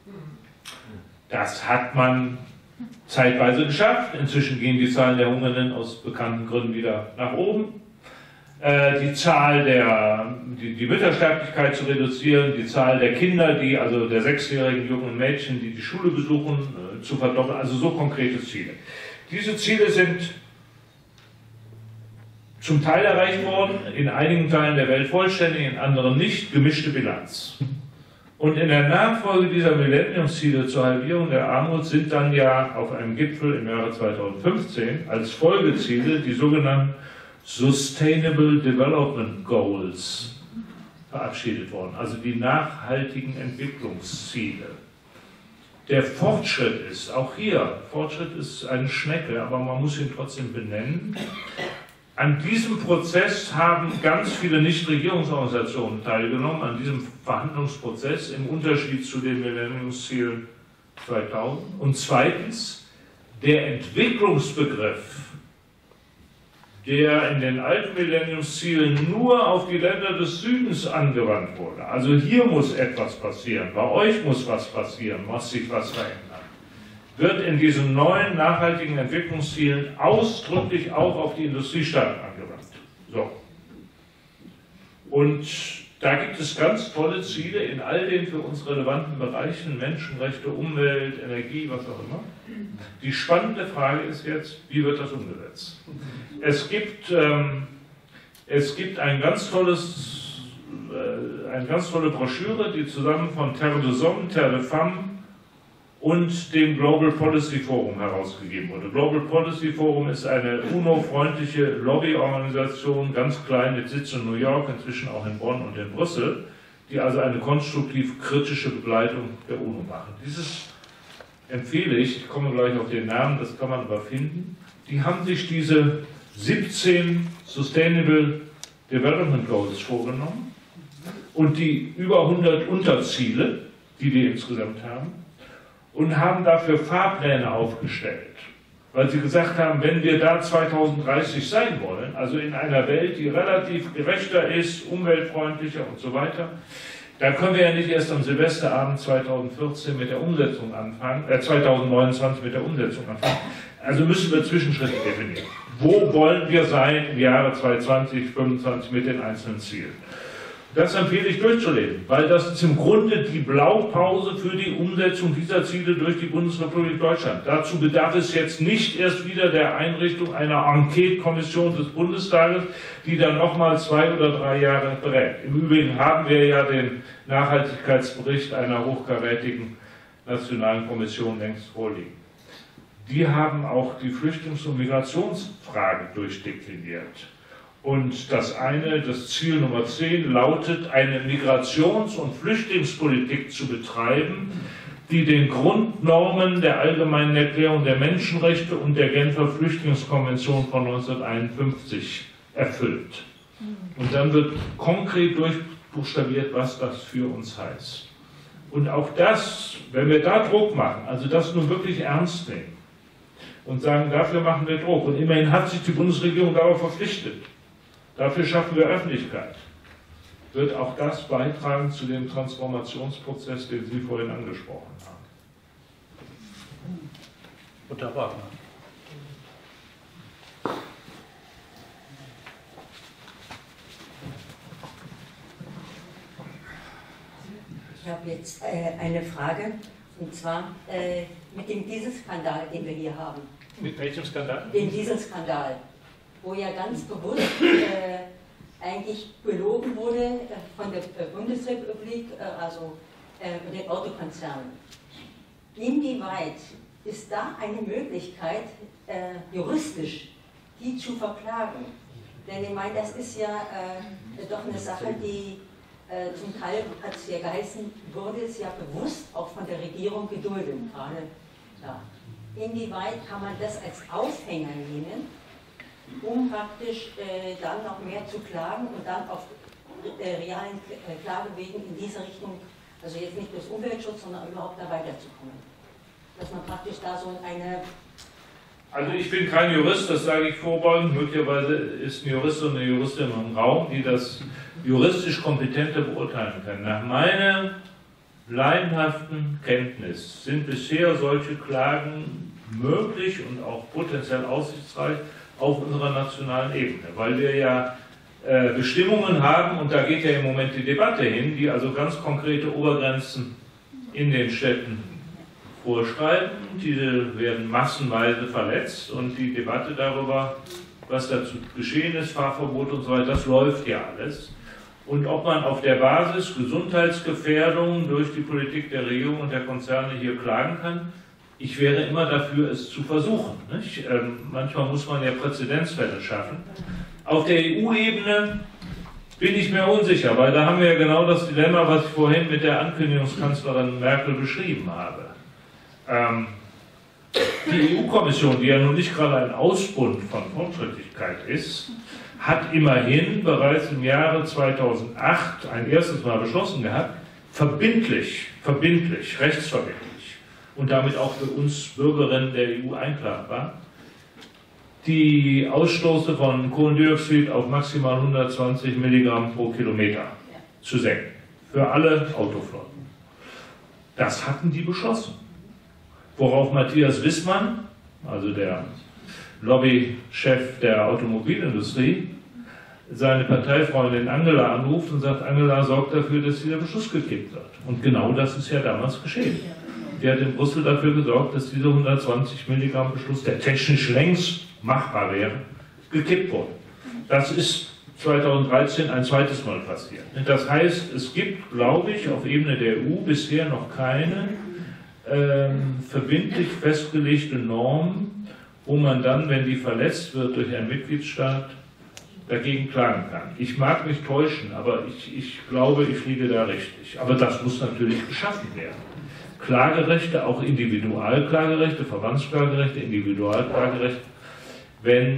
Das hat man zeitweise geschafft. Inzwischen gehen die Zahlen der Hungernden aus bekannten Gründen wieder nach oben. Die Zahl die Müttersterblichkeit zu reduzieren, die Zahl der Kinder, also der 6-jährigen jungen Mädchen, die die Schule besuchen, zu verdoppeln, also so konkrete Ziele. Diese Ziele sind zum Teil erreicht worden, in einigen Teilen der Welt vollständig, in anderen nicht, gemischte Bilanz. Und in der Nachfolge dieser Millenniumsziele zur Halbierung der Armut sind dann ja auf einem Gipfel im Jahre 2015 als Folgeziele die sogenannten Sustainable Development Goals verabschiedet worden, also die nachhaltigen Entwicklungsziele. Der Fortschritt ist, auch hier, Fortschritt ist eine Schnecke, aber man muss ihn trotzdem benennen. An diesem Prozess haben ganz viele Nichtregierungsorganisationen teilgenommen, an diesem Verhandlungsprozess im Unterschied zu den Millenniumszielen 2000. Und zweitens, der Entwicklungsbegriff, der in den alten Millenniumszielen nur auf die Länder des Südens angewandt wurde. Also hier muss etwas passieren, bei euch muss was passieren, muss sich was verändern. Wird in diesen neuen nachhaltigen Entwicklungszielen ausdrücklich auch auf die Industriestaaten angewandt. So. Und da gibt es ganz tolle Ziele in all den für uns relevanten Bereichen, Menschenrechte, Umwelt, Energie, was auch immer. Die spannende Frage ist jetzt, wie wird das umgesetzt? Es gibt eine ganz tolle Broschüre, die zusammen von Terre des Hommes, Terre des Femmes und dem Global Policy Forum herausgegeben wurde. Global Policy Forum ist eine UNO-freundliche Lobbyorganisation, ganz klein mit Sitz in New York, inzwischen auch in Bonn und in Brüssel, die also eine konstruktiv-kritische Begleitung der UNO machen. Dieses empfehle ich komme gleich auf den Namen, das kann man aber finden. Die haben sich diese 17 Sustainable Development Goals vorgenommen und die über 100 Unterziele, die insgesamt haben, und haben dafür Fahrpläne aufgestellt, weil sie gesagt haben, wenn wir da 2030 sein wollen, also in einer Welt, die relativ gerechter ist, umweltfreundlicher und so weiter, dann können wir ja nicht erst am Silvesterabend 2014 mit der Umsetzung anfangen, 2029 mit der Umsetzung anfangen. Also müssen wir Zwischenschritte definieren. Wo wollen wir sein im Jahre 2020, 2025 mit den einzelnen Zielen? Das empfehle ich durchzulesen, weil das ist im Grunde die Blaupause für die Umsetzung dieser Ziele durch die Bundesrepublik Deutschland. Dazu bedarf es jetzt nicht erst wieder der Einrichtung einer Enquete-Kommission des Bundestages, die dann nochmal 2 oder 3 Jahre berät. Im Übrigen haben wir ja den Nachhaltigkeitsbericht einer hochkarätigen nationalen Kommission längst vorliegen. Die haben auch die Flüchtlings- und Migrationsfrage durchdekliniert. Und das Ziel Nummer 10 lautet, eine Migrations- und Flüchtlingspolitik zu betreiben, die den Grundnormen der Allgemeinen Erklärung der Menschenrechte und der Genfer Flüchtlingskonvention von 1951 erfüllt. Und dann wird konkret durchbuchstabiert, was das für uns heißt. Und auch das, wenn wir da Druck machen, also das nun wirklich ernst nehmen und sagen, dafür machen wir Druck. Und immerhin hat sich die Bundesregierung darauf verpflichtet. Dafür schaffen wir Öffentlichkeit. Wird auch das beitragen zu dem Transformationsprozess, den Sie vorhin angesprochen haben. Jutta Wagner. Ich habe jetzt eine Frage, und zwar mit dem Dieselskandal, den wir hier haben. Mit welchem Skandal? Den Dieselskandal, wo ja ganz bewusst eigentlich belogen wurde von der Bundesrepublik, also den Autokonzernen. Inwieweit ist da eine Möglichkeit, juristisch die zu verklagen? Denn ich meine, das ist ja doch eine Sache, die zum Teil, hat es ja geheißen, wurde es ja bewusst auch von der Regierung geduldet, gerade da. Inwieweit kann man das als Aufhänger nehmen, um praktisch dann noch mehr zu klagen und dann auf realen Klagewegen in diese Richtung, also jetzt nicht durch Umweltschutz, sondern überhaupt da weiterzukommen? Dass man praktisch da so eine... Also ich bin kein Jurist, das sage ich vorbeugend. Möglicherweise ist ein Jurist und eine Juristin im Raum, die das juristisch kompetenter beurteilen kann. Nach meiner laienhaften Kenntnis sind bisher solche Klagen möglich und auch potenziell aussichtsreich auf unserer nationalen Ebene, weil wir ja Bestimmungen haben, und da geht ja im Moment die Debatte hin, die also ganz konkrete Obergrenzen in den Städten vorschreiben. Diese werden massenweise verletzt, und die Debatte darüber, was dazu geschehen ist, Fahrverbot und so weiter, das läuft ja alles. Und ob man auf der Basis Gesundheitsgefährdung durch die Politik der Regierung und der Konzerne hier klagen kann, ich wäre immer dafür, es zu versuchen. Nicht? Manchmal muss man ja Präzedenzfälle schaffen. Auf der EU-Ebene bin ich mir unsicher, weil da haben wir ja genau das Dilemma, was ich vorhin mit der Ankündigungskanzlerin Merkel beschrieben habe. Die EU-Kommission, die ja nun nicht gerade ein Ausbund von Fortschrittlichkeit ist, hat immerhin bereits im Jahre 2008 ein erstes Mal beschlossen gehabt, verbindlich, rechtsverbindlich und damit auch für uns Bürgerinnen der EU einklagbar, die Ausstoße von Kohlendioxid auf maximal 120 Milligramm pro Kilometer zu senken. Für alle Autoflotten. Das hatten die beschlossen. Worauf Matthias Wissmann, also der Lobbychef der Automobilindustrie, seine Parteifreundin Angela anruft und sagt, Angela sorgt dafür, dass dieser Beschluss gekippt wird. Und genau das ist ja damals geschehen. Die hat in Brüssel dafür gesorgt, dass dieser 120 Milligramm Beschluss, der technisch längst machbar wäre, gekippt wurde. Das ist 2013 ein zweites Mal passiert. Das heißt, es gibt, glaube ich, auf Ebene der EU bisher noch keine verbindlich festgelegte Norm, wo man dann, wenn die verletzt wird durch einen Mitgliedstaat, dagegen klagen kann. Ich mag mich täuschen, aber ich glaube, ich liege da richtig. Aber das muss natürlich geschaffen werden. Klagerechte, auch Individualklagerechte, Verbandsklagerechte, Individualklagerechte, wenn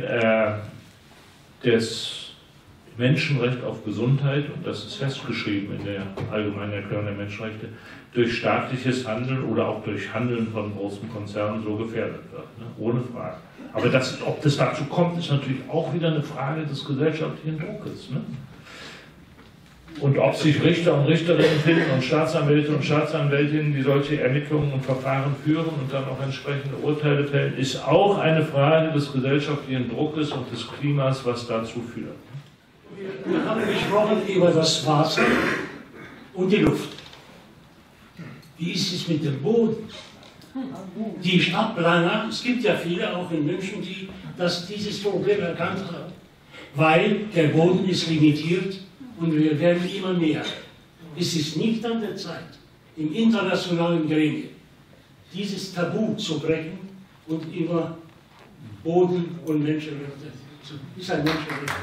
das Menschenrecht auf Gesundheit, und das ist festgeschrieben in der Allgemeinen Erklärung der Menschenrechte, durch staatliches Handeln oder auch durch Handeln von großen Konzernen so gefährdet wird, ne? Ohne Frage. Aber ob das dazu kommt, ist natürlich auch wieder eine Frage des gesellschaftlichen Druckes. Ne? Und ob sich Richter und Richterinnen finden und Staatsanwälte und Staatsanwältinnen, die solche Ermittlungen und Verfahren führen und dann auch entsprechende Urteile fällen, ist auch eine Frage des gesellschaftlichen Druckes und des Klimas, was dazu führt. Wir haben gesprochen über das Wasser und die Luft. Wie ist es mit dem Boden? Die Stadtplaner, es gibt ja viele, auch in München, die dieses Problem erkannt haben. Weil der Boden ist limitiert und wir werden immer mehr. Es ist nicht an der Zeit, im internationalen Gremium dieses Tabu zu brechen und über Boden und Menschenrechte zu ist ein Menschenrecht.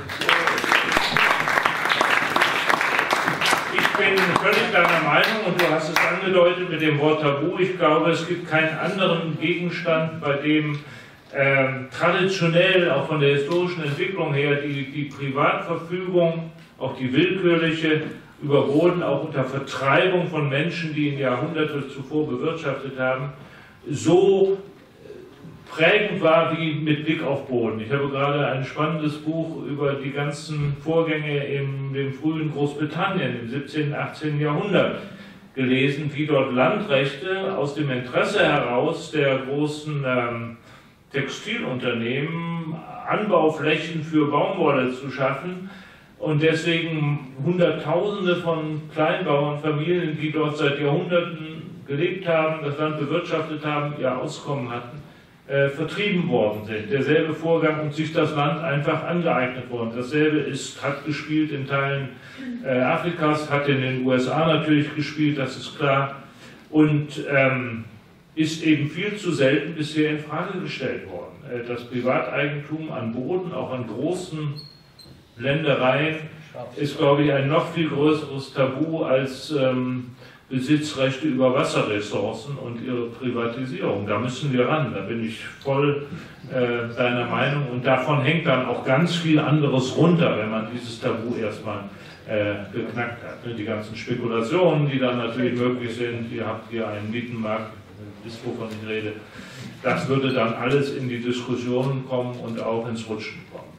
Ich bin völlig deiner Meinung und du hast es angedeutet mit dem Wort Tabu. Ich glaube, es gibt keinen anderen Gegenstand, bei dem traditionell, auch von der historischen Entwicklung her, die Privatverfügung, auch die willkürliche, über Boden, auch unter Vertreibung von Menschen, die ihn Jahrhunderte zuvor bewirtschaftet haben, so prägend war wie mit Blick auf Boden. Ich habe gerade ein spannendes Buch über die ganzen Vorgänge in dem frühen Großbritannien im 17., 18. Jahrhundert gelesen, wie dort Landrechte aus dem Interesse heraus der großen Textilunternehmen Anbauflächen für Baumwolle zu schaffen und deswegen Hunderttausende von Kleinbauernfamilien, die dort seit Jahrhunderten gelebt haben, das Land bewirtschaftet haben, ihr Auskommen hatten, vertrieben worden sind. Derselbe Vorgang und sich das Land einfach angeeignet worden. Dasselbe hat gespielt in Teilen Afrikas, hat in den USA natürlich gespielt, das ist klar, und ist eben viel zu selten bisher in Frage gestellt worden. Das Privateigentum an Boden, auch an großen Ländereien, ist, glaube ich, ein noch viel größeres Tabu als Besitzrechte über Wasserressourcen und ihre Privatisierung. Da müssen wir ran, da bin ich voll deiner Meinung und davon hängt dann auch ganz viel anderes runter, wenn man dieses Tabu erstmal geknackt hat. Die ganzen Spekulationen, die dann natürlich möglich sind, ihr habt hier einen Mietenmarkt, wisst wovon ich rede, das würde dann alles in die Diskussionen kommen und auch ins Rutschen kommen.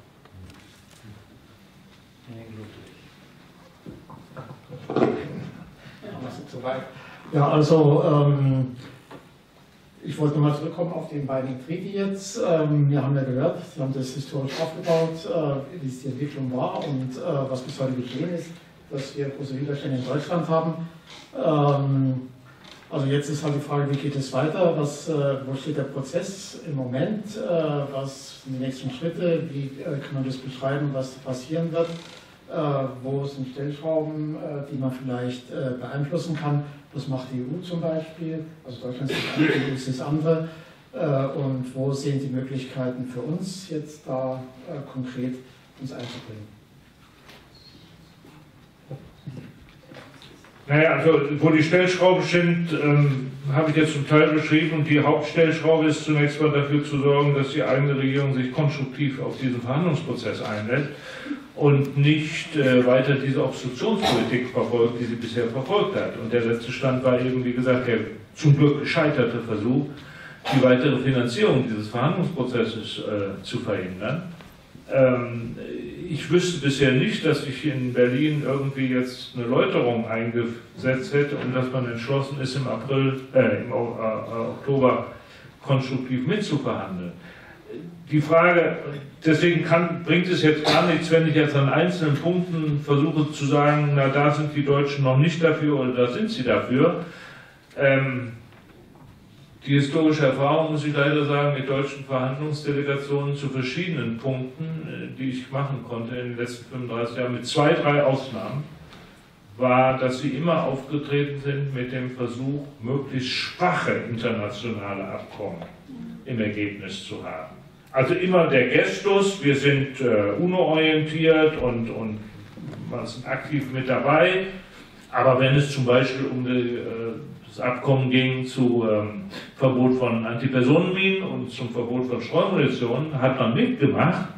Ja, also ich wollte nochmal zurückkommen auf den Binding Treaty jetzt. Wir haben ja gehört, Sie haben das historisch aufgebaut, wie es die Entwicklung war und was bis heute geschehen ist, dass wir große Widerstände in Deutschland haben. Also jetzt ist halt die Frage, wie geht es weiter, wo steht der Prozess im Moment, was sind die nächsten Schritte, wie kann man das beschreiben, was passieren wird. Wo sind Stellschrauben, die man vielleicht beeinflussen kann. Das macht die EU zum Beispiel, also Deutschland ist das eine, die EU ist das andere. Und wo sehen die Möglichkeiten für uns jetzt da konkret uns einzubringen? Naja, also wo die Stellschrauben sind, habe ich jetzt zum Teil beschrieben und die Hauptstellschraube ist zunächst mal dafür zu sorgen, dass die eigene Regierung sich konstruktiv auf diesen Verhandlungsprozess einlässt und nicht weiter diese Obstruktionspolitik verfolgt, die sie bisher verfolgt hat. Und der letzte Stand war eben, wie gesagt, der zum Glück gescheiterte Versuch, die weitere Finanzierung dieses Verhandlungsprozesses zu verhindern. Ich wüsste bisher nicht, dass sich in Berlin irgendwie jetzt eine Läuterung eingesetzt hätte und dass man entschlossen ist, im Oktober konstruktiv mitzuverhandeln. die Frage, deswegen bringt es jetzt gar nichts, wenn ich jetzt an einzelnen Punkten versuche zu sagen, na da sind die Deutschen noch nicht dafür oder da sind sie dafür. Die historische Erfahrung, muss ich leider sagen, mit deutschen Verhandlungsdelegationen zu verschiedenen Punkten, die ich machen konnte in den letzten 35 Jahren, mit 2, 3 Ausnahmen, war, dass sie immer aufgetreten sind mit dem Versuch, möglichst schwache internationale Abkommen im Ergebnis zu haben. Also immer der Gestus, wir sind UNO-orientiert und wir sind aktiv mit dabei, aber wenn es zum Beispiel um das Abkommen ging zu Verbot von Antipersonenminen und zum Verbot von Streumunition, hat man mitgemacht,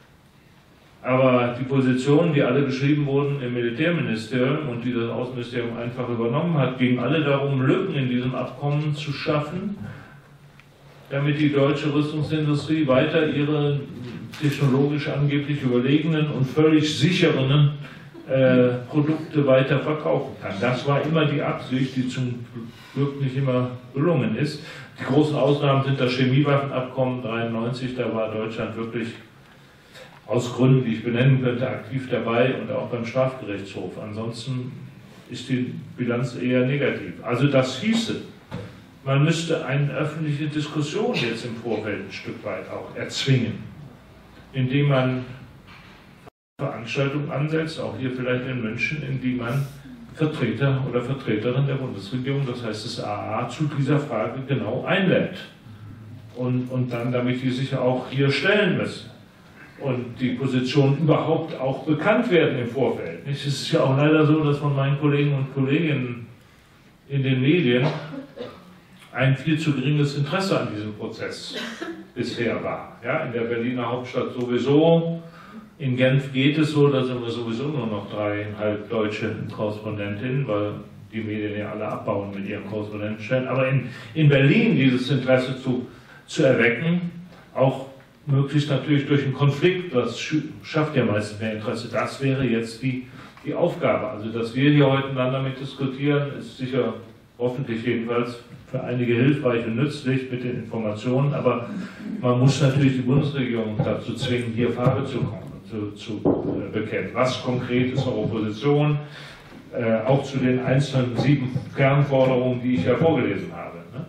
aber die Positionen, die alle geschrieben wurden im Militärministerium und die das Außenministerium einfach übernommen hat, gingen alle darum, Lücken in diesem Abkommen zu schaffen, damit die deutsche Rüstungsindustrie weiter ihre technologisch angeblich überlegenen und völlig sicheren Produkte weiter verkaufen kann. Das war immer die Absicht, die zum Glück nicht immer gelungen ist. Die großen Ausnahmen sind das Chemiewaffenabkommen 93, da war Deutschland wirklich aus Gründen, die ich benennen könnte, aktiv dabei und auch beim Strafgerichtshof. Ansonsten ist die Bilanz eher negativ. Also das hieße, man müsste eine öffentliche Diskussion jetzt im Vorfeld ein Stück weit auch erzwingen, indem man Veranstaltungen ansetzt, auch hier vielleicht in München, in die man Vertreter oder Vertreterin der Bundesregierung, das heißt das AA, zu dieser Frage genau einlädt. Und dann, damit die sich auch hier stellen müssen. Und die Positionen überhaupt auch bekannt werden im Vorfeld. Es ist ja auch leider so, dass von meinen Kollegen und Kolleginnen in den Medien ein viel zu geringes Interesse an diesem Prozess bisher war. Ja, in der Berliner Hauptstadt sowieso. In Genf geht es so, da sind wir sowieso nur noch 3,5 deutsche Korrespondentinnen, weil die Medien ja alle abbauen mit ihren Korrespondentenstellen. Aber in Berlin dieses Interesse zu erwecken, auch möglichst natürlich durch einen Konflikt, das schafft ja meistens mehr Interesse, das wäre jetzt die Aufgabe. Also, dass wir hier heute miteinander diskutieren, ist sicher, hoffentlich jedenfalls, für einige hilfreich und nützlich mit den Informationen, aber man muss natürlich die Bundesregierung dazu zwingen, hier Farbe zu bekennen. Was konkret ist eure Position, auch zu den einzelnen 7 Kernforderungen, die ich ja vorgelesen habe. Ne?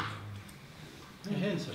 Herr Henze.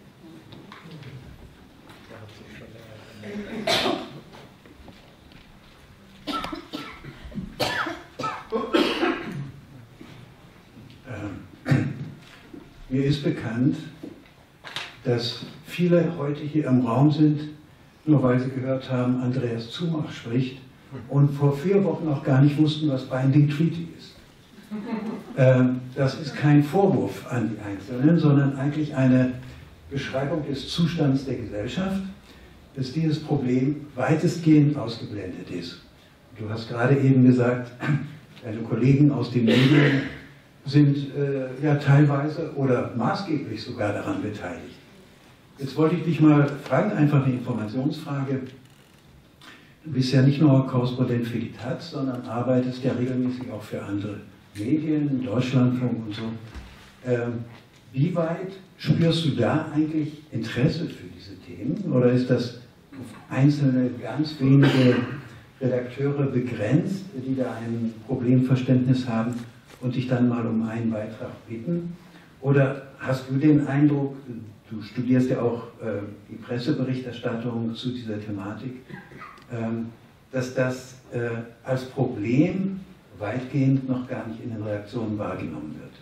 Mir ist bekannt, dass viele heute hier im Raum sind, nur weil sie gehört haben, Andreas Zumach spricht und vor 4 Wochen noch gar nicht wussten, was Binding Treaty ist. Das ist kein Vorwurf an die Einzelnen, sondern eigentlich eine Beschreibung des Zustands der Gesellschaft, dass dieses Problem weitestgehend ausgeblendet ist. Du hast gerade eben gesagt, deine Kollegen aus den Medien sind ja teilweise oder maßgeblich sogar daran beteiligt. Jetzt wollte ich dich mal fragen, einfach eine Informationsfrage. Du bist ja nicht nur Korrespondent für die Taz, sondern arbeitest ja regelmäßig auch für andere Medien, Deutschlandfunk und so. Wie weit spürst du da eigentlich Interesse für diese Themen? Oder ist das auf einzelne, ganz wenige Redakteure begrenzt, die da ein Problemverständnis haben und dich dann mal um einen Beitrag bitten? Oder hast du den Eindruck, du studierst ja auch die Presseberichterstattung zu dieser Thematik, dass das als Problem weitgehend noch gar nicht in den Reaktionen wahrgenommen wird?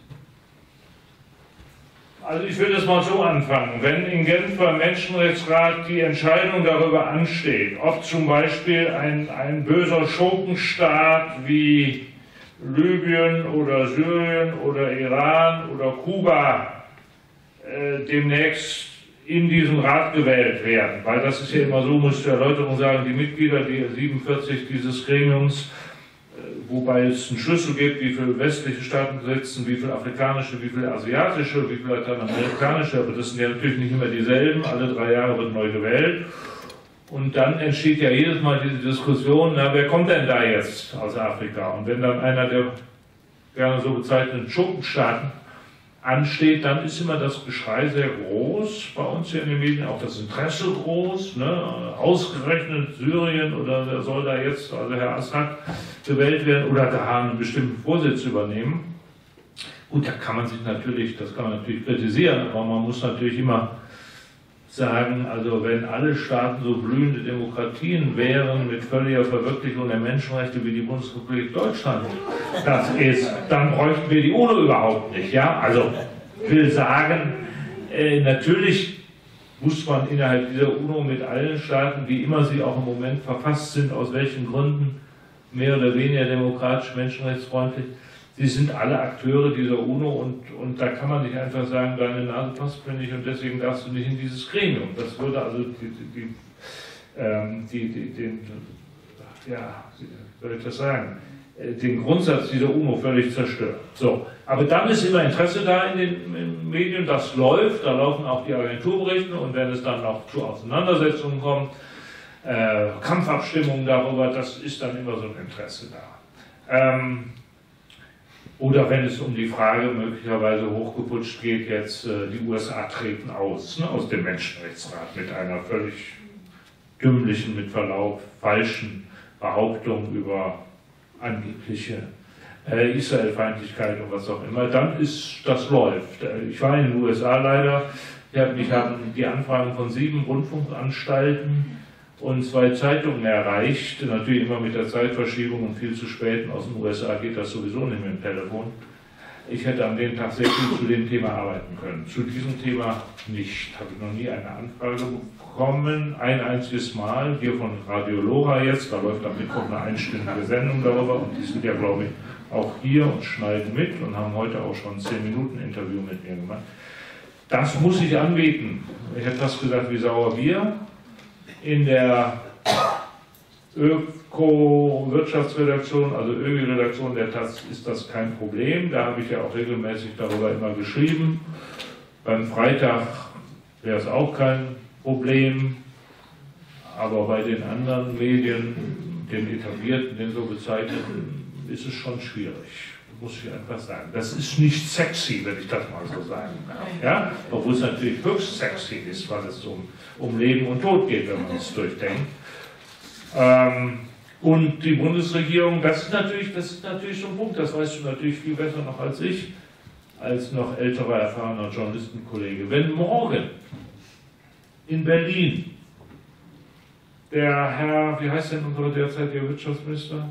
Also ich will das mal so anfangen. Wenn in Genf beim Menschenrechtsrat die Entscheidung darüber ansteht, ob zum Beispiel ein böser Schurkenstaat wie Libyen oder Syrien oder Iran oder Kuba demnächst in diesen Rat gewählt werden, weil das ist ja immer so, muss ich zur Erläuterung sagen, die Mitglieder, die 47 dieses Gremiums, wobei es einen Schlüssel gibt, wie viele westliche Staaten sitzen, wie viele afrikanische, wie viele asiatische, wie viele lateinamerikanische, aber das sind ja natürlich nicht immer dieselben, alle 3 Jahre wird neu gewählt. Und dann entsteht ja jedes Mal diese Diskussion, na, wer kommt denn da jetzt aus Afrika? Und wenn dann einer der gerne so bezeichneten Schurkenstaaten ansteht, dann ist immer das Geschrei sehr groß, bei uns hier in den Medien auch das Interesse groß, ne? Ausgerechnet Syrien oder wer soll da jetzt, also Herr Assad, gewählt werden oder da einen bestimmten Vorsitz übernehmen. Gut, das kann man natürlich kritisieren, aber man muss natürlich immer sagen, also wenn alle Staaten so blühende Demokratien wären mit völliger Verwirklichung der Menschenrechte wie die Bundesrepublik Deutschland das ist, dann bräuchten wir die UNO überhaupt nicht. Ja? Also ich will sagen, natürlich muss man innerhalb dieser UNO mit allen Staaten, wie immer sie auch im Moment verfasst sind, aus welchen Gründen mehr oder weniger demokratisch, menschenrechtsfreundlich, sie sind alle Akteure dieser UNO und da kann man nicht einfach sagen, deine Nase passt mir nicht und deswegen darfst du nicht in dieses Gremium. Das würde also den Grundsatz dieser UNO völlig zerstören. So, aber dann ist immer Interesse da in den Medien, das läuft, da laufen auch die Agenturberichte und wenn es dann noch zu Auseinandersetzungen kommt, Kampfabstimmungen darüber, das ist dann immer so ein Interesse da. Oder wenn es um die Frage möglicherweise hochgeputscht geht, jetzt die USA treten aus, ne, aus dem Menschenrechtsrat mit einer völlig dümmlichen, mit Verlaub, falschen Behauptung über angebliche Israelfeindlichkeit und was auch immer, dann ist das läuft. Ich war in den USA leider, mich haben die Anfragen von 7 Rundfunkanstalten und 2 Zeitungen erreicht, natürlich immer mit der Zeitverschiebung und viel zu spät. Aus den USA geht das sowieso nicht mit dem Telefon. Ich hätte an dem Tag sehr viel zu dem Thema arbeiten können. Zu diesem Thema nicht. Habe ich noch nie eine Anfrage bekommen. Ein einziges Mal, hier von Radio Lora jetzt, da läuft am Mittwoch eine einstündige Sendung darüber und die sind ja, glaube ich, auch hier und schneiden mit und haben heute auch schon 10 Minuten Interview mit mir gemacht. Das muss ich anbieten. Ich hätte fast gesagt wie Sauerbier. In der Öko-Wirtschaftsredaktion, also ÖWI-Redaktion der Taz, ist das kein Problem. Da habe ich ja auch regelmäßig darüber immer geschrieben. Beim Freitag wäre es auch kein Problem. Aber bei den anderen Medien, den etablierten, den so bezeichneten, ist es schon schwierig. Muss ich einfach sagen. Das ist nicht sexy, wenn ich das mal so sagen darf. Ja? Obwohl es natürlich höchst sexy ist, weil es um Leben und Tod geht, wenn man es durchdenkt. Und die Bundesregierung, das ist natürlich so ein Punkt, das weißt du natürlich viel besser noch als ich, als noch älterer, erfahrener Journalistenkollege. Wenn morgen in Berlin der Herr, wie heißt denn unser derzeitiger Wirtschaftsminister?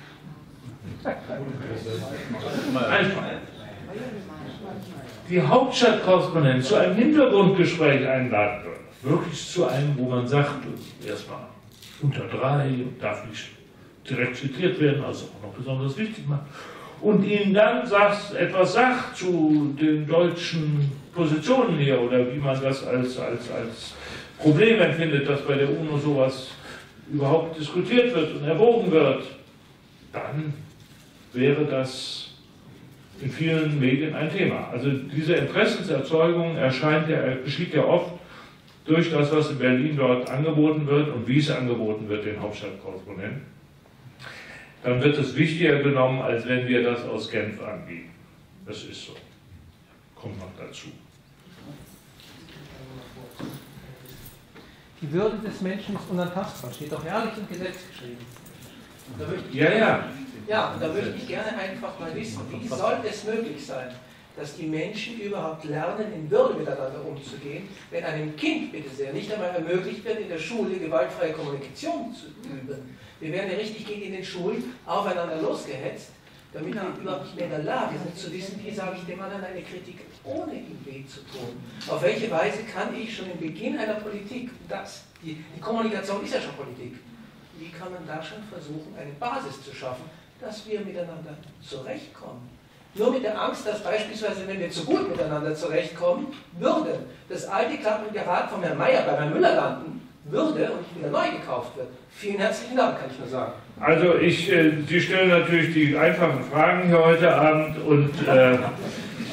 Die Hauptstadtkorrespondenten zu einem Hintergrundgespräch einladen würden. Möglichst zu einem, wo man sagt, erstmal unter 3 und darf nicht direkt zitiert werden, also auch noch besonders wichtig machen. Und ihnen dann etwas sagt zu den deutschen Positionen hier oder wie man das als Problem empfindet, dass bei der UNO sowas überhaupt diskutiert wird und erwogen wird, dann wäre das in vielen Medien ein Thema. Also diese Interessenserzeugung geschieht ja oft durch das, was in Berlin dort angeboten wird und wie es angeboten wird, den Hauptstadtkorrespondenten. Dann wird es wichtiger genommen, als wenn wir das aus Genf anbieten. Das ist so. Kommt noch dazu. Die Würde des Menschen ist unantastbar, steht doch herrlich im Gesetz geschrieben. Ja, da möchte ich gerne einfach mal wissen, wie soll es möglich sein, dass die Menschen überhaupt lernen, in Würde miteinander umzugehen, wenn einem Kind, bitte sehr, nicht einmal ermöglicht wird, in der Schule gewaltfreie Kommunikation zu üben. Wir werden ja richtig in den Schulen aufeinander losgehetzt, damit wir überhaupt nicht mehr in der Lage sind zu wissen, wie sage ich dem anderen eine Kritik, ohne ihm weh zu tun. Auf welche Weise kann ich schon im Beginn einer Politik, die Kommunikation ist ja schon Politik, wie kann man da schon versuchen, eine Basis zu schaffen, dass wir miteinander zurechtkommen? Nur mit der Angst, dass beispielsweise, wenn wir zu gut miteinander zurechtkommen, würde das alte Klappengerät von Herrn Mayer bei Herrn Müller landen, würde und nicht wieder neu gekauft wird. Vielen herzlichen Dank, kann ich nur sagen. Also Sie stellen natürlich die einfachen Fragen hier heute Abend und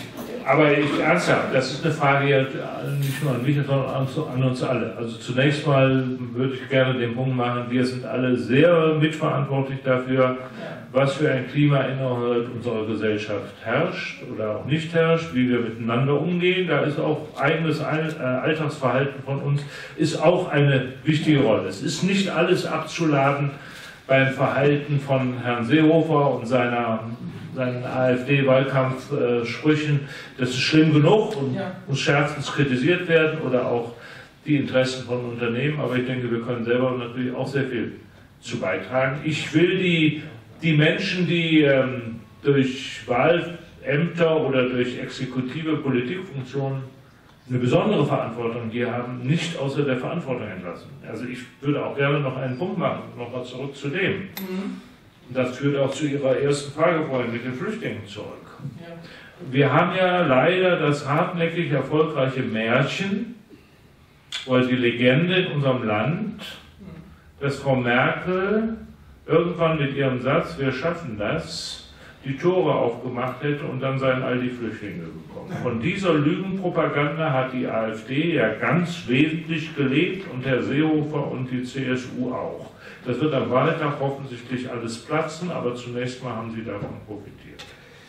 Aber ernsthaft, das ist eine Frage ja nicht nur an mich, sondern an uns alle. Also zunächst mal würde ich gerne den Punkt machen, wir sind alle sehr mitverantwortlich dafür, was für ein Klima innerhalb unserer Gesellschaft herrscht oder auch nicht herrscht, wie wir miteinander umgehen. Da ist auch eigenes Alltagsverhalten von uns, ist auch eine wichtige Rolle. Es ist nicht alles abzuladen beim Verhalten von Herrn Seehofer und seinen AfD-Wahlkampfsprüchen. Das ist schlimm genug und muss schärfstens kritisiert werden oder auch die Interessen von Unternehmen. Aber ich denke, wir können selber natürlich auch sehr viel zu beitragen. Ich will die Menschen, die durch Wahlämter oder durch exekutive Politikfunktionen eine besondere Verantwortung hier haben, nicht außer der Verantwortung entlassen. Also ich würde auch gerne noch einen Punkt machen, nochmal zurück zu dem. Das führt auch zu Ihrer ersten Frage vorhin mit den Flüchtlingen zurück. Ja. Wir haben ja leider das hartnäckig erfolgreiche Märchen, oder die Legende in unserem Land, dass Frau Merkel irgendwann mit ihrem Satz, wir schaffen das, die Tore aufgemacht hätte und dann seien all die Flüchtlinge gekommen. Von dieser Lügenpropaganda hat die AfD ja ganz wesentlich gelebt und Herr Seehofer und die CSU auch. Das wird am Wahltag offensichtlich alles platzen, aber zunächst mal haben sie davon profitiert.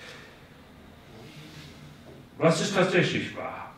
Was ist tatsächlich wahr?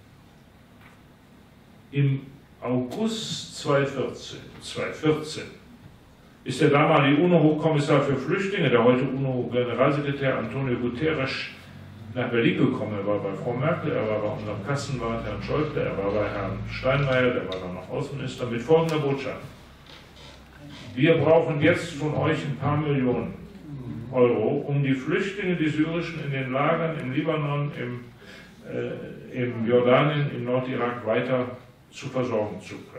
Im August 2014 ist der damalige UNO-Hochkommissar für Flüchtlinge, der heute UNO-Generalsekretär Antonio Guterres, nach Berlin gekommen. Er war bei Frau Merkel, er war bei unserem Kassenwart Herrn Schäuble, er war bei Herrn Steinmeier, der war dann noch Außenminister, mit folgender Botschaft. Wir brauchen jetzt von euch ein paar Millionen Euro, um die Flüchtlinge, die syrischen, in den Lagern im Libanon, im Jordanien, im Nordirak weiter zu versorgen zu können.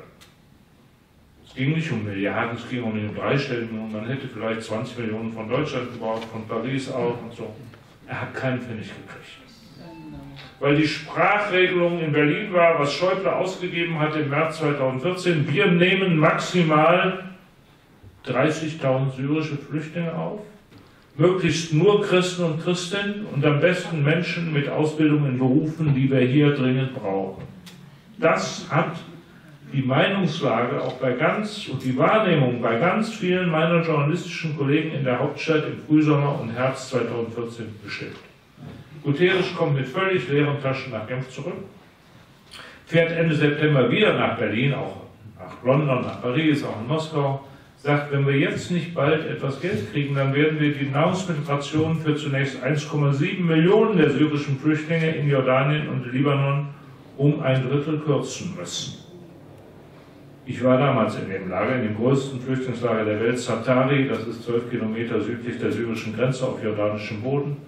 Es ging nicht um Milliarden, es ging um eine Dreistellung. Man hätte vielleicht 20 Millionen von Deutschland gebraucht, von Paris auch und so. Er hat keinen Pfennig gekriegt. Weil die Sprachregelung in Berlin war, was Schäuble ausgegeben hat im März 2014, wir nehmen maximal 30.000 syrische Flüchtlinge auf, möglichst nur Christen und Christinnen und am besten Menschen mit Ausbildung in Berufen, die wir hier dringend brauchen. Das hat die Meinungslage auch und die Wahrnehmung bei ganz vielen meiner journalistischen Kollegen in der Hauptstadt im Frühsommer und Herbst 2014 bestimmt. Guterres kommt mit völlig leeren Taschen nach Genf zurück, fährt Ende September wieder nach Berlin, auch nach London, nach Paris, auch in Moskau, sagt, wenn wir jetzt nicht bald etwas Geld kriegen, dann werden wir die Nahrungsmittelration für zunächst 1,7 Millionen der syrischen Flüchtlinge in Jordanien und Libanon um ein Drittel kürzen müssen. Ich war damals in dem Lager, in dem größten Flüchtlingslager der Welt, Zaatari, das ist 12 Kilometer südlich der syrischen Grenze auf jordanischem Boden,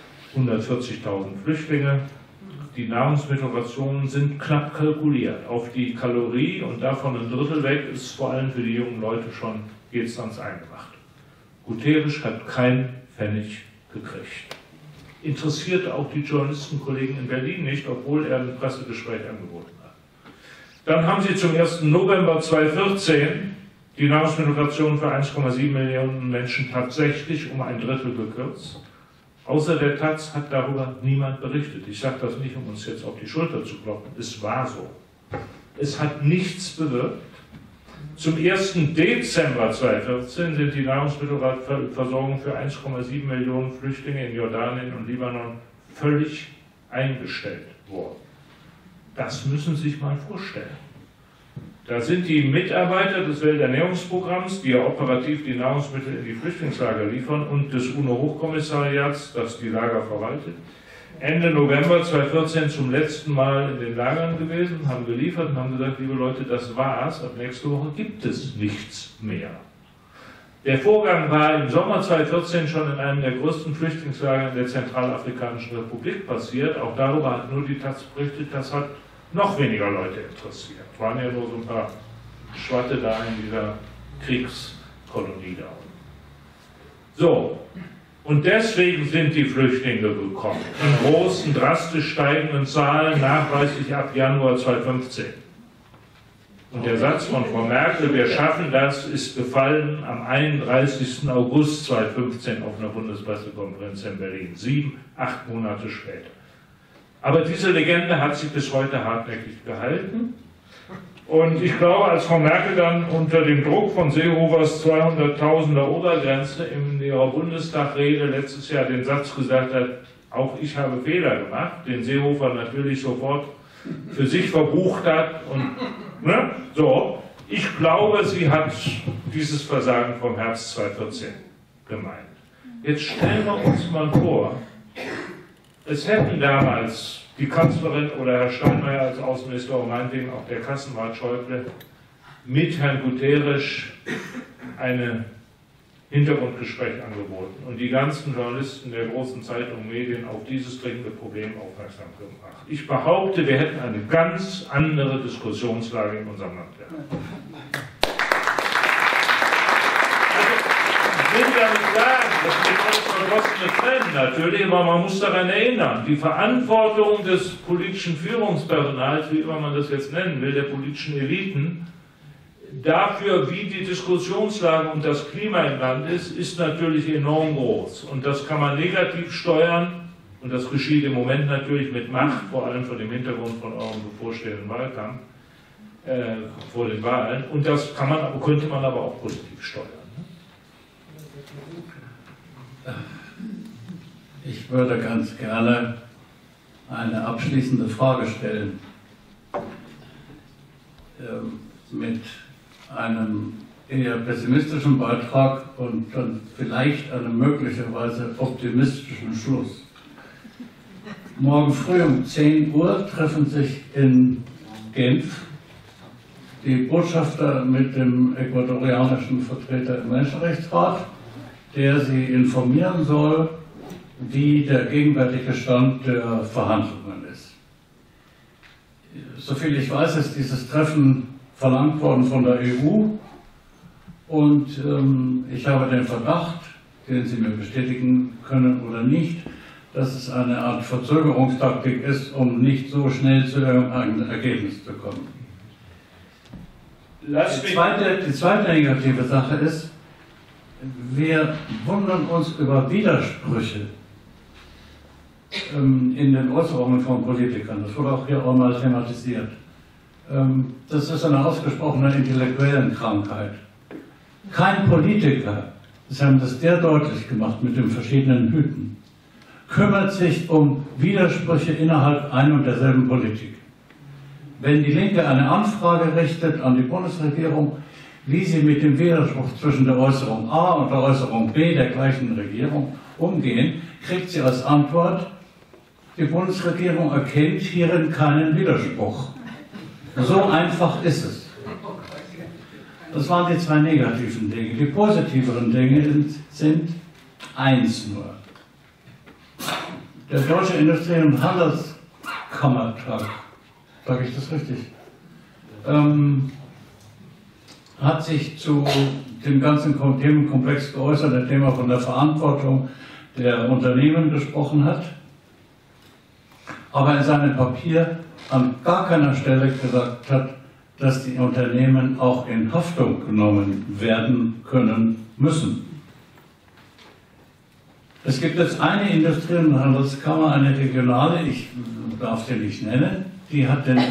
140.000 Flüchtlinge. Die Nahrungsmittelrationen sind knapp kalkuliert auf die Kalorie und davon ein Drittel weg ist vor allem für die jungen Leute schon, geht es ans Eingemachte. Guterres hat keinen Pfennig gekriegt. Interessierte auch die Journalistenkollegen in Berlin nicht, obwohl er ein Pressegespräch angeboten hat. Dann haben sie zum 1. November 2014 die Nahrungsmittelration für 1,7 Millionen Menschen tatsächlich um ein Drittel gekürzt. Außer der Taz hat darüber niemand berichtet. Ich sage das nicht, um uns jetzt auf die Schulter zu klopfen. Es war so. Es hat nichts bewirkt. Zum 1. Dezember 2014 sind die Nahrungsmittelversorgung für 1,7 Millionen Flüchtlinge in Jordanien und Libanon völlig eingestellt worden. Das müssen Sie sich mal vorstellen. Da sind die Mitarbeiter des Welternährungsprogramms, die ja operativ die Nahrungsmittel in die Flüchtlingslager liefern, und des UNO-Hochkommissariats, das die Lager verwaltet, Ende November 2014 zum letzten Mal in den Lagern gewesen, haben geliefert und haben gesagt, liebe Leute, das war's, ab nächste Woche gibt es nichts mehr. Der Vorgang war im Sommer 2014 schon in einem der größten Flüchtlingslager in der Zentralafrikanischen Republik passiert. Auch darüber hat nur die Taz berichtet, das hat noch weniger Leute interessiert. Es waren ja nur so ein paar Schwatte da in dieser Kriegskolonie da. So, und deswegen sind die Flüchtlinge gekommen, in großen, drastisch steigenden Zahlen, nachweislich ab Januar 2015. Und der Satz von Frau Merkel, wir schaffen das, ist gefallen am 31. August 2015 auf einer Bundespressekonferenz in Berlin, 7, 8 Monate später. Aber diese Legende hat sich bis heute hartnäckig gehalten. Und ich glaube, als Frau Merkel dann unter dem Druck von Seehofers 200.000er Obergrenze in ihrer Bundestagrede letztes Jahr den Satz gesagt hat, auch ich habe Fehler gemacht, den Seehofer natürlich sofort für sich verbucht hat. Und, ne, so. Ich glaube, sie hat dieses Versagen vom Herbst 2014 gemeint. Jetzt stellen wir uns mal vor, es hätten damals die Kanzlerin oder Herr Steinmeier als Außenminister oder meinetwegen auch der Kassenwart Schäuble mit Herrn Guterres ein Hintergrundgespräch angeboten und die ganzen Journalisten der großen Zeitungen, Medien auf dieses dringende Problem aufmerksam gemacht. Ich behaupte, wir hätten eine ganz andere Diskussionslage in unserem Land gehabt. Ich will damit sagen, das wird alles vergossene Tränen natürlich, aber man muss daran erinnern, die Verantwortung des politischen Führungspersonals, wie immer man das jetzt nennen will, der politischen Eliten, dafür, wie die Diskussionslage und das Klima im Land ist natürlich enorm groß. Und das kann man negativ steuern, und das geschieht im Moment natürlich mit Macht, vor allem vor dem Hintergrund von eurem bevorstehenden Wahlkampf, vor den Wahlen. Und das könnte man aber auch positiv steuern. Ich würde ganz gerne eine abschließende Frage stellen. Mit einem eher pessimistischen Beitrag und dann vielleicht einem möglicherweise optimistischen Schluss. Morgen früh um 10 Uhr treffen sich in Genf die Botschafter mit dem ecuadorianischen Vertreter im Menschenrechtsrat, der sie informieren soll, wie der gegenwärtige Stand der Verhandlungen ist. Soviel ich weiß, ist dieses Treffen verlangt worden von der EU und ich habe den Verdacht, den Sie mir bestätigen können oder nicht, dass es eine Art Verzögerungstaktik ist, um nicht so schnell zu irgendeinem Ergebnis zu kommen. Die zweite negative Sache ist, wir wundern uns über Widersprüche in den Äußerungen von Politikern. Das wurde auch hier einmal thematisiert. Das ist eine ausgesprochene intellektuelle Krankheit. Kein Politiker, Sie haben das sehr deutlich gemacht mit den verschiedenen Hüten, kümmert sich um Widersprüche innerhalb ein und derselben Politik. Wenn die Linke eine Anfrage richtet an die Bundesregierung, wie sie mit dem Widerspruch zwischen der Äußerung A und der Äußerung B der gleichen Regierung umgehen, kriegt sie als Antwort, die Bundesregierung erkennt hierin keinen Widerspruch. So einfach ist es. Das waren die zwei negativen Dinge. Die positiveren Dinge sind eins nur. Der Deutsche Industrie- und Handelskammertag, sage ich das richtig, hat sich zu dem ganzen Themenkomplex geäußert, der Thema von der Verantwortung der Unternehmen gesprochen hat, aber in seinem Papier an gar keiner Stelle gesagt hat, dass die Unternehmen auch in Haftung genommen werden können müssen. Es gibt jetzt eine Industrie- und Handelskammer, eine regionale, ich darf sie nicht nennen, die hat den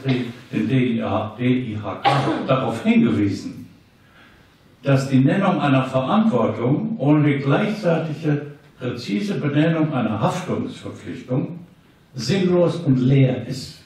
DIHK darauf hingewiesen, dass die Nennung einer Verantwortung ohne die gleichzeitige präzise Benennung einer Haftungsverpflichtung sinnlos und leer ist.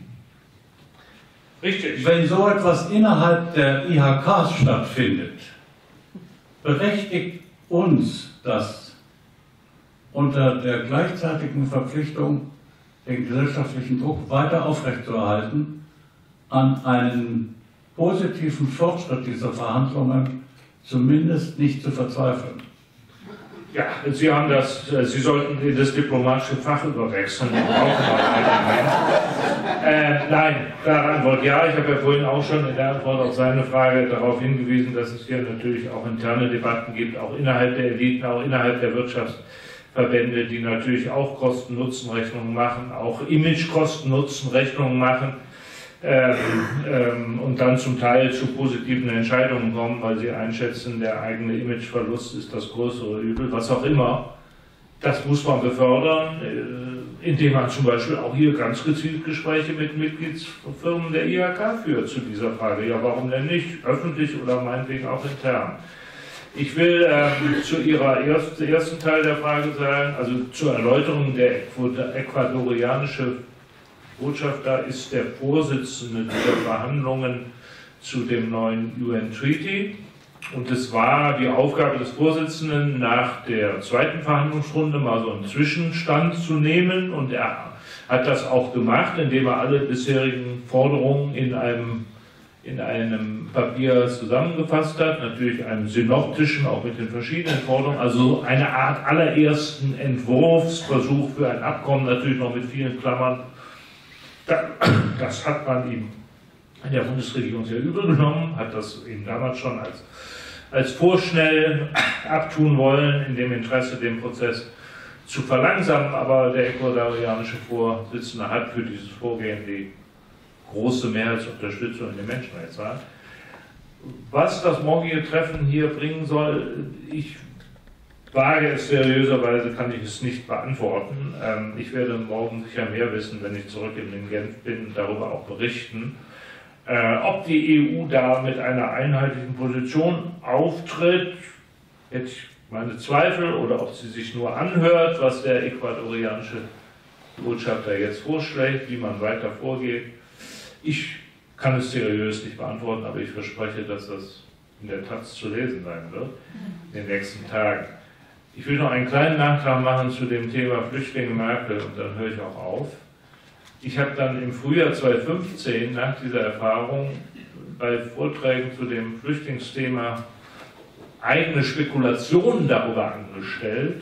Richtig. Wenn so etwas innerhalb der IHKs stattfindet, berechtigt uns das unter der gleichzeitigen Verpflichtung, den gesellschaftlichen Druck weiter aufrechtzuerhalten, an einen positiven Fortschritt dieser Verhandlungen zumindest nicht zu verzweifeln. Ja, Sie sollten das diplomatische Fach überwechseln. Nein, klare Antwort ja. Ich habe ja vorhin auch schon in der Antwort auf seine Frage darauf hingewiesen, dass es hier natürlich auch interne Debatten gibt, auch innerhalb der Eliten, auch innerhalb der Wirtschaftsverbände, die natürlich auch Kosten-Nutzen-Rechnungen machen, auch Image-Kosten-Nutzen-Rechnungen machen. Und dann zum Teil zu positiven Entscheidungen kommen, weil sie einschätzen, der eigene Imageverlust ist das größere Übel, was auch immer. Das muss man befördern. indem man zum Beispiel auch hier ganz gezielt Gespräche mit Mitgliedsfirmen der IHK führt zu dieser Frage. Ja, warum denn nicht? Öffentlich oder meinetwegen auch intern. Ich will zu Ihrer ersten Teil der Frage sagen, also zur Erläuterung, der ecuadorianische Botschafter ist der Vorsitzende dieser Verhandlungen zu dem neuen UN-Treaty. Und es war die Aufgabe des Vorsitzenden, nach der zweiten Verhandlungsrunde mal so einen Zwischenstand zu nehmen. Und er hat das auch gemacht, indem er alle bisherigen Forderungen in einem Papier zusammengefasst hat. Natürlich einem synoptischen, auch mit den verschiedenen Forderungen. Also eine Art allerersten Entwurfsversuch für ein Abkommen, natürlich noch mit vielen Klammern. Das hat man ihm in der Bundesregierung sehr übel genommen, hat das eben damals schon als vorschnell abtun wollen, in dem Interesse, den Prozess zu verlangsamen, aber der ecuadorianische Vorsitzende hat für dieses Vorgehen die große Mehrheitsunterstützung in den Menschenrechtsrat. Was das morgige Treffen hier bringen soll, ich wage es seriöserweise, kann ich es nicht beantworten. Ich werde morgen sicher mehr wissen, wenn ich zurück in Genf bin und darüber auch berichten. Ob die EU da mit einer einheitlichen Position auftritt, hätte ich meine Zweifel, oder ob sie sich nur anhört, was der ecuadorianische Botschafter jetzt vorschlägt, wie man weiter vorgeht. Ich kann es seriös nicht beantworten, aber ich verspreche, dass das in der Taz zu lesen sein wird in den nächsten Tagen. Ich will noch einen kleinen Nachtrag machen zu dem Thema Flüchtlinge Merkel und dann höre ich auch auf. Ich habe dann im Frühjahr 2015 nach dieser Erfahrung bei Vorträgen zu dem Flüchtlingsthema eigene Spekulationen darüber angestellt,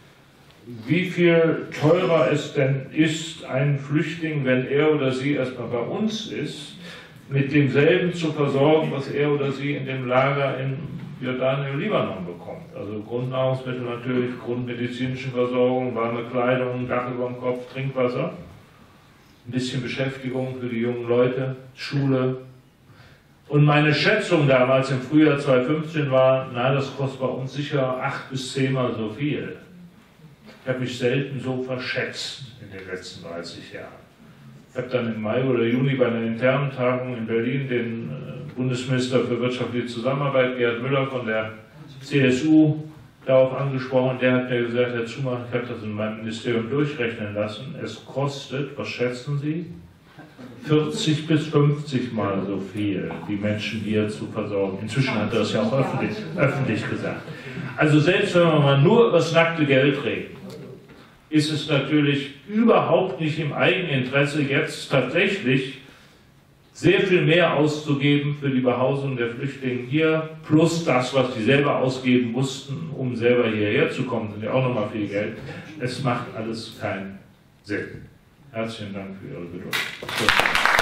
wie viel teurer es denn ist, einen Flüchtling, wenn er oder sie erstmal bei uns ist, mit demselben zu versorgen, was er oder sie in dem Lager in Jordanien und Libanon bekommt. Also Grundnahrungsmittel natürlich, grundmedizinische Versorgung, warme Kleidung, Dach über dem Kopf, Trinkwasser. Ein bisschen Beschäftigung für die jungen Leute, Schule. Und meine Schätzung damals im Frühjahr 2015 war, na, das kostet bei uns sicher 8 bis 10 Mal so viel. Ich habe mich selten so verschätzt in den letzten 30 Jahren. Ich habe dann im Mai oder Juni bei einer internen Tagung in Berlin den Bundesminister für wirtschaftliche Zusammenarbeit, Gerd Müller von der CSU, darauf angesprochen. Der hat mir gesagt, Herr Zumacher, ich habe das in meinem Ministerium durchrechnen lassen. Es kostet, was schätzen Sie, 40 bis 50 Mal so viel, die Menschen hier zu versorgen. Inzwischen hat er das ja auch öffentlich gesagt. Also selbst wenn wir mal nur über das nackte Geld reden, ist es natürlich überhaupt nicht im Eigeninteresse, jetzt tatsächlich sehr viel mehr auszugeben für die Behausung der Flüchtlinge hier, plus das, was die selber ausgeben mussten, um selber hierher zu kommen, sind ja auch nochmal viel Geld. Es macht alles keinen Sinn. Herzlichen Dank für Ihre Geduld.